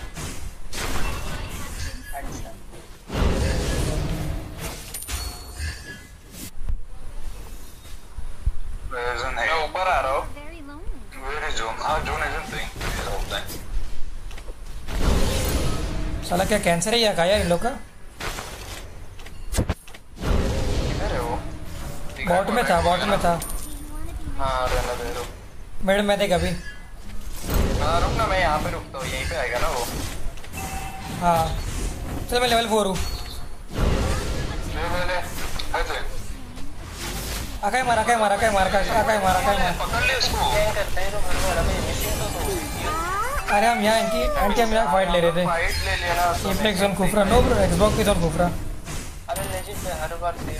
मैं ऊपर आ रहा हूँ। Very lonely. Where is John? हाँ John isn't playing. ऐसा होता है। साला क्या कैंसर है या खाया इन लोग का। किधर है वो? बॉट में था बॉट में था। हाँ रहने दे रुक। मेड में थे कभी। हाँ रुक ना मैं यहाँ पे रुकता हूँ यहीं पे आएगा ना वो। हाँ चल मैं लेवल फोर हूँ। ले ले ले ऐसे आकाई मार आकाई मार आकाई मार आकाई मार आकाई मार। पकड़ ले उसको। क्या करते हैं तो घर वाला में मिसिंग तो तो अरे हम यहाँ इनकी एंटी हम यहाँ फाइट ले रहे थे। फाइट ले लेना। Apex on Khufra no bro Xbox is on Khufra. अरे लेजिट पे हर बार सेम।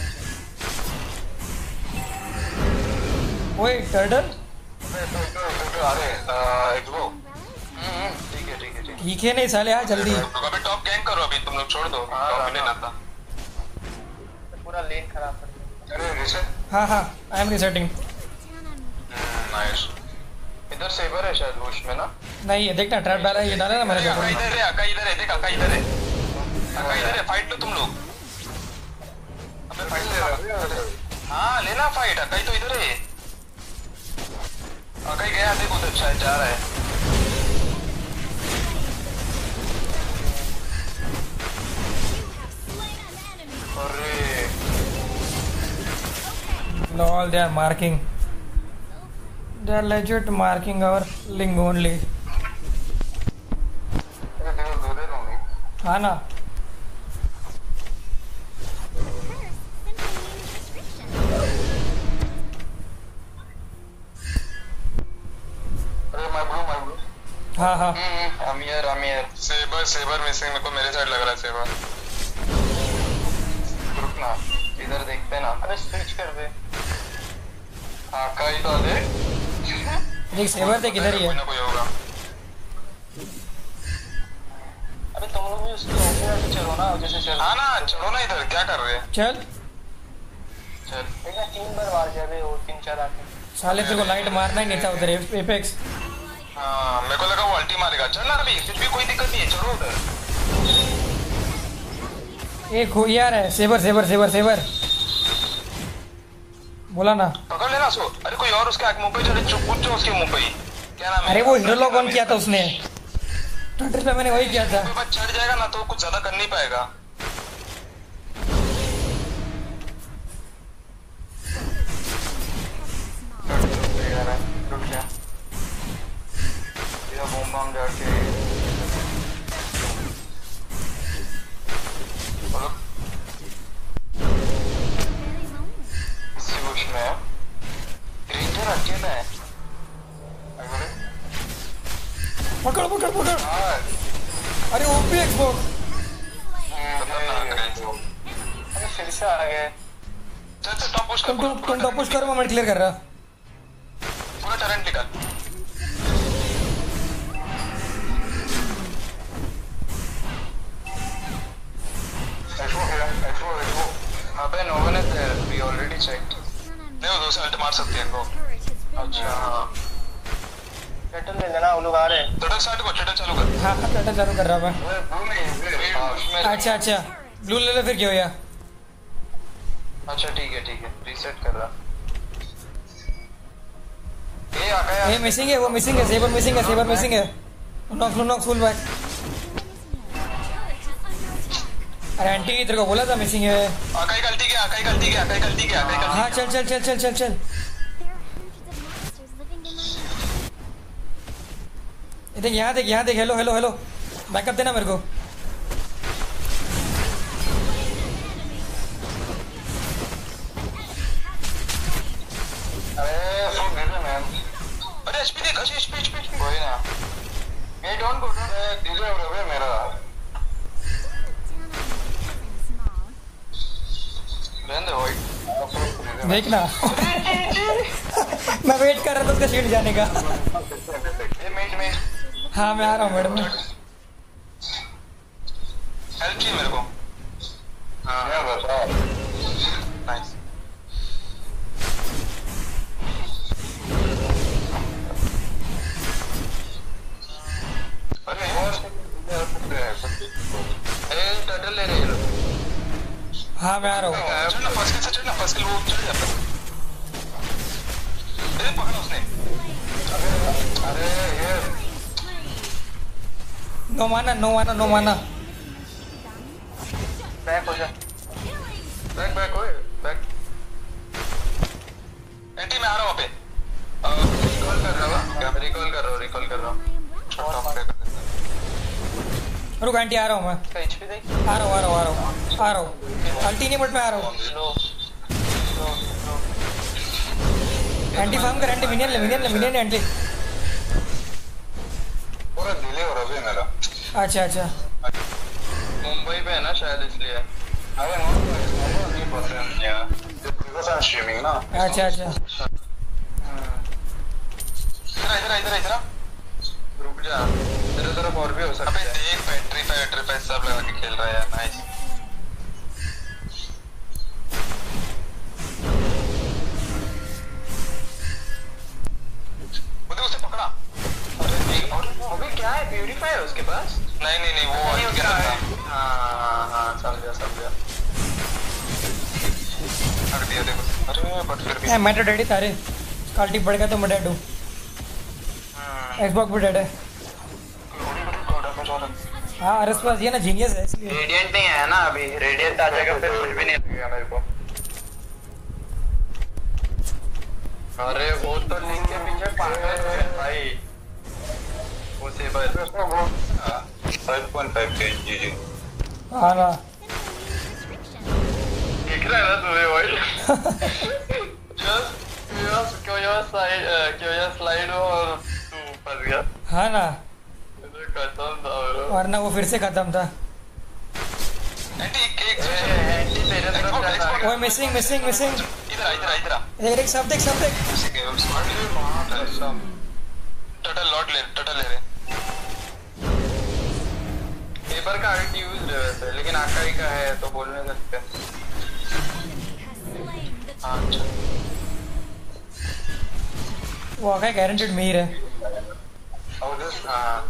ओए टर्टल अरे एक्सबो हम्म ठीक है ठीक है ठीक ठीक है नहीं साले आ जल्दी। है। अभी टॉप गैंग करो अभी तुम लोग छोड़ दो। टॉप लेना था पूरा लेन खराब कर दिया। अरे रीसेट हाँ हाँ आई एम रिसेटिंग। नाइस इधर सेवर है शायद बुश में ना। नहीं ये देखना ट्रैप डाला है ये डाला ना मैंने अका देखो। इधर है अका इधर है देख अका इधर है अका इधर है फाइट लो तुम लोग। अबे फाइट ले हाँ लेना फाइट अका ही तो इधर है। अका ही गया देख उधर शायद जा रहा है। अरे lol they are marking they are legit marking our link only। अरे देखो दो दे दूंगी। हाँ ना अरे मैं ब्लू मैं ब्लू। हाँ हाँ हम्म अमीर अमीर सेबर सेबर मिसिंग मेरे को मेरे साइड लग रहा है सेबर। रुक ना इधर देखते ना। अरे स्विच कर दे। हाँ कहीं तो दे। देख सेवर देख इधर ही कोई है। ना कोई होगा। अबे तुम लोग भी उसके ऊपर आके चलो ना जैसे चल। हाँ ना चलो ना इधर क्या कर रहे हैं। चल चल एक ना तीन बार मार जाए वो तीन चार आके। साले तेरे को लाइट मारना ही नहीं था उधर एपेक्स। हाँ मेरे को लगा वो अल्टी मारेगा। चल ना अभी फिर भी कोई दिक्कत नहीं है चलो उधर। एक हो यार है सेवर सेवर सेवर सेवर बोला ना। पकड़ लेना सो। अरे कोई और उसके मुंह पे चले, चुप कुछ उसके मुंह पे ही। क्या नाम है? अरे वो हीरो लॉक ऑन किया था उसने, ट्विटर पे मैंने वही किया था। कोई बात चढ़ जाएगा ना तो कुछ ज्यादा कर नहीं पाएगा। रुक जा। ये बम बम जाके में रेंजर अकेला है। पकड़ पकड़ पकड़। अरे ओपी एक्सबॉक्स। अरे फिर से आ गए। चल चल टॉप पुश कर। तुम तुम टॉप पुश करो, मैं क्लियर कर रहा। पूरा टरेंट निकाल। अबे no one is there, we already checked. नहीं वो दूसरा अल्ट मार सकते हैं इनको। अच्छा टटल ले लेना, वो लोग आ रहे हैं। टटल स्टार्ट कर, टटल चालू कर। हाँ टटल चालू कर रहा मैं। मैं अच्छा अच्छा ब्लू ले ले फिर क्या होया। अच्छा ठीक है ठीक है, रीसेट कर रहा। ये आ गया। ये मिसिंग है, वो मिसिंग है, सेवर मिसिंग है, सेवर मिसिंग है। Knock knock full back. अरे आंटी तेरे को बोला था मिसिंग है। आकाई गलती क्या, आकाई गलती क्या, आकाई गलती क्या, आकाई गलती। हाँ चल चल चल चल चल चल। ये देख यहाँ देख यहाँ देख। हेलो हेलो हेलो बैकअप देना मेरे को। अरे सो गिर मैम। अरे एचपी देख, अच्छी एचपी एचपी कोई ना। ये डोंट गो डोंट डिजर्व रहे मेरा। रहने दो भाई। देखना मैं वेट कर रहा था उसका शील्ड जाने का। ये मेट मेट। हाँ मैं आ रहा हूँ मैडम। हेल्प चाहिए मेरे को। हाँ बस नाइस। अरे ए टटल ले रहे हो। हाँ मैं आ रहा हूँ। चल ना फर्स्ट से चल ना, फर्स्ट वो चल जा। अरे पकड़ा उसने। अरे ये नो माना नो माना नो माना। बैक हो जा। बैक बैक ओए बैक। एंटी मैं आ रहा हूँ पे। रिकॉल कर रहा हूँ क्या? रिकॉल कर रहा हूँ, रिकॉल कर रहा हूँ। रुक आंटी आ रहा हूँ मैं। एचपी देख। आ रहा हूँ आ रहा हूँ आ रहा हूँ आ रहा हूँ। अल्टी नहीं बट मैं आ रहा हूँ। Slow slow slow. Anti farm कर, एंटी मिनियन ले मिनियन ले मिनियन एंटी। पूरा डिले हो रहा है मेरा। अच्छा अच्छा मुंबई पे है ना शायद इसलिए। अरे नहीं पता है यार, बिकॉज़ आई एम स्ट्रीमिंग ना। अच्छा अच्छा इधर इधर इधर इधर रुक जा। तेरे तरफ और भी हो सकता है। अबे देख बैटरी पे बैटरी पे सब लगा के खेल रहा है यार। नाइस। वो देख उसे पकड़ा। अबे क्या है, प्यूरीफायर उसके पास? नहीं नहीं नहीं वो और क्या था। हाँ हाँ समझ गया समझ गया। रख दिया देखो। अरे बट फिर भी ए मैं तो डेड ही था रे। काल्टी बढ़ गया तो मैं डेड हूँ। एक्सबॉक्स भी डेड है। हाँ अरे पास ये ना जीनियस है इसलिए। रेडिएंट नहीं है ना अभी। रेडिएंट आ जाएगा फिर कुछ भी नहीं लगेगा मेरे को। अरे वो तो लिंक के पीछे पागल है भाई। वो सेवर फाइव पॉइंट फाइव के जी जी। हाँ ना देख रहा है ना तुम्हें भाई। जस्ट जस्ट क्यों यार स्लाइड क्यों यार स्लाइड और तू फंस गया। हाँ ना खत्म था ब्रो। वरना वो फिर से खत्म था। एंटी एक एंटी तेरे तरफ। ओए मिसिंग मिसिंग मिसिंग। इधर इधर इधर देख देख सब देख सब देख। टटल लॉट ले टटल ले रहे। पेपर का आर्ट यूज है वैसे, लेकिन आकाई का है तो बोल नहीं सकते। अच्छा वो आगे गारंटेड मीर है। और दिस हां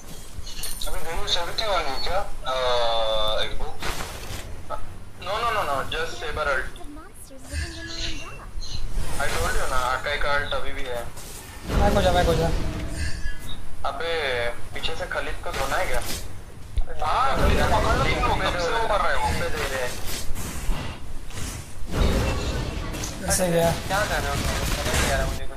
अभी देखो सेवेंटी वन है क्या? एक book no no no no, just saber ult. The monsters living in my umbrella. I told you ना, आकाई का ult अभी भी है. बैक हो जा बैक हो जा. अबे पीछे से खलीद को सोना है क्या? हाँ खलीद को पकड़ लो. तीन लोग कब से वो कर रहे हो? पे दे रहे हैं. ऐसे गया. क्या कर रहे हो? समझ नहीं आ रहा मुझे कुछ.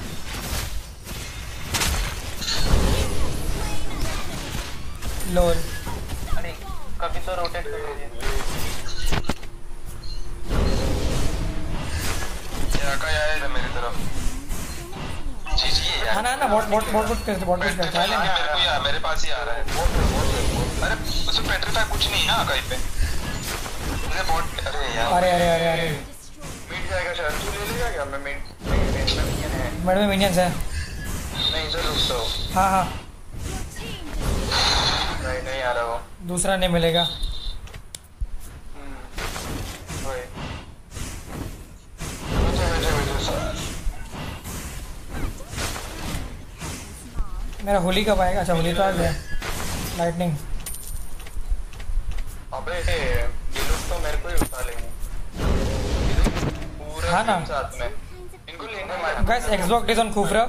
लोल. अरे कभी तो रोटेट कर लीजिए. ये आकाई आया है मेरी तरफ. जी जी यार. हाँ ना ना बॉट बॉट बॉट बॉट करते बॉट बॉट करते हैं. मेरे को यार मेरे पास ही आ रहा है. अरे उसमें पेट्रीफाई कुछ नहीं है आकाई पे. अरे बॉट. अरे यार. अरे अरे अरे अरे. मिड जाएगा शायद. तू ले लेगा क्या? मैं मिड मिड में मिनियन है. मिड में मिनियंस है. नहीं इधर रुक तो. हाँ हाँ. नहीं नहीं आ रहा वो. दूसरा नहीं मिलेगा. वही. मुझे मुझे मुझे सर. मेरा होली कब आएगा? अच्छा होली तो आ गया. लाइटनिंग. अबे ये लोग तो मेरे को ही उठा लेंगे. पूरा हाँ ना. टीम साथ में. इनको लेंगे मैं. Guys, Xbox is on Kufra.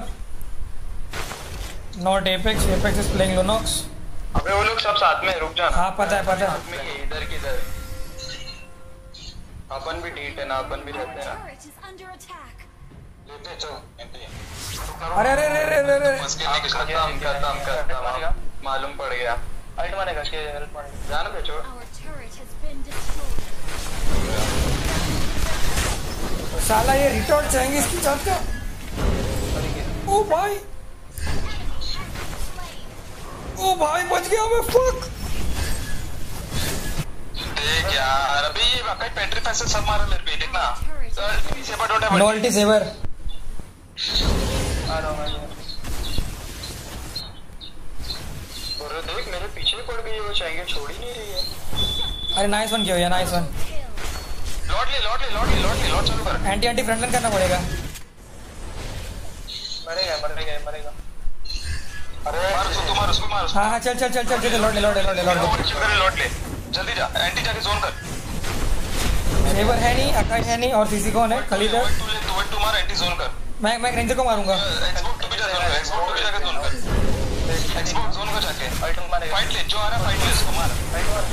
Not Apex. Apex is playing Lunox. अबे वो लोग सब साथ में. रुक जाना. हाँ पता है पता है. साथ में ही इधर किधर. अपन भी डीट है ना. अपन भी रहते हैं ना. Turret is under attack. लेते चल. एंट्री. अरे अरे अरे अरे अरे अरे. खत्म खत्म खत्म. मालूम पड़ गया. अल्ट मारेगा के हेल्प मारेगा. जान पे छोड़. Our turret has been destroyed. साला ये रिटॉर्ट चाहेंगे इसकी चाट का. ओ भाई. ओ भाई बच गया मैं. फक. देख यार अभी ये वाकई पेट्रीफाई से सब मारा मेरे पे. देखना. Saber don't have. नॉल्टी सेवर. आ रहा हूं मैं. और देख मेरे पीछे पड़ गई. वो चाहेंगे छोड़ ही नहीं रही है. अरे नाइस वन किया यार. Nice one. लौट ले लौट ले लौट ले लौट ले लौट चालू कर. एंटी एंटी फ्रंट लाइन करना पड़ेगा. मरेगा मरेगा मरेगा. अरे मार उसको. तू मार उसको. मार उसको. हाँ हाँ चल चल चल चल चल लौट ले लौट ले लौट ले लौट ले. करे लौट ले. जल्दी जा. एंटी जाके जोन कर. सेवर है नहीं. अकाई है नहीं. और सीसी कौन है? खलीद है. तू ले तू तू मार. एंटी जोन कर. मैं मैं रेंजर को मारूंगा. एक्सबॉक्स तू भी जा जोन कर. एक्सबॉक्स तू भी जाके जोन कर. एक्सबॉक्स जोन को जाके फाइट ले. जो आ रहा फाइट ले उसको मार. फाइट मार.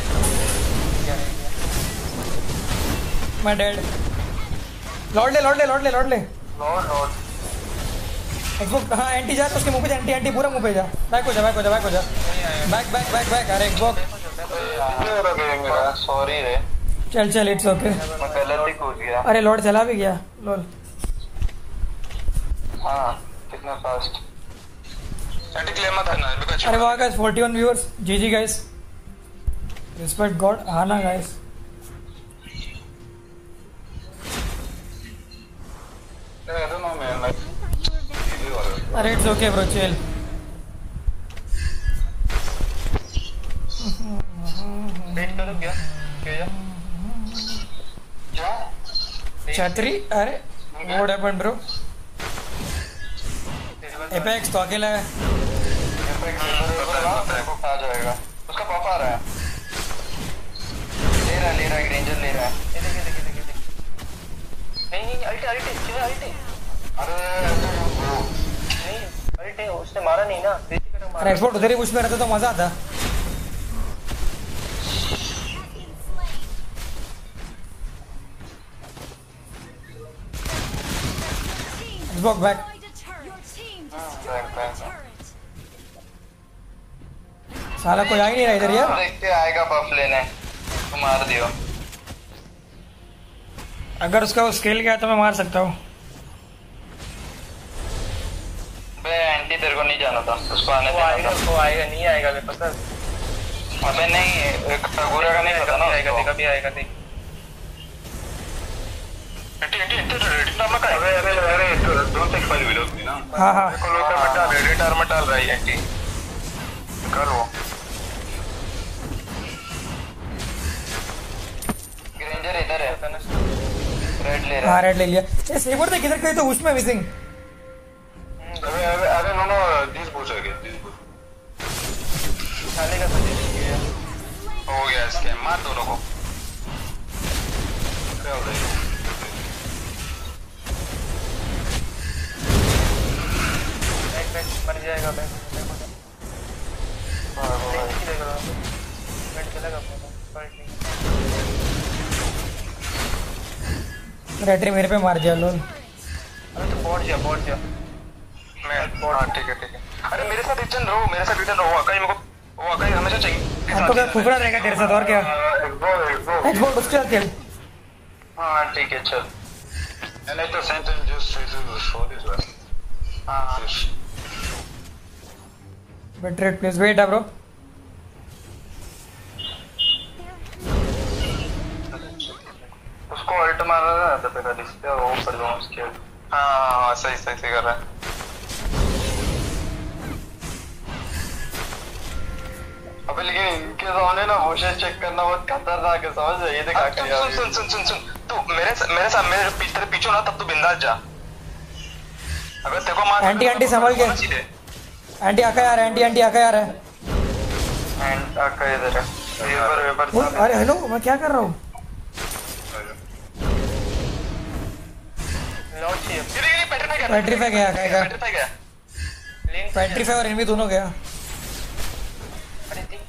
मैं डेड. लौट ले लौट ले लौट ले लौट ले. लौट लौट. एक्सबॉक्स. हाँ एंटी जा. उसके मुंह पे जा. एंटी एंटी पूरा मुंह पे जा. बैक हो जा बैक हो जा बैक हो जा. Back back back back. अरे एक्सबॉक्स. सॉरी रे. चल चल इट्स ओके. मैं गलत ही कूद गया. अरे लॉर्ड चला भी गया. लोल. हाँ कितना फास्ट. एंटी क्लेम मत करना. अरे वाह guys forty-one viewers. GG guys. Respect God. हाँ ना guys. I don't know man. Like अरे it's okay bro. Chill. Wait करो क्या? क्या? क्या? छतरी. अरे व्हाट हैपेंड ब्रो? एपेक्स तो अकेला है. आ जाएगा. उसका पॉप आ रहा है. ले रहा ले रहा है. रेंजर ले रहा है. ये देख देख देख देख. नहीं नहीं अल्टी अल्टी किधर अल्टी. अरे नहीं अल्टी उसने मारा नहीं ना. अरे एक्सपोर्ट उधर ही बुश में रहता तो मजा आता. Xbox back. साला कोई आ ही नहीं रहा इधर यार. देखते आएगा बफ लेने. तो मार दियो. अगर उसका वो स्केल गया तो मैं मार सकता हूँ. बे एंटी तेरे को नहीं जाना था. उसको आने देना था. वो आएगा नहीं आएगा मेरे पता. अबे नहीं कगुरा का नहीं पता ना. आएगा देख अभी आएगा देख. एंटी एंटी एंटी रेडी नाम का. अरे अरे अरे दो तक वाली वीडियो थी ना. हाँ हाँ. को लोग मटा रेडी आर्मर डाल रहा है एंटी. कर वो. ग्रेंजर इधर है. रेड ले रहा है. हाँ रेड ले लिया. ये सेवर देख इधर कहीं तो उसमें मिसिंग. अरे अरे अरे नो नो दिस बुश है. दिस बुश साले का तो हो गया. इसके मार दोनों को. all day. बैक बैक मर जाएगा बैक बैक हो जा। हां भाई देख रहा हूं बैठ चलेगा अपना फाइट नहीं। रेटरी मेरे पे मार दिया लोल। अरे तो बोर्ड जा बोर्ड जा मैं बोर्ड। हां ठीक है ठीक है। अरे मेरे साथ रिटर्न रहो मेरे साथ रिटर्न रहो कहीं मेरे को वो कहीं हमेशा चाहिए। अब तो क्या फुकरा रहेगा तेरे साथ और क्या। एक्सपोर्ट उसके साथ खेल। हां ठीक है चल। And at the same time just try to show this one. हां wait rate please wait bro. उसको अल्ट मारना ना तो पे खाली इससे वो कर दो उसके। हां सही सही सही कर रहा है। अबे लेकिन इनके सामने ना मोशन चेक करना बहुत खतरनाक है समझ रहे ये देख आके यार। सुन सुन सुन सुन तू मेरे मेरे साथ मेरे पीछे पीछे ना तब तू बिंदास जा। अगर तेरे को मार एंटी एंटी संभल के। एंटी आका यार एंटी एंटी आका यार है। एंड आका इधर है। Vapour vapour. अरे हेलो मैं क्या कर रहा हूँ। लॉन्च है। ये ये पेट्रीफाई गया पेट्रीफाई गया क्या पेट्रीफाई गया। लिंक पेट्रीफाई और एनिमी दोनों गया। अरे देख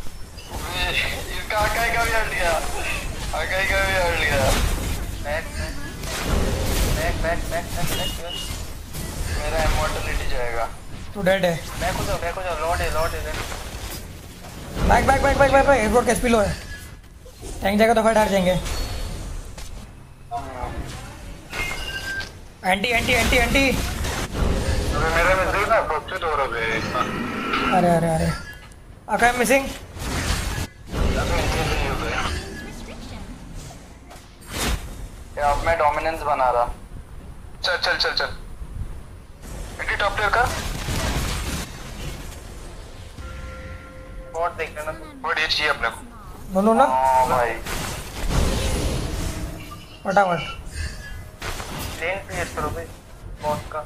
इसका आका का भी हट गया आका का भी हट गया। Back back back back back मेरा इमॉर्टलिटी जाएगा। तू डेड है। बैक हो जाओ बैक हो जाओ लॉर्ड है लॉर्ड है। Back back back back back back airport का एचपी लो है। टैंक जाएगा तो फाइट हार जाएंगे। Anti anti anti anti. अबे मेरे में देख ना प्रॉफिट हो रहा है। अरे अरे अरे आका मिसिंग। अब मैं डोमिनेंस बना रहा। चल चल चल चल एंटी टॉप टियर का बॉट देख लेना। बॉट ये चाहिए अपने को दोनों ना। हां भाई फटाफट लेन क्लियर करो भाई बॉट का।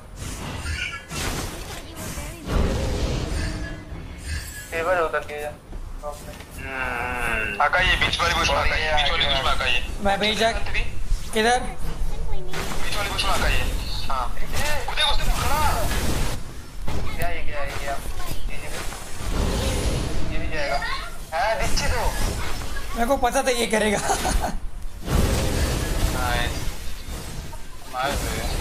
फेवर होता क्या टॉप में। हम्म आका ये बीच वाली बुश में आका ये बीच वाली बुश में आका ये। मैं भेजा किधर। बीच वाली बुश में आका ये। हां उधर उसने खड़ा क्या ये क्या ये क्या ये भी जाएगा। हां दिच्छी तो मेरे को पता था ये करेगा। Nice nice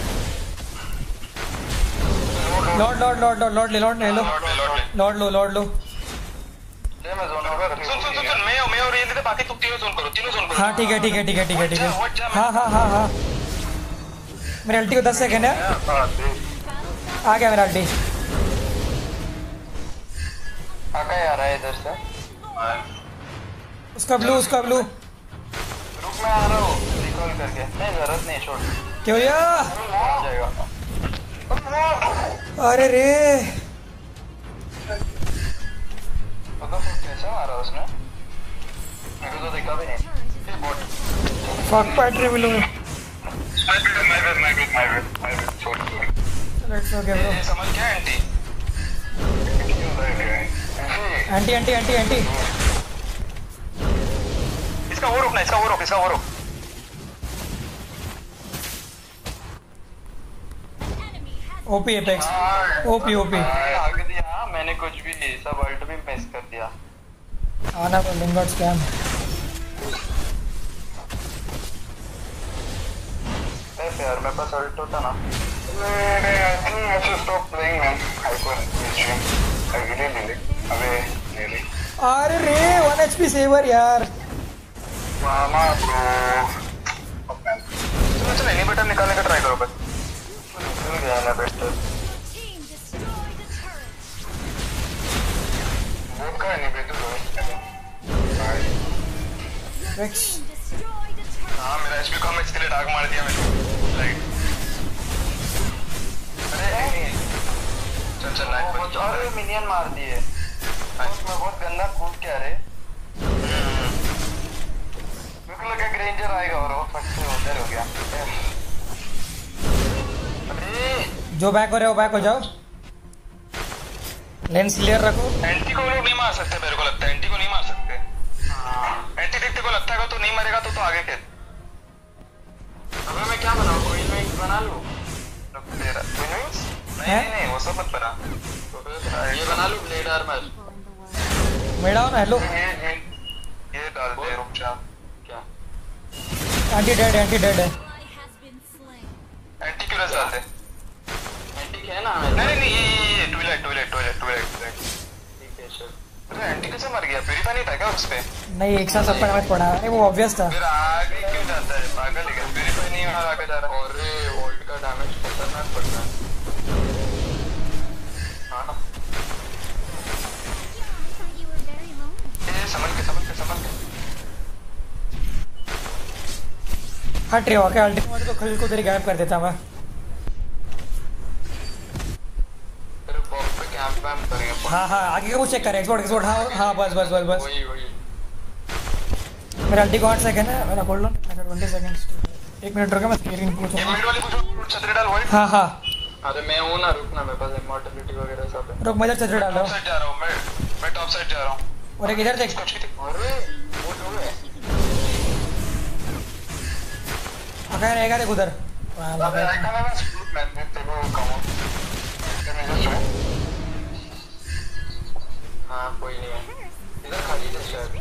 lord lord lord lord lord ले लॉर्ड ले लो लॉर्ड ले लॉर्ड ले लॉर्ड लो लॉर्ड लो। ले मैं जोन कर। सुन सुन सुन मैं मैं और ये लेते बाकी तुम तीनों जोन करो तीनों जोन करो। हाँ ठीक है ठीक है ठीक है ठीक है ठीक है। हाँ हाँ हाँ हाँ मेरे अल्टी को दस सेकंड है। आ गया मेरा अल्टी। आका यार है इधर से। उसका ब्लू उसका ब्लू। रुक मैं आ रहा हूँ रिकॉल करके। नहीं जरूरत नहीं छोड़ क्यों या आ जाएगा। अरे रे पता नहीं कैसे मारा उसने मेरे को तो देखा भी नहीं। ये बॉट फक पैट्री मिलो। My bad my bad my bad my bad my bad छोड़। Let's okay bro. ये समझ क्या anti anti anti anti anti. इसका वो रोकना इसका वो रोक इसका वो रोक। OP Apex OP OP. आगे दिया मैंने कुछ भी नहीं सब अल्ट भी मिस कर दिया। आना तो लिंगर्ड स्कैम। ऐसे यार मेरे पास अल्ट होता ना। मैंने I think I should stop playing man. I को आई रियली नीड अबे रियली। अरे रे वन एचपी सेवर यार। मामा ब्रो चलो चलो नहीं बटन निकालने का ट्राई करो बस। चल गया ना बेटर वो का नहीं बेटर रेक्स। हां मेरा एचपी कम है इसलिए डार्क मार दिया मैंने राइट। अरे चल चल नाइट पर अरे मिनियन मार दिए। मैं बहुत गंदा कूद के आ रहे। मेरे को लगा ग्रेंजर आएगा और वो फट से उधर हो गया। अरे जो बैक हो रहे हो बैक हो जाओ। लेंस क्लियर रखो। एंटी को लोग नहीं मार सकते मेरे को लगता है एंटी को नहीं मार सकते। हां एंटी देखते को लगता है तो नहीं मरेगा तो तो आगे खेल। बना लूं तेरा नहीं नहीं वो सब मत बना ये बना लूं ब्लेड आर्मर मेरा ना हेलो ये डाल दे रुक जा क्या एंटी डेड एंटी डेड है एंटी क्यों डाल दे एंटी क्या है ना नहीं नहीं ये टॉयलेट टॉयलेट टॉयलेट टॉयलेट ठीक है सर अरे एंटी कैसे मर गया प्यूरीफाई नहीं था क्या उस पे नहीं एक साथ सब पर डैमेज पड़ा है वो ऑब्वियस था फिर आगे क्यों जाता है पागल है क्या प्यूरीफाई नहीं आ आगे जा रहा और वोल्ट का डैमेज खतरनाक पड़ता है हां ना ये समझ के समझ के समझ के हट रे ओके अल्टीमेट तो खलील को तेरी गायब कर देता मैं हाँ हाँ आगे का कुछ चेक कर एक्सपोर्ट एक्सपोर्ट हाँ हाँ बस बस बस बस वही वही मेरा अल्टी को आठ सेकंड है मेरा होल्ड ऑन मेरा ट्वेंटी सेकंड्स एक मिनट रुको मैं स्क्रीन पूछूं ये मिड वाली कुछ छतरी डाल वही हाँ हाँ अरे मैं हूं ना रुकना मेरे पास इमॉर्टलिटी वगैरह सब है रुक मैं जब चतरे डाल रहा टॉप साइड जा रहा हूं मैं मैं टॉप साइड जा रहा हूं और एक इधर देख अरे वो जो है अगर रहेगा देख उधर अबे I can have split man तेरे को कम कैन मैं जस्ट हां कोई नहीं है इधर खाली है शायद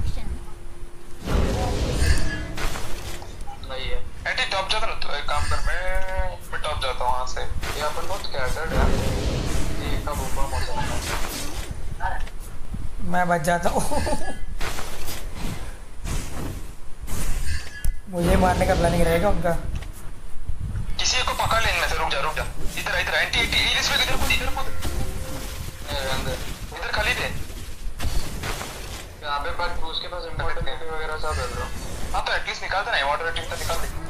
नहीं है एंटी टॉप जाता ना तो एक काम कर मैं मैं टॉप जाता हूं वहां से ये अपन बहुत स्कैटर्ड है ये कब ऊपर मौसम है मैं बच जाता हूँ मुझे मारने का प्लानिंग रहेगा उनका किसी को पकड़ लेने से रुक जा रुक जा इधर इधर एंटी एंटी इस पे इधर कूद इधर कूद अंदर इधर खाली दे यहां पे पर उसके पास इमॉर्टलिटी वगैरह सब है ब्रो हां तो एटलीस्ट निकाल दे ना इमॉर्टलिटी तो निकाल दे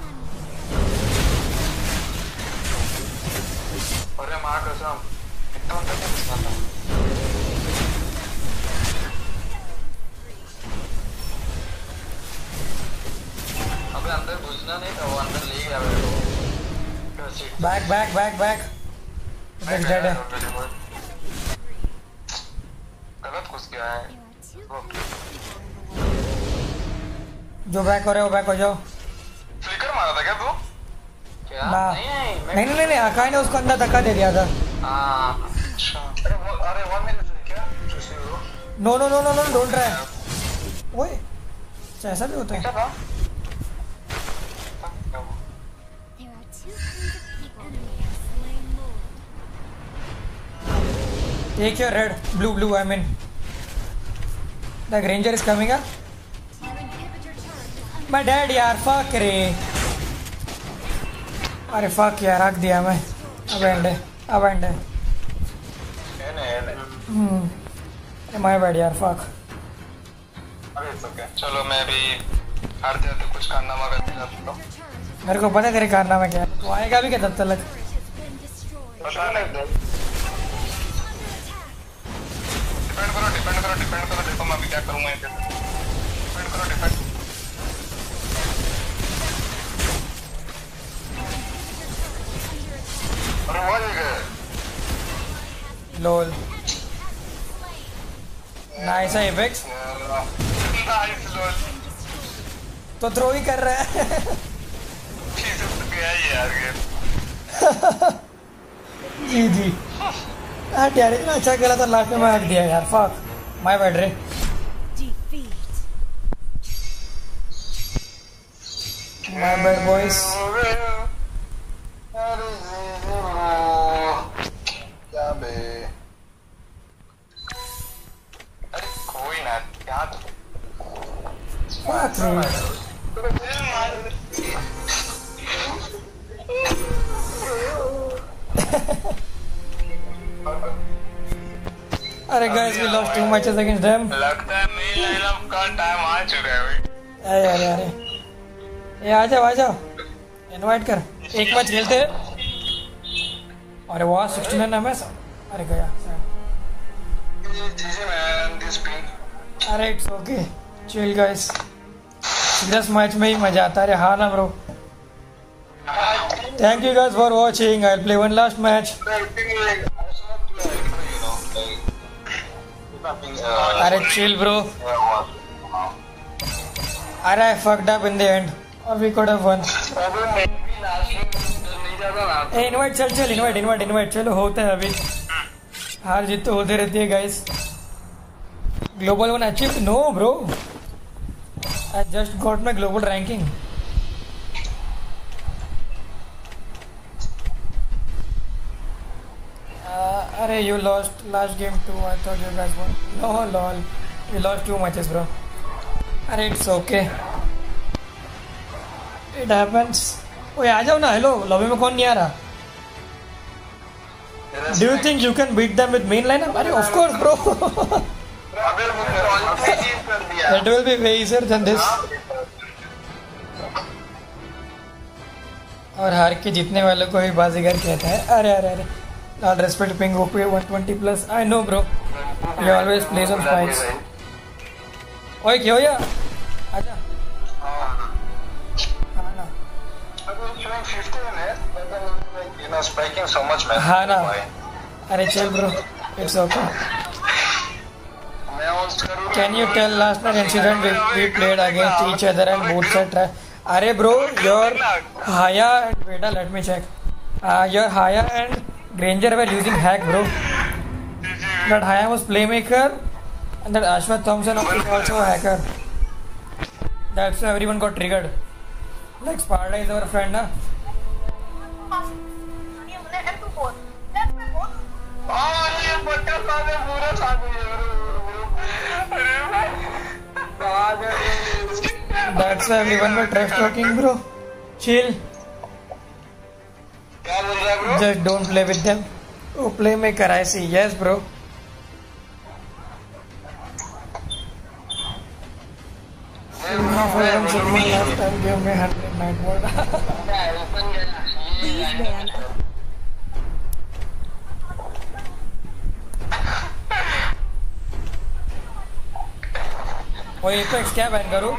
अरे मां कसम इतना अंदर नहीं घुसना अबे अंदर घुसना नहीं था वो अंदर ले गया मेरे को बैक बैक बैक बैक इधर डेड है गलत घुस गया है जो बैक हो रहा है वो बैक हो जाओ फ्लिकर मारा था क्या तू क्या ना नहीं नहीं नहीं आकाश ने उसको अंदर धक्का दे दिया था हां अच्छा अरे वो अरे वन मिनट है क्या no no no no no don't try ओए ऐसा भी होता है क्या था Take your red, blue, blue. I mean, the ranger is coming up. My dad, यार fuck रे. अरे fuck यार रख दिया मैं. अब एंड है, अब एंड है. हम्म. My bad यार fuck. अरे ओके. चलो मैं भी हारते हारते कुछ कारनामा करके जाता हूँ. मेरे को पता है तेरे कारनामा क्या है. वो आएगा भी क्या तब तक? पता नहीं. डिपेंड करो डिपेंड करो डिपेंड करो देखो मैं अभी क्या करूंगा इधर डिपेंड करो डिपेंड अरे वो जगह लोल नाइस है एपेक्स नाइस लोल तो थ्रो ही कर रहा है ठीक है गया यार गेम जी जी हाँ यार अच्छा खेला तो लास्ट में मैं हट दिया यार फक माय बैड रे माय बैड बॉयज क्या बे अरे कोई ना क्या फक रे अरे guys we lost two matches against them लगता है मेन लाइनअप का टाइम आ चुका है भाई अरे अरे अरे ये आ जाओ आ जाओ इनवाइट कर एक मैच खेलते हैं अरे वाह सिक्सटी नाइन एमएस अरे गया जीजे मैन दिस पिंग अरे इट्स ओके चिल गाइस दस मैच में ही मजा आता है हाँ ना bro thank you guys for watching I will play one last match अरे chill bro अरे I fucked up in the end or we could have won ए इनवाइट चल चल इनवाइट इनवाइट इनवाइट चलो होता है अभी हार जीत तो होते रहती है guys global one achieve no bro I just got my global ranking अरे you lost last game too I thought you guys won no lol you lost two matches bro अरे इट्स ओके इट हैपेंस ओए आ जाओ ना hello lobby में कौन नहीं आ रहा do you think you can beat them with main lineup अरे of course bro it will be way easier than this और हार के जीतने वालों को ही बाजीगर कहता है अरे अरे अरे all respect ping OP one twenty plus I know bro you always plays on spikes ओए क्या हो या आजा Spiking so much, man. हाँ ना अरे चल bro it's okay can you tell last night incident we played against each other and both side try अरे ब्रो योर हाया एंड बेटा let me check your Haya and Granger were using hack bro that Haya was playmaker and that Ashwath Thomson was also a hacker that's why everyone got triggered like Sparta is our friend na That's why everyone were trash talking, bro. Chill. क्या बोल रहा है bro? Just don't play with them. Oh, playmaker, I see. Yes, bro. For one segment last time, gave me hundred night mode. Please ban. वो Apex क्या ban करूँ?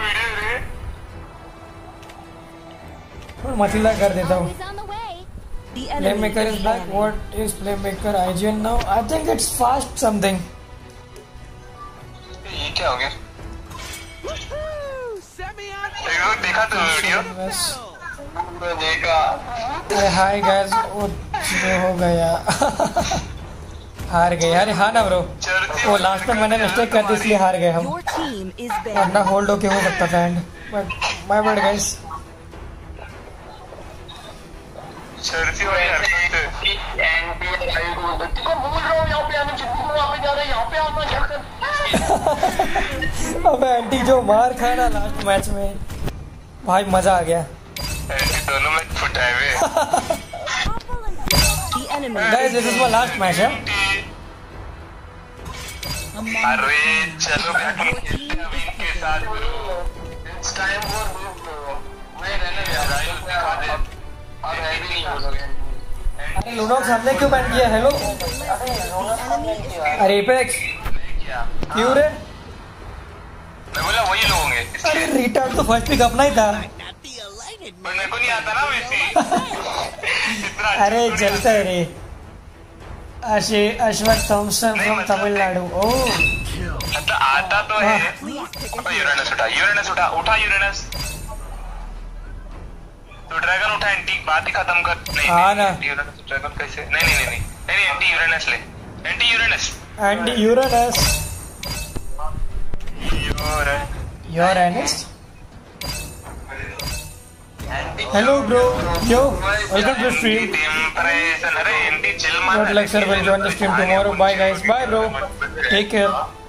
मथिला कर देता हूँ. Is on the way. The enemy Playmaker is is back. slain. What is playmaker I G N now? I think it's fast something. ये क्या हो गया? एक बार देखा तो वीडियो? Yes. तो देखा। अरे हाय गाइस वो जो हो गया हार गए अरे हाँ ना ब्रो वो लास्ट में मैंने मिस्टेक कर दी इसलिए हार गए हम Your team is वरना banned. होल्ड होके हो सकता था and but my bad guys शर्ती वाली हरकत एंटी आई को देखो बोल रहा हूँ यहाँ पे आने चिंटू वहाँ पे जा रहे हैं यहाँ पे आना शर्त अबे आंटी जो मार खाया ना लास्ट मैच में भाई मजा आ गया एंटी दोनों में फुटाए हुए The enemy guys this is my last match है अरे चलो बैठो खेलते हैं अभी इनके साथ इट्स टाइम फॉर मूव मैं रहने जा रहा हूँ दिखा दे अब है भी नहीं हो सके अरे लूनॉक्स हमने क्यों बैन किया हेलो अरे एपेक्स क्या क्यों रे मैं बोला वही लोग होंगे अरे रिटार्ड तो फर्स्ट पिक अपना ही था पर मेरे को नहीं आता ना वैसे इतना अरे चलता है रे अशे अश्वथ थॉमसन फ्रॉम तमिलनाडु ओह अच्छा आता तो है अब यूरेनस उठा यूरेनस उठा उठा यूरेनस तो ड्रैगन उठा एंटी बात ही खत्म कर नहीं हाँ ना यूरेनस ड्रैगन कैसे नहीं नहीं नहीं नहीं एंटी यूरेनस ले Anti Uranus and Uranus Uranus Uranus hello bro yo welcome to stream temperature अरे एंटी चिल मार Not like sir will join the stream tomorrow. Bye guys. Bye bro. Take care.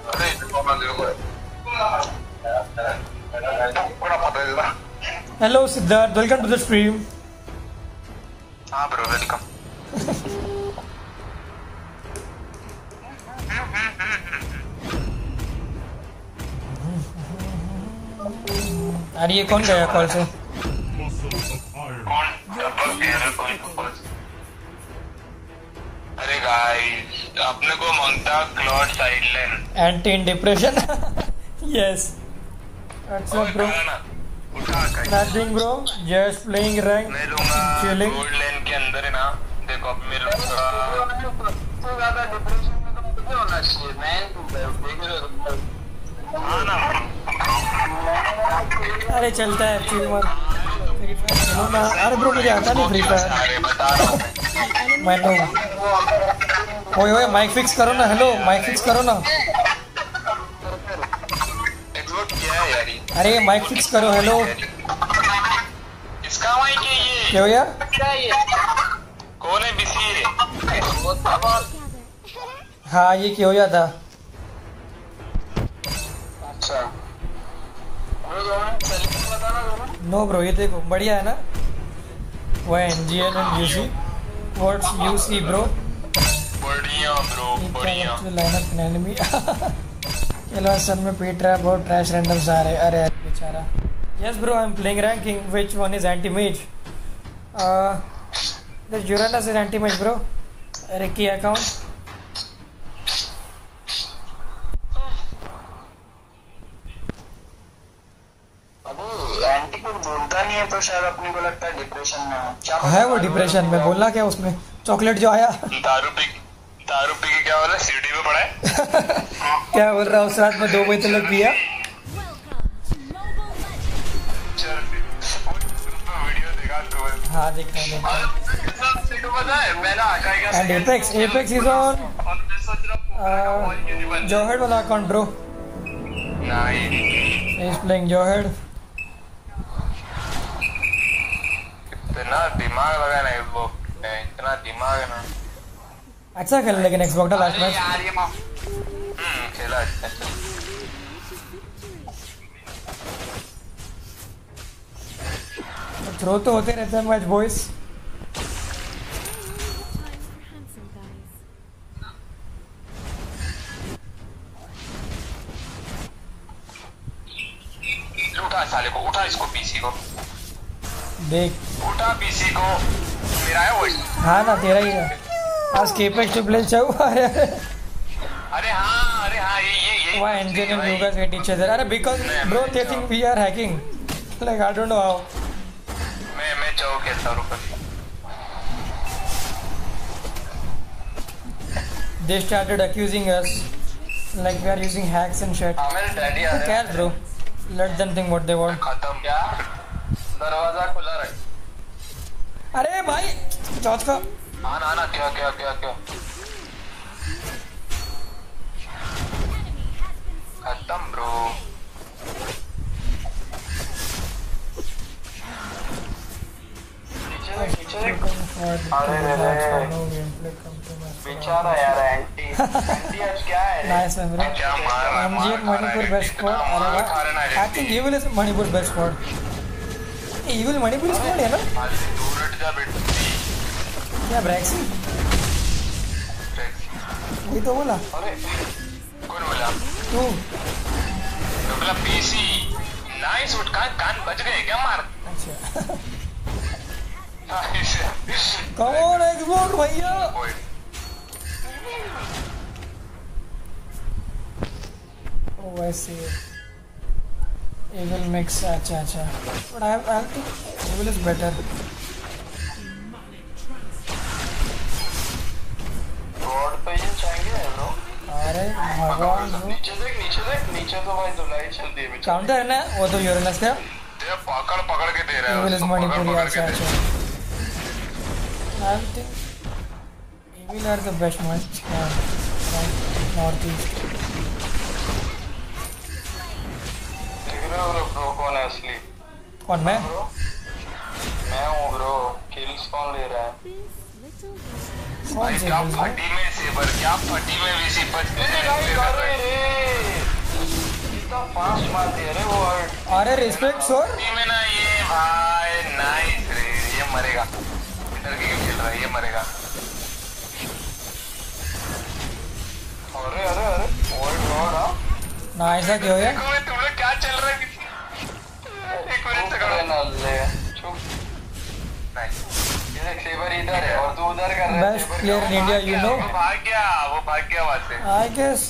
Hello Siddharth. Welcome to the stream. हाँ bro welcome अरे ये कौन गया call से? अरे guys अपने को मांगता cloud sideline Anti in depression. Yes. What's up bro? उठा कर Nothing bro. Just playing rank. मैं लूंगा Chilling. गोल्ड लेन के अंदर है ना देखो अब मेरा तो ज्यादा डिप्रेशन में तो मुझे होना चाहिए मैं देख रहे हो हाँ ना अरे चलता है चिल मत. Free Fire चलो ना, अरे ब्रो मुझे आता नहीं फ्री फायर। अरे बता रहा हूँ मैं। मैं नो। ओए ओए माइक फिक्स करो ना, हेलो माइक फिक्स करो ना। एक्सपोर्ट क्या है यार ये? अरे माइक फिक्स करो, हेलो। इसका माइक है ये? क्या हो गया? क्या है ये? कौन है बिसीर? हाँ ये क्या हो जाता? अच्छा नो ब्रो ये देखो बढ़िया है ना। वो N G N and you see what's you see bro. बढ़िया ब्रो बढ़िया। लाइन अप एनिमी चलो सन में पीट रहा है, बहुत ट्रैश रैंडम्स आ रहे हैं। अरे बेचारा। Yes bro I am playing ranking which one is Anti maze? The Uranus is Anti maze bro. Ricky account. Anti कुछ बोलता नहीं है तो शायद अपने को लगता है डिप्रेशन में है। क्या है वो डिप्रेशन में? बोलना क्या उसमें? चॉकलेट जो आया दारू पी दारू पी के क्या हो रहा है? सीढ़ी पे पड़ा है। क्या बोल रहा है? उस रात में दो बजे तक पिया। वीडियो देखा तो हाँ देखता हूँ देखता हूँ। तेरे को पता है मैं ना आकाई का and Apex Apex is on और मैं सोच रहा हूँ जोहेड वाला अकाउंट ब्रो। नहीं इज प्लेइंग जोहेड। इतना दिमाग लगा ना वो इतना दिमाग है ना। अच्छा खेल लेकिन एक्सबॉक्स का लास्ट मैच। यार ये मां हम्म खेला अच्छा। थ्रो तो होते रहते हैं मैच बॉयज। उठा साले को, उठा इसको पीसी को, देख उठा पीसी को। मेरा है वो। हाँ ना तेरा ही है। आज केपेक्स टू प्ले चाहू। अरे अरे अरे हाँ अरे हाँ ये ये ये why engine and you guys hate each other? अरे because bro they think we are hacking. Like I don't know how. मैं मैं चाहूँ कैसा रुका। They started accusing us like we are using hacks and shit. हाँ मेरे daddy आ Who रहे cares bro? Let them think what they want. खत्म क्या? दरवाजा खुला रहे। अरे भाई चौथ का आना आना क्या क्या क्या क्या खत्म ब्रो। अरे बेचारा यार एंटी एंटी आज क्या है? nice memory. क्या मार रहा है? M G M Manipur best squad. अरे वाह. I think Evil is Manipur best squad. Evil Manipur squad है ना? दूर हट जा बेटा। क्या ब्रैक्सी? वही तो बोला। अरे कौन बोला? तू। तो बोला पीसी। नाइस उठ कान कान बज गए क्या मार? अच्छा। कौन है एक्सबॉक्स भैया? ओ वैसे Evil mix अच्छा अच्छा but I I think Evil is better. Road पे ही चाहिए ब्रो। अरे भगवान नीचे देख नीचे देख नीचे तो भाई धुलाई चलती है। काउंटर है ना वो तो यूरेनस का। ये पकड़ पकड़ के दे रहा है। Evil is Manipur अच्छा अच्छा। I think Evil are the best ones from northeast. Bro कौन है असली? कौन मैं? ब्रो मैं हूँ ब्रो। किल्स कौन ले रहा है? कौन से क्या Evil? फटी में सेबर क्या फटी में भी सिपत इतना फास्ट मार दिया रे वो। अरे रिस्पेक्ट सर। फटी में ना ये भाई नाइस रे। ये मरेगा। इधर के खेल रहा है ये मरेगा। अरे अरे अरे ओए गॉड ना ऐसा क्यों है? तुम लोग क्या चल रहा है? एक मिनट से करो ना ले चुप। नाइस ये देख सेवर इधर है और तू उधर कर रहा है। Best player in India, you know? वो भाग गया वो भाग गया वहाँ से। I guess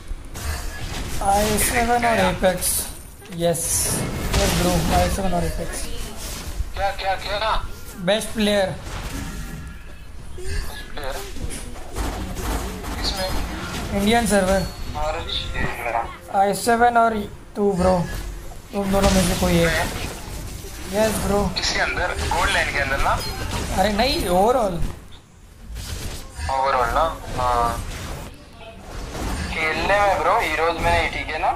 I seven or Apex. Yes. Yes bro. I seven or Apex. क्या क्या क्या ना? Best player. प्लेयर किसमें? Indian server. अरे I seven और तू bro. तुम दोनों में से कोई एक. Yes bro. किसके अंदर? गोल्ड लाइन के अंदर ना? अरे नहीं, ओवरऑल ओवरऑल ना। हाँ खेलने में ब्रो, हीरोज में नहीं, ठीक है ना?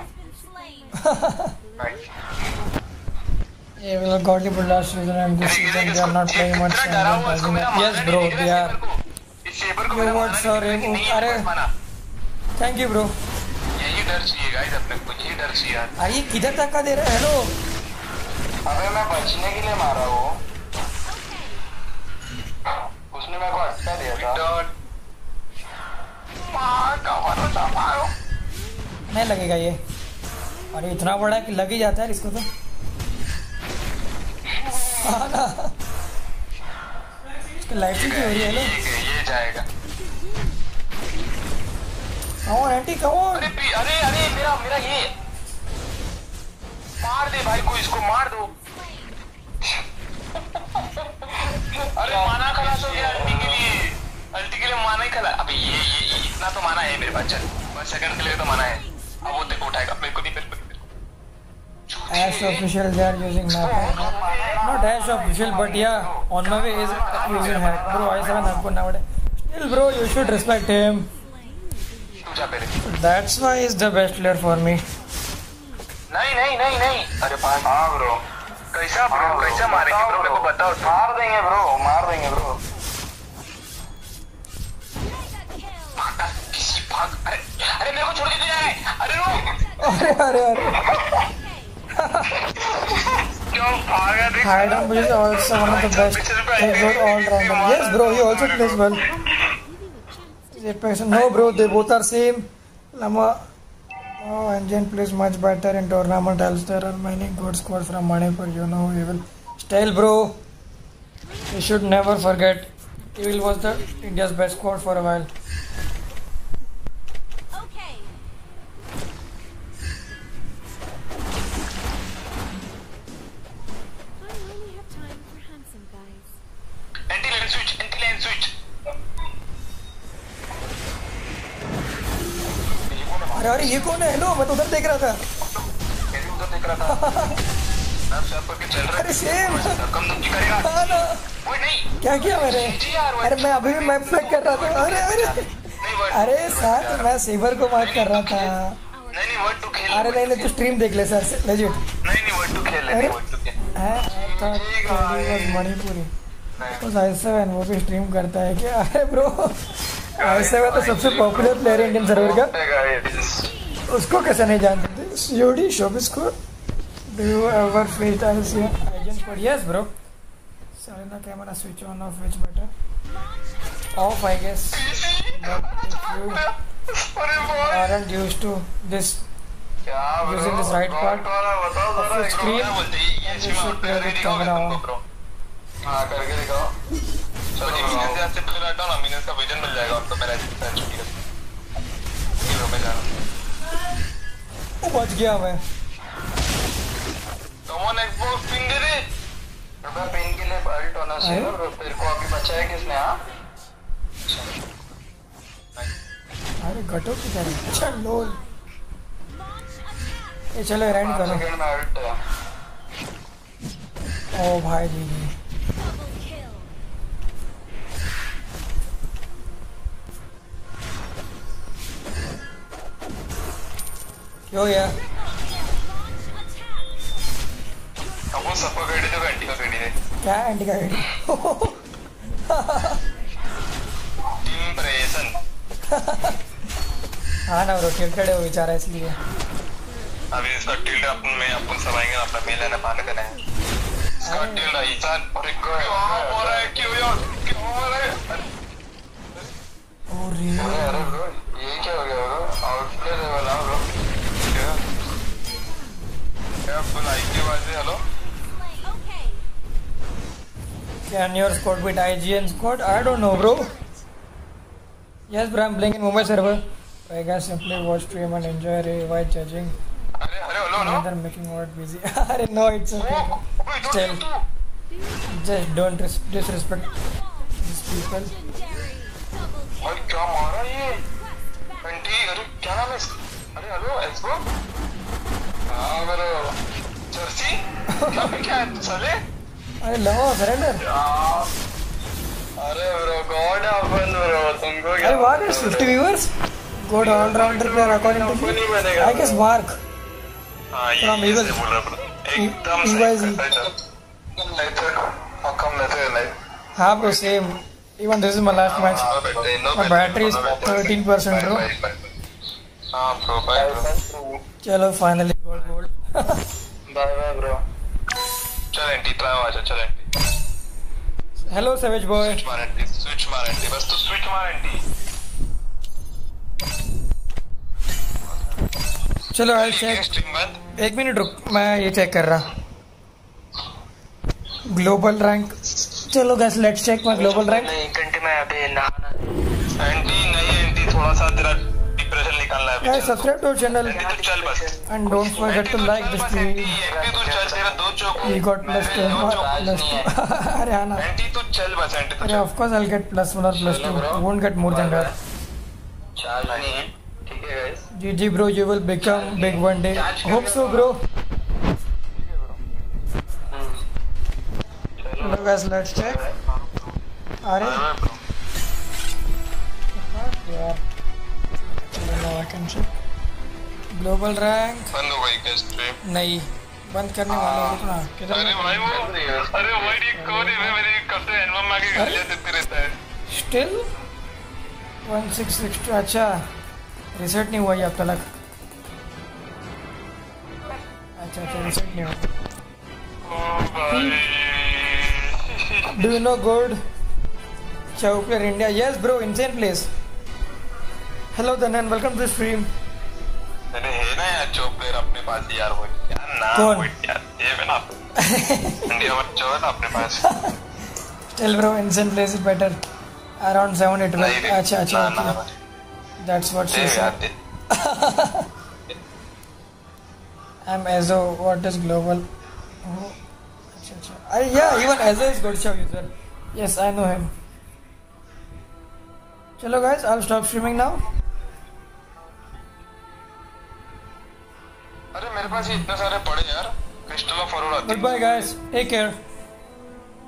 ये वाला गॉडली बुल्लाश region and this season they are not playing much and yes bro they are. Yo what sorry. अरे थैंक यू ब्रो। यही डर चाहिए गाइस अपने को, यही डर चाहिए यार। अरे किधर धक्का दे रहा है? हेलो अबे मैं बचने के लिए मारा वो, उसने मेरे को अटका दिया था। मारो नहीं लगेगा ये। अरे इतना बड़ा है कि लग ही जाता है इसको तो। हाँ ना, इसकी लाइटिंग क्यों हो रही है? हेलो ये जाएगा। कौन एंटी कौन? अरे अरे अरे मेरा मेरा ये मार दे भाई को, इसको मार दो। अरे माना खलास हो गया अल्टी के लिए, अल्टी के लिए माना ही खला। अबे ये ये इतना तो माना है मेरे पास। चल बस सेकंड के लिए तो माना है। अब वो देखो उठाएगा मेरे को नहीं, मेरे को नहीं। Ash official they are using map. Not Ash official but yeah on my way is using hack. Bro I seven आपको nowadays. Still bro you should respect him. That's why he's the best player for me. नहीं नहीं नहीं नहीं। अरे पास। हाँ bro कैसा bro कैसा मारेंगे ब्रो, मेरे को बताओ। मार देंगे ब्रो, मार देंगे ब्रो। किसी भाग। अरे अरे मेरे को छोड़ के जा रहा है। अरे रो। अरे अरे अरे क्यों भागा? देख Hyden is also one of the best players all rounder. Yes bro he also plays well. No bro they both are same. Lama oh Engine plays much better in tournament else there are many good squads from Manipur, you know Evil. Still bro you should never forget Evil was the India's best squad for a while. अरे अरे ये कौन है? Hello मैं तो उधर देख रहा था। उधर देख रहा था। अरे सेम। कम दुखी करेगा। हाँ ना। ओए नहीं। क्या किया मैंने? अरे मैं अभी भी मैप फ्लैग कर रहा था। अरे अरे अरे साथ मैं सेवर को मार्क कर रहा था। नहीं नहीं वर्ड टू खेल। अरे नहीं नहीं तू स्ट्रीम देख ले सर से लेजिट। नहीं नहीं वर्ड टू खेल ले, वर्ड टू खेल। हैं तो ये मणिपुरी तो ऐसे है वो भी स्ट्रीम करता है क्या? अरे ब्रो ऐसे में तो सबसे पॉपुलर प्लेयर है इंडियन सर्वर का, उसको कैसे नहीं जानते? सीओडी शोबिस को do you ever face else agent code? Yes bro. Selena camera switch on off which better? Off I guess. But if you aren't used to this using this right part of the screen you should play with camera on. हाँ करके दिखाओ। चलो minute से आपसे पहले हटाओ ना, minute का विजन मिल जाएगा उनको। मेरा छुट्टी का हीरो में जाना। वो बच गया मैं। कम ऑन एक्सबॉक्स पिन दे दे। रबर पिन के लिए अल्ट होना चाहिए। फिर को अभी बचा है किसने? हाँ अरे गटो की तरह। अच्छा लोल ये चलो रैंड करो। सेकंड में अल्ट है। ओ भाई जी क्यों यार? अब वो सबको गाड़ी दे, एंटी का गाड़ी दे। क्या एंटी का गाड़ी? इंप्रेशन। हाँ ना ब्रो टिल्टेड है वो बेचारा इसलिए। अभी इसका टिल्ट अपन में अपन सब आएंगे अपना मेल लेने पाने करना है। इसका टिल्ट आई जान। अरे क्या हो रहा है? क्यों यार क्यों हो रहा है? अरे अरे ब्रो ये क्या हो गया ब्रो? आउटप्ले लेवल आ ब्रो। क्या फुल आई के बाद hello? Can your squad beat I G N squad? I don't know bro. Yes bro I'm playing in Mumbai server. I guess simply watch stream and enjoy while judging. अरे अरे hello no. They're making what busy. अरे no it's okay. Still just don't disrespect these people. भाई क्या मारा ये? Anti अरे क्या नाम है इसका? अरे हेलो एक्सबो। हाँ ब्रो जर्सी क्या क्या है साले? अरे लो सरेंडर। अरे ब्रो गॉड अपन ब्रो तुमको क्या? अरे what is fifty viewers? Good all-rounder player according to me. I guess Mark. हाँ ये From Evil. बोल रहा ब्रो एकदम E Y Z. कम नहीं थे हाँ कम नहीं थे नहीं हाँ bro same. Even this is my last match. My battery is thirteen percent bro. हाँ ब्रो बाय ब्रो चलो finally gold gold. Bye bye bro चल एंटी ट्राई आजा चल Anti Hello Savage boy. Switch मार एंटी स्विच मार Anti बस तू switch मार एंटी चलो आई चेक एक मिनट रुक मैं ये चेक कर रहा ग्लोबल रैंक चलो guys let's check my global rank नहीं घंटे में अभी नहाना एंटी नहीं एंटी थोड़ा सा तेरा डिप्रेशन निकालना है गाइस सब्सक्राइब टू चैनल तू चल बस and don't forget to like this video Anti तू चल तेरा दो चौक वी गॉट प्लस प्लस अरे आना एंटी तू चल बस एंटी तू अरे of course I will get plus one और plus two won't get more than that चल नहीं ठीक है guys G ji bro you will become big one day hope so bro चलो गाइस लेट्स चेक अरे यार चलो I can check global rank बंद हो गई क्या स्ट्रीम नहीं बंद करने वाला हूं ना किधर अरे भाई वो अरे भाई कौन है मेरे कब से एल्बम मांगे गालियां देते रहता है still one six six two अच्छा रिसेट नहीं हुआ ये अब तक अच्छा अच्छा रिसेट नहीं हुआ डू यू नो गुड चौकर India yes bro insane place hello धनन वेलकम टू स्ट्रीम अरे है ना यार चौक प्लेयर अपने पास यार वो यार नाम कौन? वो यार ये है ना इंडिया में जो है ना अपने पास still bro insane place is better around seven eight नहीं, नहीं, अच्छा अच्छा ना, ना, ना, दैट्स व्हाट शी देख यार, सेड देख। I'm Ezo. What is global? Oh, अच्छा अच्छा. Uh, yeah, even Ezo is good show user. Yes, I know him. चलो guys, I'll stop streaming now. अरे मेरे पास ही इतने सारे पड़े यार crystal of aurora Goodbye guys. Take care.